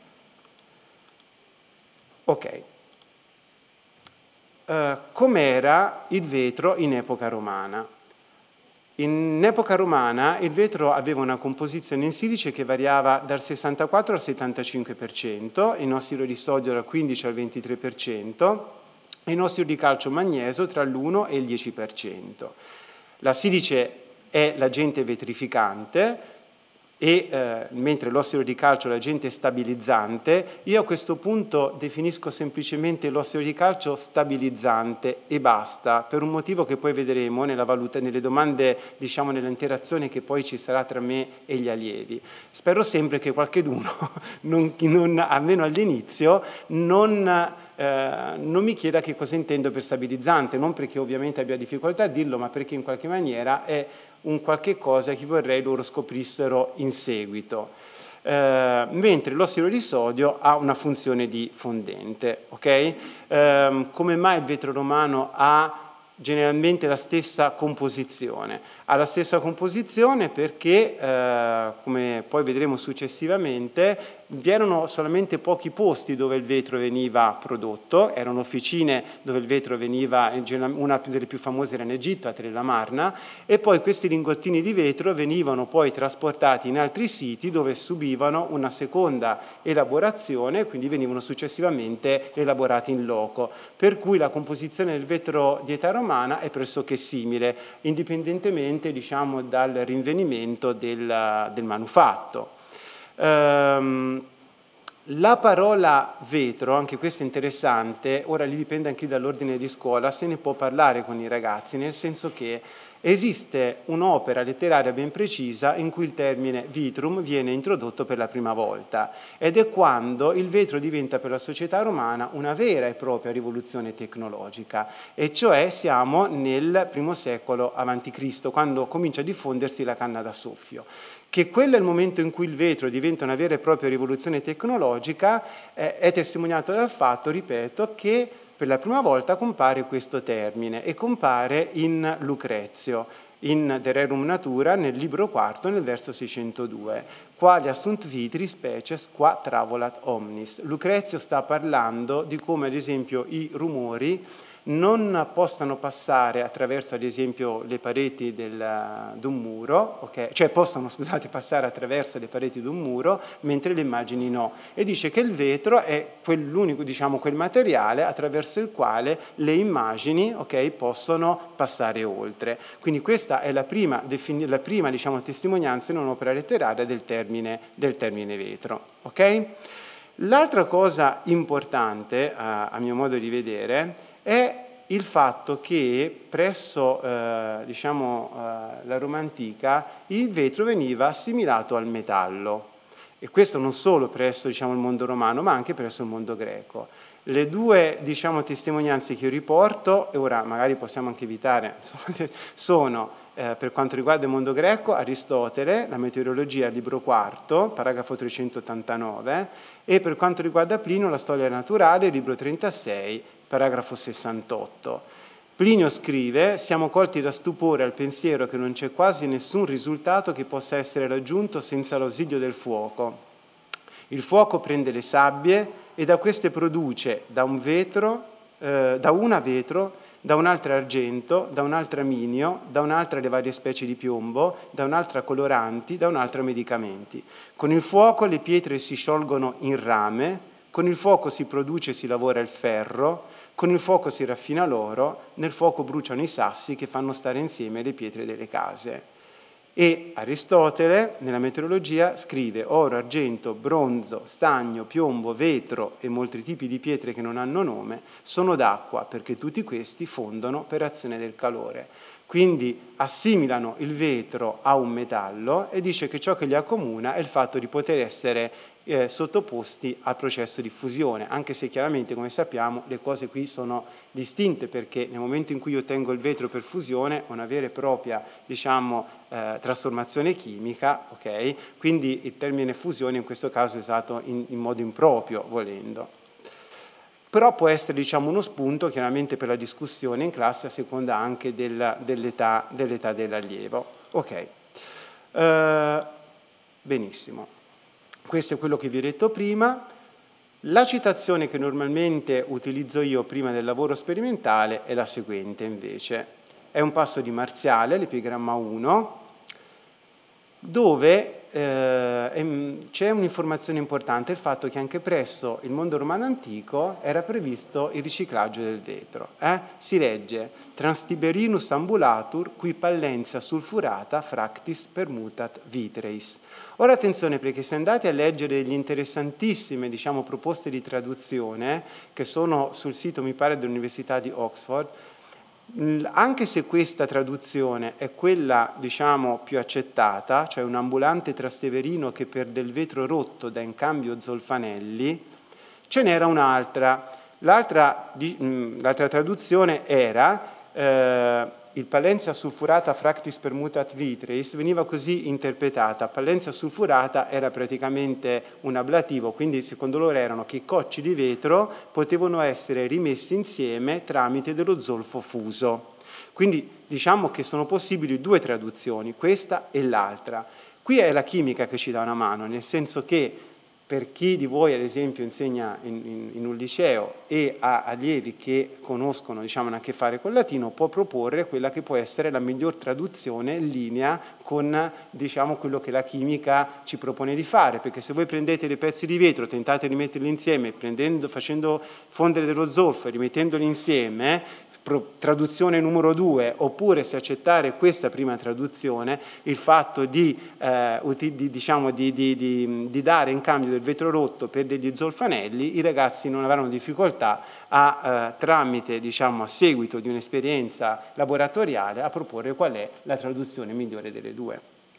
Ok. Com'era il vetro in epoca romana? In epoca romana il vetro aveva una composizione in silice che variava dal 64 al 75%, in ossido di sodio dal 15 al 23%, e in ossido di calcio magnesio tra l'1 e il 10%. La silice è l'agente vetrificante, e mentre l'ossido di calcio è l'agente stabilizzante. Io a questo punto definisco semplicemente l'ossido di calcio stabilizzante e basta, per un motivo che poi vedremo nelle domande, diciamo nella interazione che poi ci sarà tra me e gli allievi. Spero sempre che qualcheduno, almeno all'inizio, non mi chieda che cosa intendo per stabilizzante, non perché ovviamente abbia difficoltà a dirlo, ma perché in qualche maniera è un qualche cosa che vorrei loro scoprissero in seguito. Mentre l'ossido di sodio ha una funzione di fondente. Okay? Come mai il vetro romano ha generalmente la stessa composizione? Ha la stessa composizione perché, come poi vedremo successivamente, vi erano solamente pochi posti dove il vetro veniva prodotto, erano officine dove il vetro veniva, una delle più famose era in Egitto, a Tell Amarna, e poi questi lingottini di vetro venivano poi trasportati in altri siti dove subivano una seconda elaborazione, quindi venivano successivamente elaborati in loco, per cui la composizione del vetro di età romana è pressoché simile, indipendentemente, diciamo, dal rinvenimento del manufatto. La parola vetro, anche questo è interessante, ora lì dipende anche dall'ordine di scuola, se ne può parlare con i ragazzi, nel senso che Esiste un'opera letteraria ben precisa in cui il termine vitrum viene introdotto per la prima volta, ed è quando il vetro diventa per la società romana una vera e propria rivoluzione tecnologica, e cioè siamo nel I secolo a.C., quando comincia a diffondersi la canna da soffio. Che quello è il momento in cui il vetro diventa una vera e propria rivoluzione tecnologica è testimoniato dal fatto, ripeto, che per la prima volta compare questo termine, e compare in Lucrezio, in De Rerum Natura, nel libro quarto, nel verso 602. Quali assunt vitri species qua travolat omnis. Lucrezio sta parlando di come, ad esempio, i rumori non possano passare attraverso, ad esempio, le pareti di un muro, okay? Cioè possono, scusate, passare attraverso le pareti di un muro, mentre le immagini no. E dice che il vetro è quell'unico, diciamo, quel materiale attraverso il quale le immagini, okay, possono passare oltre. Quindi questa è la prima diciamo, testimonianza in un'opera letteraria del termine vetro. Okay? L'altra cosa importante, a mio modo di vedere, è il fatto che presso la Roma antica il vetro veniva assimilato al metallo, e questo non solo presso, diciamo, il mondo romano, ma anche presso il mondo greco. Le due, diciamo, testimonianze che io riporto, e ora magari possiamo anche evitare, sono per quanto riguarda il mondo greco, Aristotele, la meteorologia, libro quarto, paragrafo 389, e per quanto riguarda Plinio, la storia naturale, libro 36, paragrafo 68. Plinio scrive: siamo colti da stupore al pensiero che non c'è quasi nessun risultato che possa essere raggiunto senza l'ausilio del fuoco. Il fuoco prende le sabbie e da queste produce da una vetro, da un'altra argento, da un'altra minio, da un'altra le varie specie di piombo, da un'altra coloranti, da un'altra medicamenti. Con il fuoco le pietre si sciolgono in rame, con il fuoco si produce e si lavora il ferro, con il fuoco si raffina l'oro, nel fuoco bruciano i sassi che fanno stare insieme le pietre delle case. E Aristotele, nella meteorologia, scrive: oro, argento, bronzo, stagno, piombo, vetro e molti tipi di pietre che non hanno nome sono d'acqua, perché tutti questi fondono per azione del calore. Quindi assimilano il vetro a un metallo, e dice che ciò che li accomuna è il fatto di poter essere sottoposti al processo di fusione, anche se chiaramente, come sappiamo, le cose qui sono distinte, perché nel momento in cui io ottengo il vetro per fusione ho una vera e propria, diciamo, trasformazione chimica, okay? Quindi il termine fusione in questo caso è usato in modo improprio, volendo. Però può essere, diciamo, uno spunto chiaramente per la discussione in classe, a seconda anche dell'età dell'allievo. Ok, benissimo. Questo è quello che vi ho detto prima. La citazione che normalmente utilizzo io prima del lavoro sperimentale è la seguente, invece. È un passo di Marziale, l'epigramma 1, dove c'è un'informazione importante, il fatto che anche presso il mondo romano antico era previsto il riciclaggio del vetro. Si legge: transtiberinus ambulatur qui pallenza sulfurata fractis permutat vitreis. Ora attenzione, perché se andate a leggere le interessantissime, diciamo, proposte di traduzione che sono sul sito, mi pare, dell'Università di Oxford, anche se questa traduzione è quella, diciamo, più accettata, cioè un ambulante trasteverino che per del vetro rotto dà in cambio zolfanelli, ce n'era un'altra. L'altra traduzione era il pallenza sulfurata fractis permutat vitreis, veniva così interpretata. Pallenza sulfurata era praticamente un ablativo, quindi secondo loro erano che i cocci di vetro potevano essere rimessi insieme tramite dello zolfo fuso. Quindi diciamo che sono possibili due traduzioni, questa e l'altra. Qui è la chimica che ci dà una mano, nel senso che per chi di voi, ad esempio, insegna in un liceo e ha allievi che conoscono, diciamo, hanno a che fare col latino, può proporre quella che può essere la miglior traduzione in linea con, diciamo, quello che la chimica ci propone di fare, perché se voi prendete dei pezzi di vetro, tentate di metterli insieme, facendo fondere dello zolfo e rimettendoli insieme, traduzione numero 2, oppure se accettare questa prima traduzione, il fatto di dare in cambio del vetro rotto per degli zolfanelli, i ragazzi non avranno difficoltà tramite, diciamo, a seguito di un'esperienza laboratoriale, a proporre qual è la traduzione migliore delle due.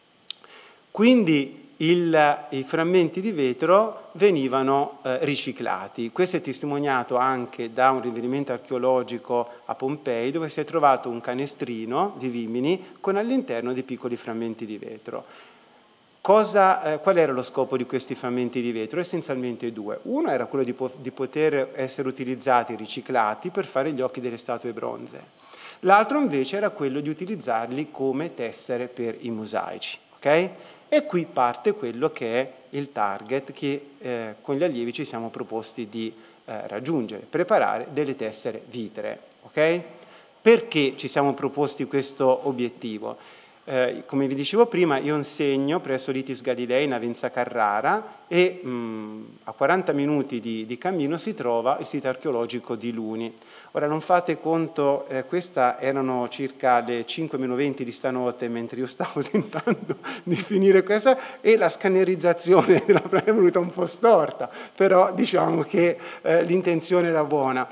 Quindi i frammenti di vetro venivano riciclati. Questo è testimoniato anche da un rinvenimento archeologico a Pompei, dove si è trovato un canestrino di vimini con all'interno dei piccoli frammenti di vetro. Qual era lo scopo di questi frammenti di vetro? Essenzialmente due. Uno era quello di poter essere utilizzati, riciclati, per fare gli occhi delle statue bronzee. L'altro invece era quello di utilizzarli come tessere per i mosaici. Okay? E qui parte quello che è il target che con gli allievi ci siamo proposti di raggiungere, preparare delle tessere vitree. Okay? Perché ci siamo proposti questo obiettivo? Come vi dicevo prima, io insegno presso l'ITIS Galilei in Avenza Carrara e a 40 minuti di cammino si trova il sito archeologico di Luni. Ora non fate conto, questa erano circa le 5:20 di stanotte mentre io stavo tentando di finire questa, e la scannerizzazione è venuta un po' storta, però diciamo che l'intenzione era buona.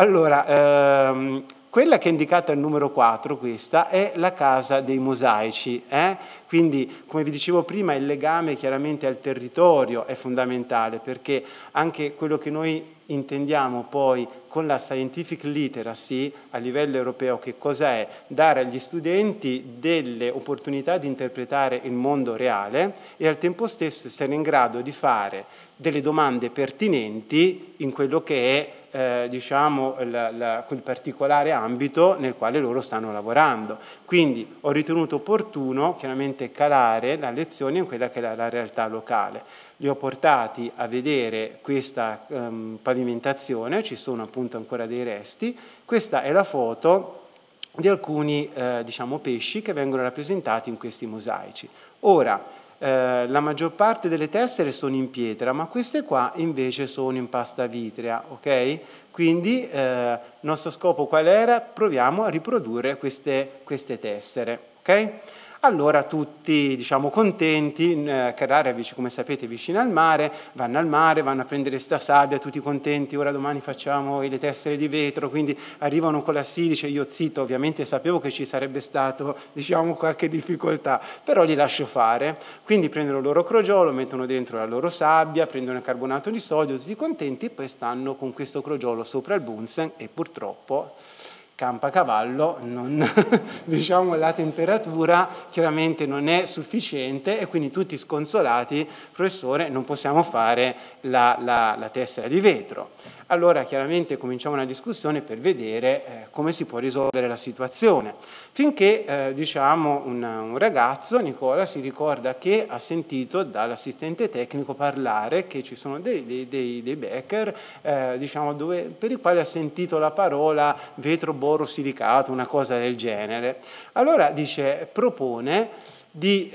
Allora, quella che è indicata al numero 4, questa, è la casa dei mosaici. Quindi, come vi dicevo prima, il legame chiaramente al territorio è fondamentale, perché anche quello che noi intendiamo poi con la scientific literacy a livello europeo, che cosa è? Dare agli studenti delle opportunità di interpretare il mondo reale e al tempo stesso essere in grado di fare delle domande pertinenti in quello che è diciamo, quel particolare ambito nel quale loro stanno lavorando. Quindi ho ritenuto opportuno chiaramente calare la lezione in quella che è la realtà locale. Li ho portati a vedere questa pavimentazione, ci sono appunto ancora dei resti. Questa è la foto di alcuni diciamo, pesci che vengono rappresentati in questi mosaici. Ora, la maggior parte delle tessere sono in pietra, ma queste qua invece sono in pasta vitrea, ok? Quindi il nostro scopo qual era? Proviamo a riprodurre queste tessere, ok? Allora tutti, diciamo, contenti, Carrara, come sapete, vicino al mare, vanno a prendere sta sabbia, tutti contenti, ora domani facciamo le tessere di vetro, quindi arrivano con la silice, io zitto, ovviamente sapevo che ci sarebbe stato, diciamo, qualche difficoltà, però li lascio fare, quindi prendono il loro crogiolo, mettono dentro la loro sabbia, prendono il carbonato di sodio, tutti contenti, e poi stanno con questo crogiolo sopra il Bunsen e purtroppo Campacavallo, diciamo, la temperatura chiaramente non è sufficiente e quindi tutti sconsolati, professore, non possiamo fare la tessera di vetro. Allora chiaramente cominciamo una discussione per vedere come si può risolvere la situazione, finché diciamo un ragazzo, Nicola, si ricorda che ha sentito dall'assistente tecnico parlare che ci sono dei becker diciamo, per i quali ha sentito la parola vetro borosilicato, una cosa del genere. Allora propone di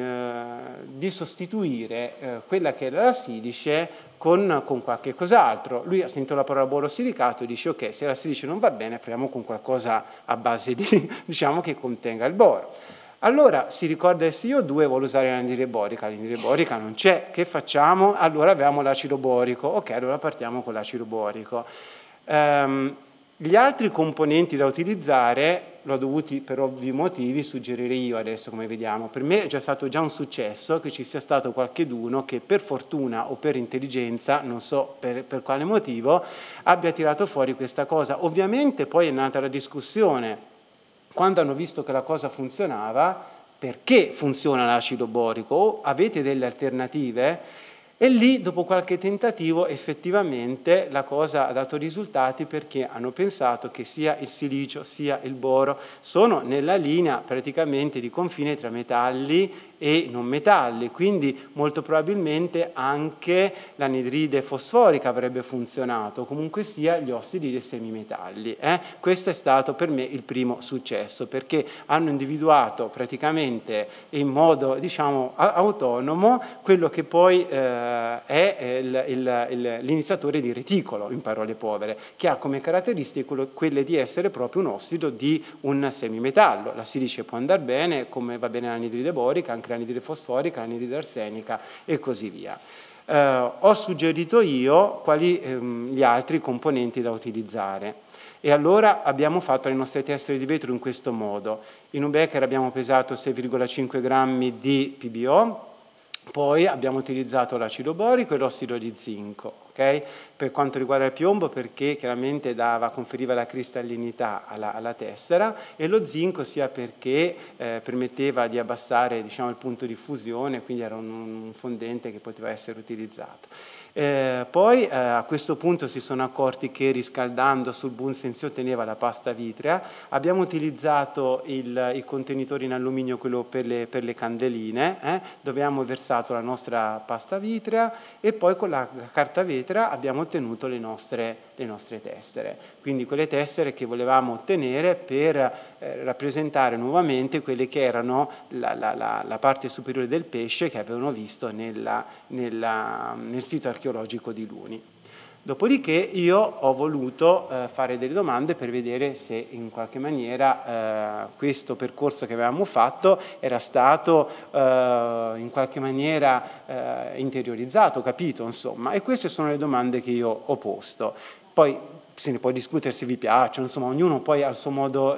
sostituire quella che era la silice con qualche cos'altro. Lui ha sentito la parola borosilicato e dice ok, se la silice non va bene proviamo con qualcosa a base di, diciamo, che contenga il boro. Allora si ricorda del CO2 e vuole usare l'anidride borica non c'è, che facciamo? Allora abbiamo l'acido borico, ok, allora partiamo con l'acido borico. Gli altri componenti da utilizzare l'ho dovuti per ovvi motivi suggerire io adesso, come vediamo. Per me è già stato un successo che ci sia stato qualcheduno che per fortuna o per intelligenza, non so per quale motivo, abbia tirato fuori questa cosa. Ovviamente poi è nata la discussione, quando hanno visto che la cosa funzionava, perché funziona l'acido borico? O avete delle alternative? E lì, dopo qualche tentativo, effettivamente la cosa ha dato risultati, perché hanno pensato che sia il silicio sia il boro sono nella linea praticamente di confine tra metalli e i non metalli, quindi molto probabilmente anche l'anidride fosforica avrebbe funzionato, comunque sia gli ossidi dei semimetalli. Questo è stato per me il primo successo, perché hanno individuato praticamente in modo, diciamo, autonomo quello che poi è l'iniziatore di reticolo, in parole povere, che ha come caratteristiche quelle di essere proprio un ossido di un semimetallo. La silice può andare bene, come va bene l'anidride borica, anche l'anidride fosforica, l'anidride arsenica e così via. Ho suggerito io quali gli altri componenti da utilizzare. E allora abbiamo fatto le nostre tessere di vetro in questo modo. In un becker abbiamo pesato 6,5 grammi di PbO, poi abbiamo utilizzato l'acido borico e l'ossido di zinco, okay? Per quanto riguarda il piombo, perché chiaramente conferiva la cristallinità alla tessera, e lo zinco sia perché permetteva di abbassare, diciamo, il punto di fusione, quindi era un fondente che poteva essere utilizzato. Poi a questo punto si sono accorti che riscaldando sul Bunsen si otteneva la pasta vitrea. Abbiamo utilizzato i contenitori in alluminio, quello per le candeline, dove abbiamo versato la nostra pasta vitrea, e poi con la carta vetera abbiamo ottenuto le nostre tessere, quindi quelle tessere che volevamo ottenere per rappresentare nuovamente quelle che erano la parte superiore del pesce che avevano visto nel sito archeologico di Luni. Dopodiché io ho voluto fare delle domande per vedere se in qualche maniera questo percorso che avevamo fatto era stato in qualche maniera interiorizzato, capito, insomma, e queste sono le domande che io ho posto. Poi se ne può discutere se vi piacciono, insomma, ognuno poi ha il suo modo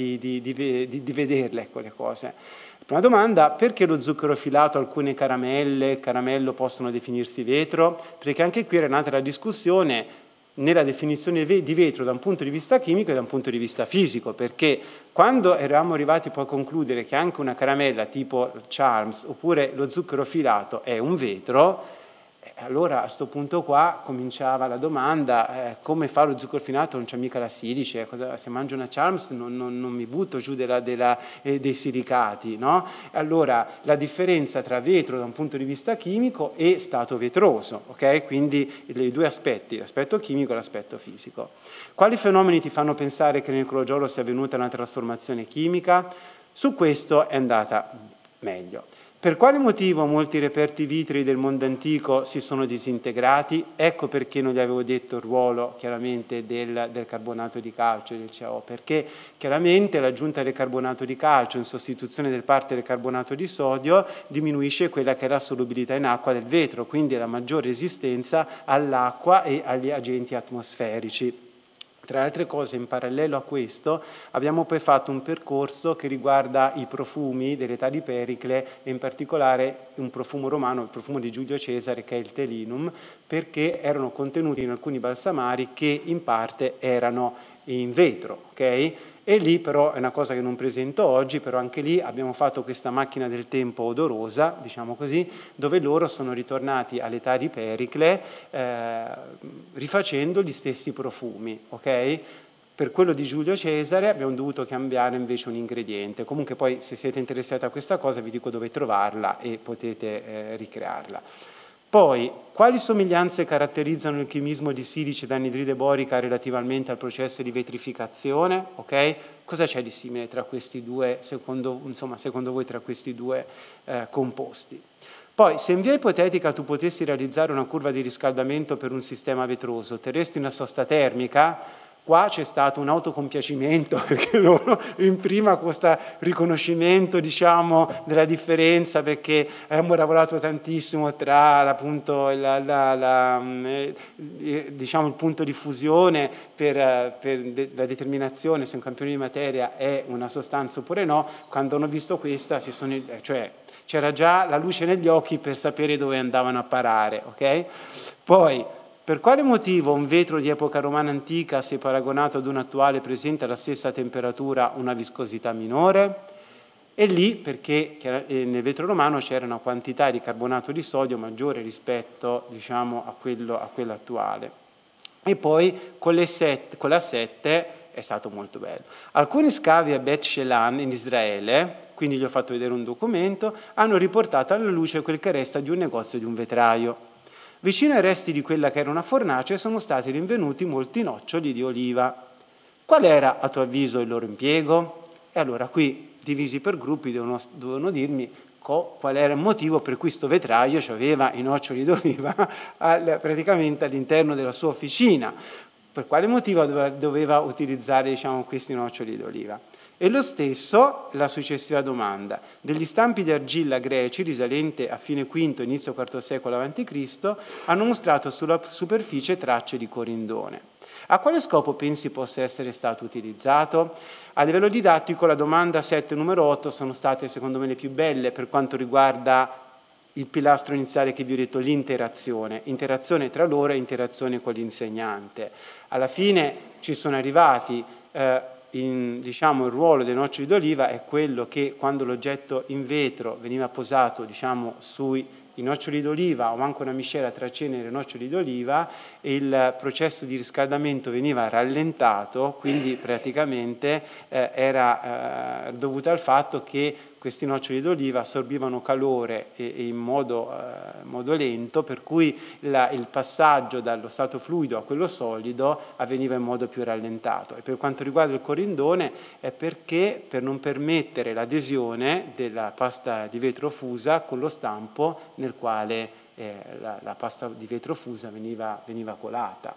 di vederle quelle cose. Prima domanda: perché lo zucchero filato, alcune caramello possono definirsi vetro? Perché anche qui era nata la discussione nella definizione di vetro da un punto di vista chimico e da un punto di vista fisico, perché quando eravamo arrivati poi a concludere che anche una caramella tipo Charms oppure lo zucchero filato è un vetro, allora a questo punto qua cominciava la domanda: come fa lo zucchero filato? Non c'è mica la silice, se mangio una Charms non mi butto giù dei silicati, no? Allora la differenza tra vetro da un punto di vista chimico e stato vetroso, ok? Quindi i due aspetti, l'aspetto chimico e l'aspetto fisico. Quali fenomeni ti fanno pensare che nel crogiolo sia avvenuta una trasformazione chimica? Su questo è andata meglio. Per quale motivo molti reperti vitrei del mondo antico si sono disintegrati? Ecco perché non gli avevo detto il ruolo chiaramente del carbonato di calcio, del CaO, perché chiaramente l'aggiunta del carbonato di calcio in sostituzione del parte del carbonato di sodio diminuisce quella che è la solubilità in acqua del vetro, quindi la maggiore resistenza all'acqua e agli agenti atmosferici. Tra le altre cose, in parallelo a questo, abbiamo poi fatto un percorso che riguarda i profumi dell'età di Pericle, e in particolare un profumo romano, il profumo di Giulio Cesare, che è il Telinum, perché erano contenuti in alcuni balsamari che in parte erano in vetro, ok? E lì però è una cosa che non presento oggi, però anche lì abbiamo fatto questa macchina del tempo odorosa, diciamo così, dove loro sono ritornati all'età di Pericle rifacendo gli stessi profumi, ok? Per quello di Giulio Cesare abbiamo dovuto cambiare invece un ingrediente. Comunque poi, se siete interessati a questa cosa, vi dico dove trovarla e potete ricrearla. Poi, quali somiglianze caratterizzano il chimismo di silice ed anidride borica relativamente al processo di vetrificazione? Okay? Cosa c'è di simile tra questi due, secondo voi, tra questi due composti? Poi, se in via ipotetica tu potessi realizzare una curva di riscaldamento per un sistema vetroso, otterresti una sosta termica? Qua c'è stato un autocompiacimento, perché loro in prima questo riconoscimento, diciamo, della differenza, perché abbiamo lavorato tantissimo tra appunto diciamo, il punto di fusione per la determinazione se un campione di materia è una sostanza oppure no. Quando hanno visto questa c'era già la luce negli occhi per sapere dove andavano a parare, ok? Poi, per quale motivo un vetro di epoca romana antica, se paragonato ad un attuale, presenta alla stessa temperatura una viscosità minore? E lì perché nel vetro romano c'era una quantità di carbonato di sodio maggiore rispetto, diciamo, a quello attuale. E poi con la 7 è stato molto bello. Alcuni scavi a Bet Shelan in Israele, quindi gli ho fatto vedere un documento, hanno riportato alla luce quel che resta di un negozio di un vetraio. Vicino ai resti di quella che era una fornace sono stati rinvenuti molti noccioli di oliva. Qual era, a tuo avviso, il loro impiego? E allora qui, divisi per gruppi, dovevano dirmi qual era il motivo per cui sto vetraio aveva i noccioli d'oliva praticamente all'interno della sua officina. Per quale motivo doveva utilizzare, diciamo, questi noccioli d'oliva? E lo stesso la successiva domanda. Degli stampi di argilla greci, risalenti a fine V, inizio IV secolo a.C., hanno mostrato sulla superficie tracce di corindone. A quale scopo pensi possa essere stato utilizzato? A livello didattico la domanda 7 e numero 8 sono state secondo me le più belle per quanto riguarda il pilastro iniziale che vi ho detto, l'interazione tra loro e interazione con l'insegnante. Alla fine ci sono arrivati, diciamo, il ruolo dei noccioli d'oliva è quello che quando l'oggetto in vetro veniva posato, diciamo, sui noccioli d'oliva o anche una miscela tra cenere e noccioli d'oliva, il processo di riscaldamento veniva rallentato, quindi praticamente era dovuto al fatto che questi noccioli d'oliva assorbivano calore in modo lento, per cui il passaggio dallo stato fluido a quello solido avveniva in modo più rallentato. E per quanto riguarda il corindone è perché per non permettere l'adesione della pasta di vetro fusa con lo stampo nel quale la pasta di vetro fusa veniva colata.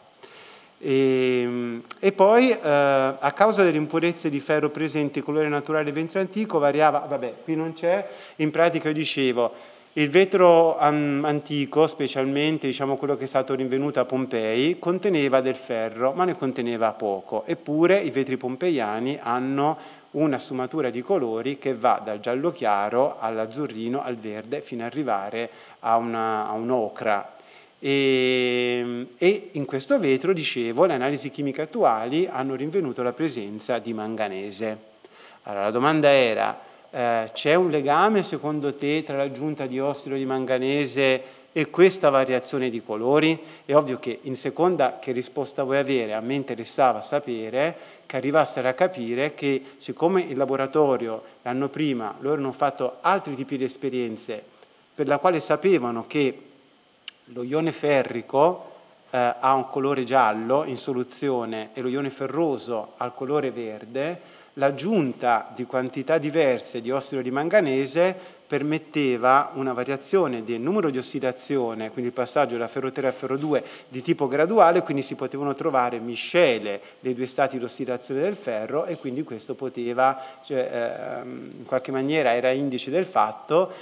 E poi a causa delle impurezze di ferro presenti, il colore naturale del vetro antico variava, vabbè, qui non c'è, in pratica io dicevo, il vetro antico, specialmente diciamo quello che è stato rinvenuto a Pompei, conteneva del ferro, ma ne conteneva poco, eppure i vetri pompeiani hanno una sfumatura di colori che va dal giallo chiaro all'azzurrino, al verde, fino ad arrivare a un'ocra. E in questo vetro, dicevo, le analisi chimiche attuali hanno rinvenuto la presenza di manganese. Allora la domanda era, c'è un legame secondo te tra l'aggiunta di ossido di manganese e questa variazione di colori? È ovvio che in seconda che risposta vuoi avere, a me interessava sapere che arrivassero a capire che siccome in laboratorio l'anno prima loro hanno fatto altri tipi di esperienze per la quale sapevano che lo ione ferrico ha un colore giallo in soluzione e lo ione ferroso ha il colore verde, l'aggiunta di quantità diverse di ossido di manganese permetteva una variazione del numero di ossidazione, quindi il passaggio da ferro 3 a ferro 2 di tipo graduale, quindi si potevano trovare miscele dei due stati di ossidazione del ferro e quindi questo poteva, in qualche maniera era indice del fatto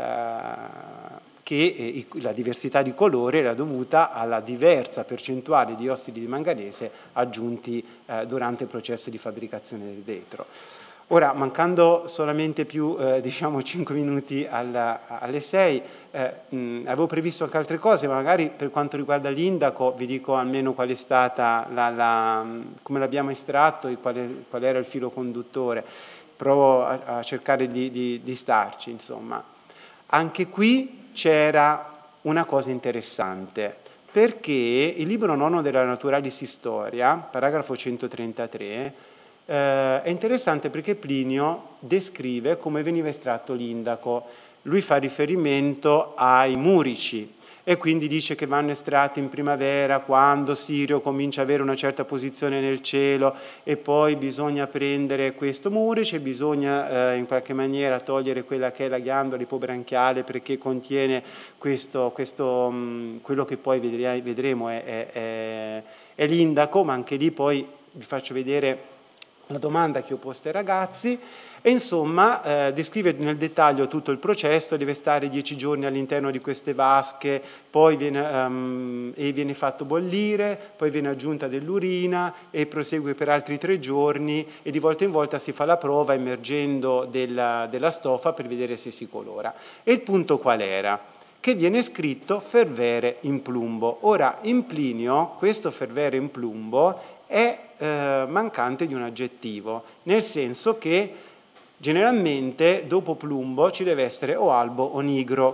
che la diversità di colore era dovuta alla diversa percentuale di ossidi di manganese aggiunti durante il processo di fabbricazione del vetro. Ora, mancando solamente più diciamo 5 minuti alle 6, avevo previsto anche altre cose, ma magari per quanto riguarda l'indaco vi dico almeno qual è stata come l'abbiamo estratto e qual era il filo conduttore. Provo a cercare di starci, insomma. Anche qui c'era una cosa interessante, perché il libro nono della Naturalis Historia, paragrafo 133, è interessante perché Plinio descrive come veniva estratto l'indaco. Lui fa riferimento ai murici e quindi dice che vanno estratti in primavera quando Sirio comincia ad avere una certa posizione nel cielo e poi bisogna prendere questo murice e bisogna in qualche maniera togliere quella che è la ghiandola ipobranchiale perché contiene quello che poi vedremo è l'indaco, ma anche lì poi vi faccio vedere la domanda che ho posto ai ragazzi e insomma descrive nel dettaglio tutto il processo, deve stare 10 giorni all'interno di queste vasche, poi viene fatto bollire, poi viene aggiunta dell'urina e prosegue per altri 3 giorni e di volta in volta si fa la prova immergendo della stoffa per vedere se si colora. E il punto qual era? Che viene scritto fervere in plumbo. Ora in Plinio questo fervere in plumbo è mancante di un aggettivo, nel senso che generalmente dopo plumbo ci deve essere o albo o nigro.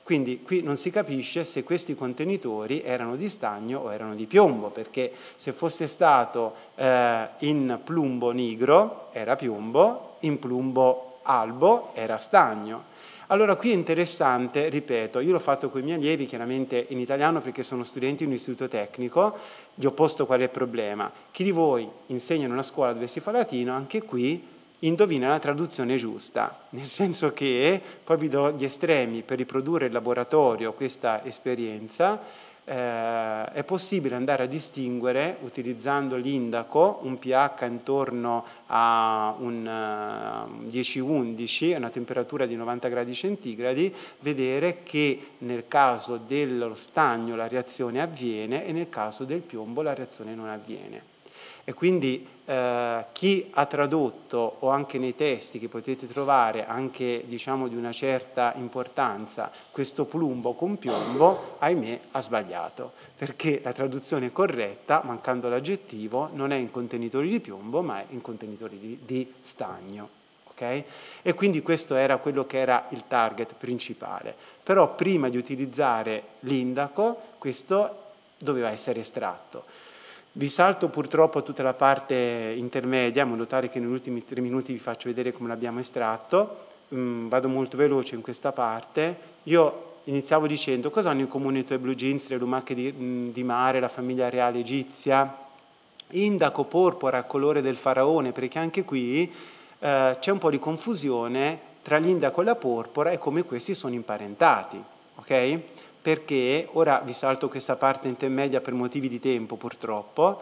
Quindi qui non si capisce se questi contenitori erano di stagno o erano di piombo, perché se fosse stato in plumbo nigro era piombo, in plumbo albo era stagno. Allora qui è interessante, ripeto, io l'ho fatto con i miei allievi chiaramente in italiano perché sono studenti di un istituto tecnico, gli ho posto qual è il problema. Chi di voi insegna in una scuola dove si fa latino, anche qui indovina la traduzione giusta, nel senso che, poi vi do gli estremi per riprodurre in laboratorio questa esperienza, è possibile andare a distinguere, utilizzando l'indaco, un pH intorno a un 10-11, a una temperatura di 90 gradi centigradi, vedere che nel caso dello stagno la reazione avviene e nel caso del piombo la reazione non avviene. E quindi chi ha tradotto, o anche nei testi che potete trovare anche diciamo di una certa importanza, questo plumbo con piombo, ahimè ha sbagliato, perché la traduzione corretta, mancando l'aggettivo, non è in contenitori di piombo ma è in contenitori di stagno. Okay? E quindi questo era quello che era il target principale. Però prima di utilizzare l'indaco questo doveva essere estratto. Vi salto purtroppo tutta la parte intermedia, in modo tale che negli ultimi 3 minuti vi faccio vedere come l'abbiamo estratto. Vado molto veloce in questa parte. Io iniziavo dicendo cosa hanno in comune i tuoi blue jeans, le lumache di mare, la famiglia reale egizia, indaco, porpora, colore del faraone, perché anche qui c'è un po' di confusione tra l'indaco e la porpora e come questi sono imparentati, ok? Perché, ora vi salto questa parte intermedia per motivi di tempo purtroppo,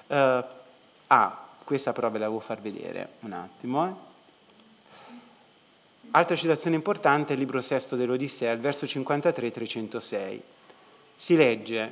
questa però ve la devo far vedere un attimo. Altra citazione importante è il libro sesto dell'Odissea, il verso 53-306. Si legge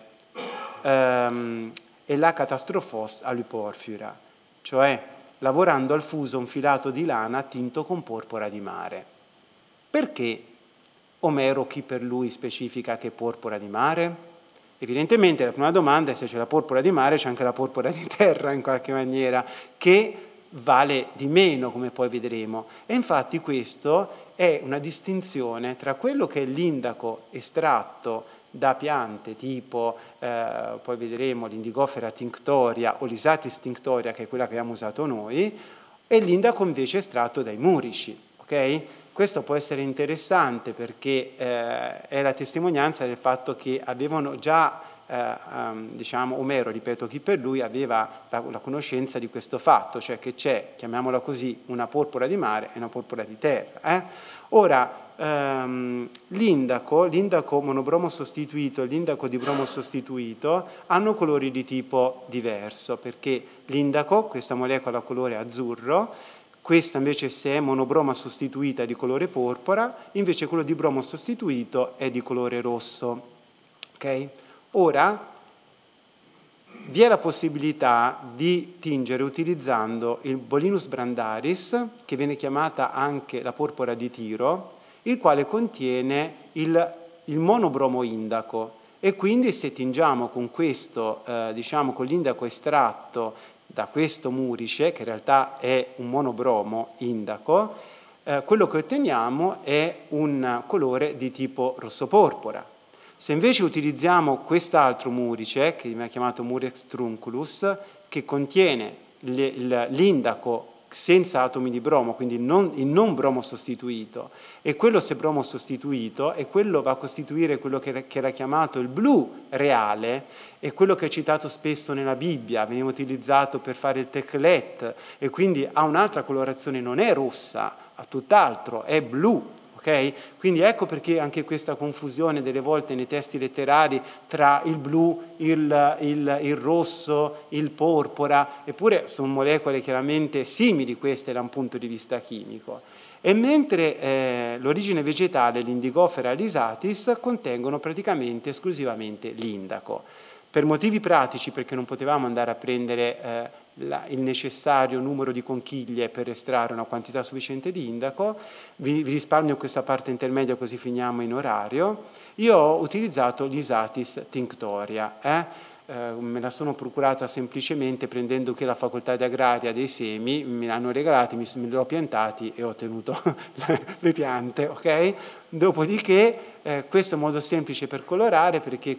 e la catastrofos aluporfira, cioè lavorando al fuso un filato di lana tinto con porpora di mare. Perché Omero chi per lui specifica che porpora di mare? Evidentemente la prima domanda è se c'è la porpora di mare, c'è anche la porpora di terra in qualche maniera, che vale di meno, come poi vedremo. E infatti questo è una distinzione tra quello che è l'indaco estratto da piante tipo, poi vedremo l'Indigofera tinctoria o l'Isatis tinctoria, che è quella che abbiamo usato noi, e l'indaco invece estratto dai murici, ok? Questo può essere interessante perché è la testimonianza del fatto che avevano già, diciamo, Omero, ripeto chi per lui, aveva la conoscenza di questo fatto, cioè che c'è, chiamiamola così, una porpora di mare e una porpora di terra. Ora, l'indaco monobromo sostituito e l'indaco di bromo sostituito hanno colori di tipo diverso, perché l'indaco, questa molecola ha colore azzurro, questa invece se è monobroma sostituita è di colore porpora, invece quello di bromo sostituito è di colore rosso. Okay? Ora vi è la possibilità di tingere utilizzando il Bolinus brandaris, che viene chiamata anche la porpora di Tiro, il quale contiene il monobromo indaco, e quindi se tingiamo con questo, diciamo con l'indaco estratto da questo murice, che in realtà è un monobromo indaco, quello che otteniamo è un colore di tipo rosso-porpora. Se invece utilizziamo quest'altro murice, che viene chiamato Murex trunculus, che contiene l'indaco senza atomi di bromo, quindi il non bromo sostituito, e quello se bromo sostituito, e quello va a costituire quello che era chiamato il blu reale, e quello che è citato spesso nella Bibbia, veniva utilizzato per fare il teclet, e quindi ha un'altra colorazione, non è rossa, ha tutt'altro, è blu. Okay? Quindi ecco perché anche questa confusione delle volte nei testi letterari tra il blu, il rosso, il porpora, eppure sono molecole chiaramente simili queste da un punto di vista chimico. E mentre l'origine vegetale, l'Indigofera e l'Isatis, contengono praticamente esclusivamente l'indaco. Per motivi pratici, perché non potevamo andare a prendere il necessario numero di conchiglie per estrarre una quantità sufficiente di indaco, vi risparmio questa parte intermedia così finiamo in orario. Io ho utilizzato l'Isatis tinctoria, me la sono procurata semplicemente prendendo che la facoltà di agraria dei semi, me l'hanno regalati, me li ho piantati e ho ottenuto le piante, ok? Dopodiché Questo è un modo semplice per colorare, perché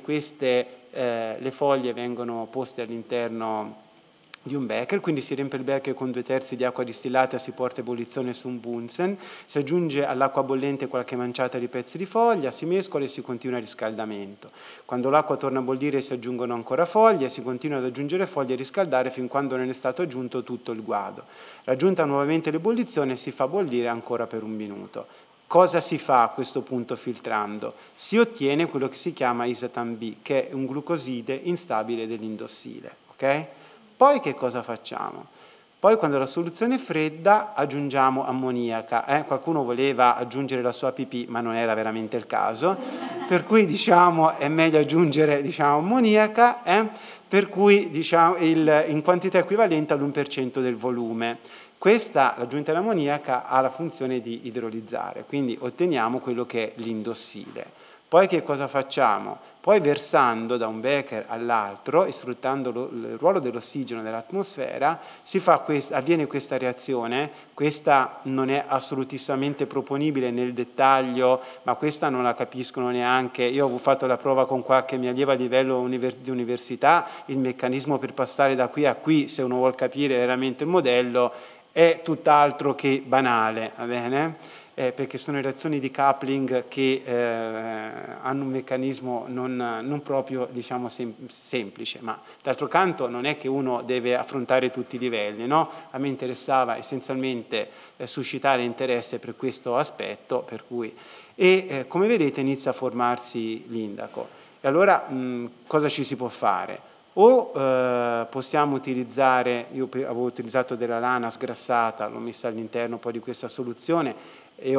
le foglie vengono poste all'interno di un becker, quindi si riempie il becker con 2/3 di acqua distillata, si porta a ebollizione su un bunsen, si aggiunge all'acqua bollente qualche manciata di pezzi di foglia, si mescola e si continua il riscaldamento. Quando l'acqua torna a bollire si aggiungono ancora foglie, si continua ad aggiungere foglie e riscaldare fin quando non è stato aggiunto tutto il guado. Raggiunta nuovamente l'ebollizione si fa bollire ancora per 1 minuto. Cosa si fa a questo punto filtrando? Si ottiene quello che si chiama isatan B, che è un glucoside instabile dell'indossile. Okay? Poi che cosa facciamo? Poi quando la soluzione è fredda aggiungiamo ammoniaca. Qualcuno voleva aggiungere la sua pipì, ma non era veramente il caso, per cui è meglio aggiungere ammoniaca, per cui in quantità equivalente all'1% del volume. L'aggiunta dell'ammoniaca ha la funzione di idrolizzare, quindi otteniamo quello che è l'indossile. Poi che cosa facciamo? Poi versando da un becker all'altro e sfruttando il ruolo dell'ossigeno nell'atmosfera avviene questa reazione. Questa non è assolutissimamente proponibile nel dettaglio, ma questa non la capiscono neanche. Io ho fatto la prova con qualche mia allieva a livello di università, il meccanismo per passare da qui a qui, se uno vuol capire veramente il modello, è tutt'altro che banale, va bene? Perché sono reazioni di coupling che hanno un meccanismo non proprio semplice, ma d'altro canto non è che uno deve affrontare tutti i livelli, no? A me interessava essenzialmente suscitare interesse per questo aspetto, per cui come vedete inizia a formarsi l'indaco. E allora cosa ci si può fare? O possiamo utilizzare, io avevo utilizzato della lana sgrassata, l'ho messa all'interno poi di questa soluzione e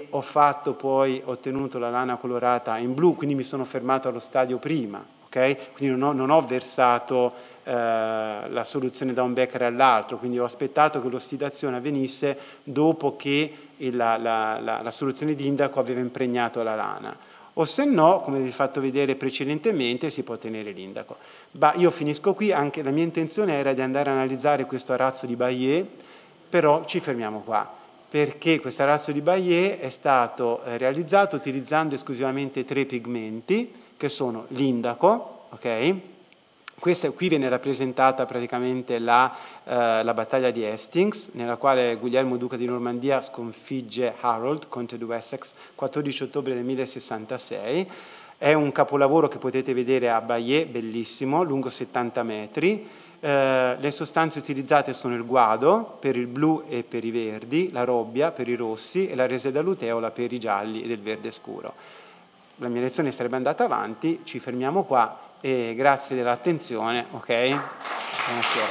ho ottenuto la lana colorata in blu, quindi mi sono fermato allo stadio prima, ok? Quindi non ho versato la soluzione da un becker all'altro, quindi ho aspettato che l'ossidazione avvenisse dopo che la soluzione di indaco aveva impregnato la lana. O se no, come vi ho fatto vedere precedentemente, si può ottenere l'indaco. Io finisco qui, anche la mia intenzione era di andare a analizzare questo arazzo di Baillet, però ci fermiamo qua, perché questo arazzo di Baillet è stato realizzato utilizzando esclusivamente 3 pigmenti, che sono l'indaco, ok? Qui viene rappresentata praticamente la battaglia di Hastings, nella quale Guglielmo Duca di Normandia sconfigge Harold, conte di Wessex, 14 ottobre del 1066. È un capolavoro che potete vedere a Baillet, bellissimo, lungo 70 metri. Le sostanze utilizzate sono il guado per il blu e per i verdi, la robbia per i rossi e la reseda luteola per i gialli e del verde scuro. La mia lezione sarebbe andata avanti, ci fermiamo qua. E grazie dell'attenzione, ok? Buonasera.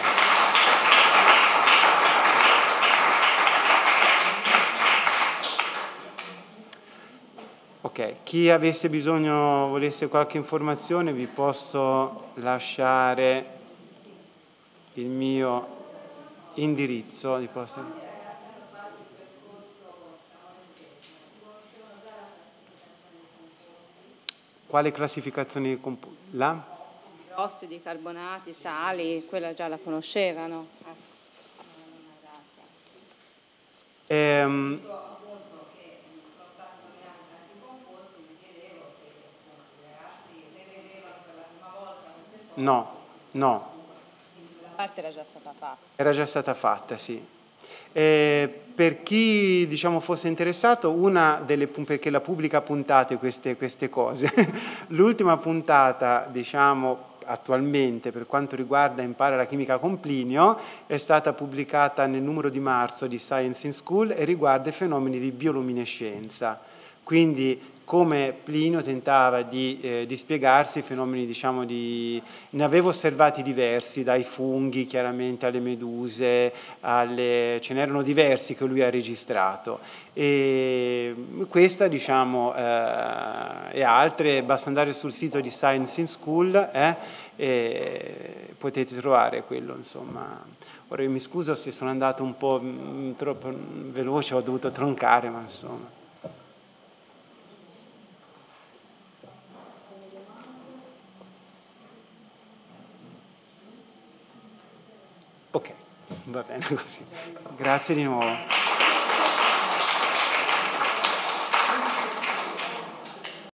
Ok, chi avesse bisogno, volesse qualche informazione, vi posso lasciare il mio indirizzo. Quale classificazione? Là? Ossidi, carbonati, sali, quella già la conoscevano. No. La parte era già stata fatta. Era già stata fatta, sì. Per chi fosse interessato, perché la pubblica puntate queste cose, l'ultima puntata attualmente per quanto riguarda Impara la chimica con Plinio è stata pubblicata nel numero di marzo di Science in School e riguarda i fenomeni di bioluminescenza, quindi come Plinio tentava di spiegarsi i fenomeni, ne avevo osservati diversi, dai funghi chiaramente alle meduse, ce n'erano diversi che lui ha registrato. E questa, e altre, basta andare sul sito di Science in School e potete trovare quello, insomma. Ora io mi scuso se sono andato un po' troppo veloce, ho dovuto troncare, ma insomma. Ok, va bene così. Grazie di nuovo.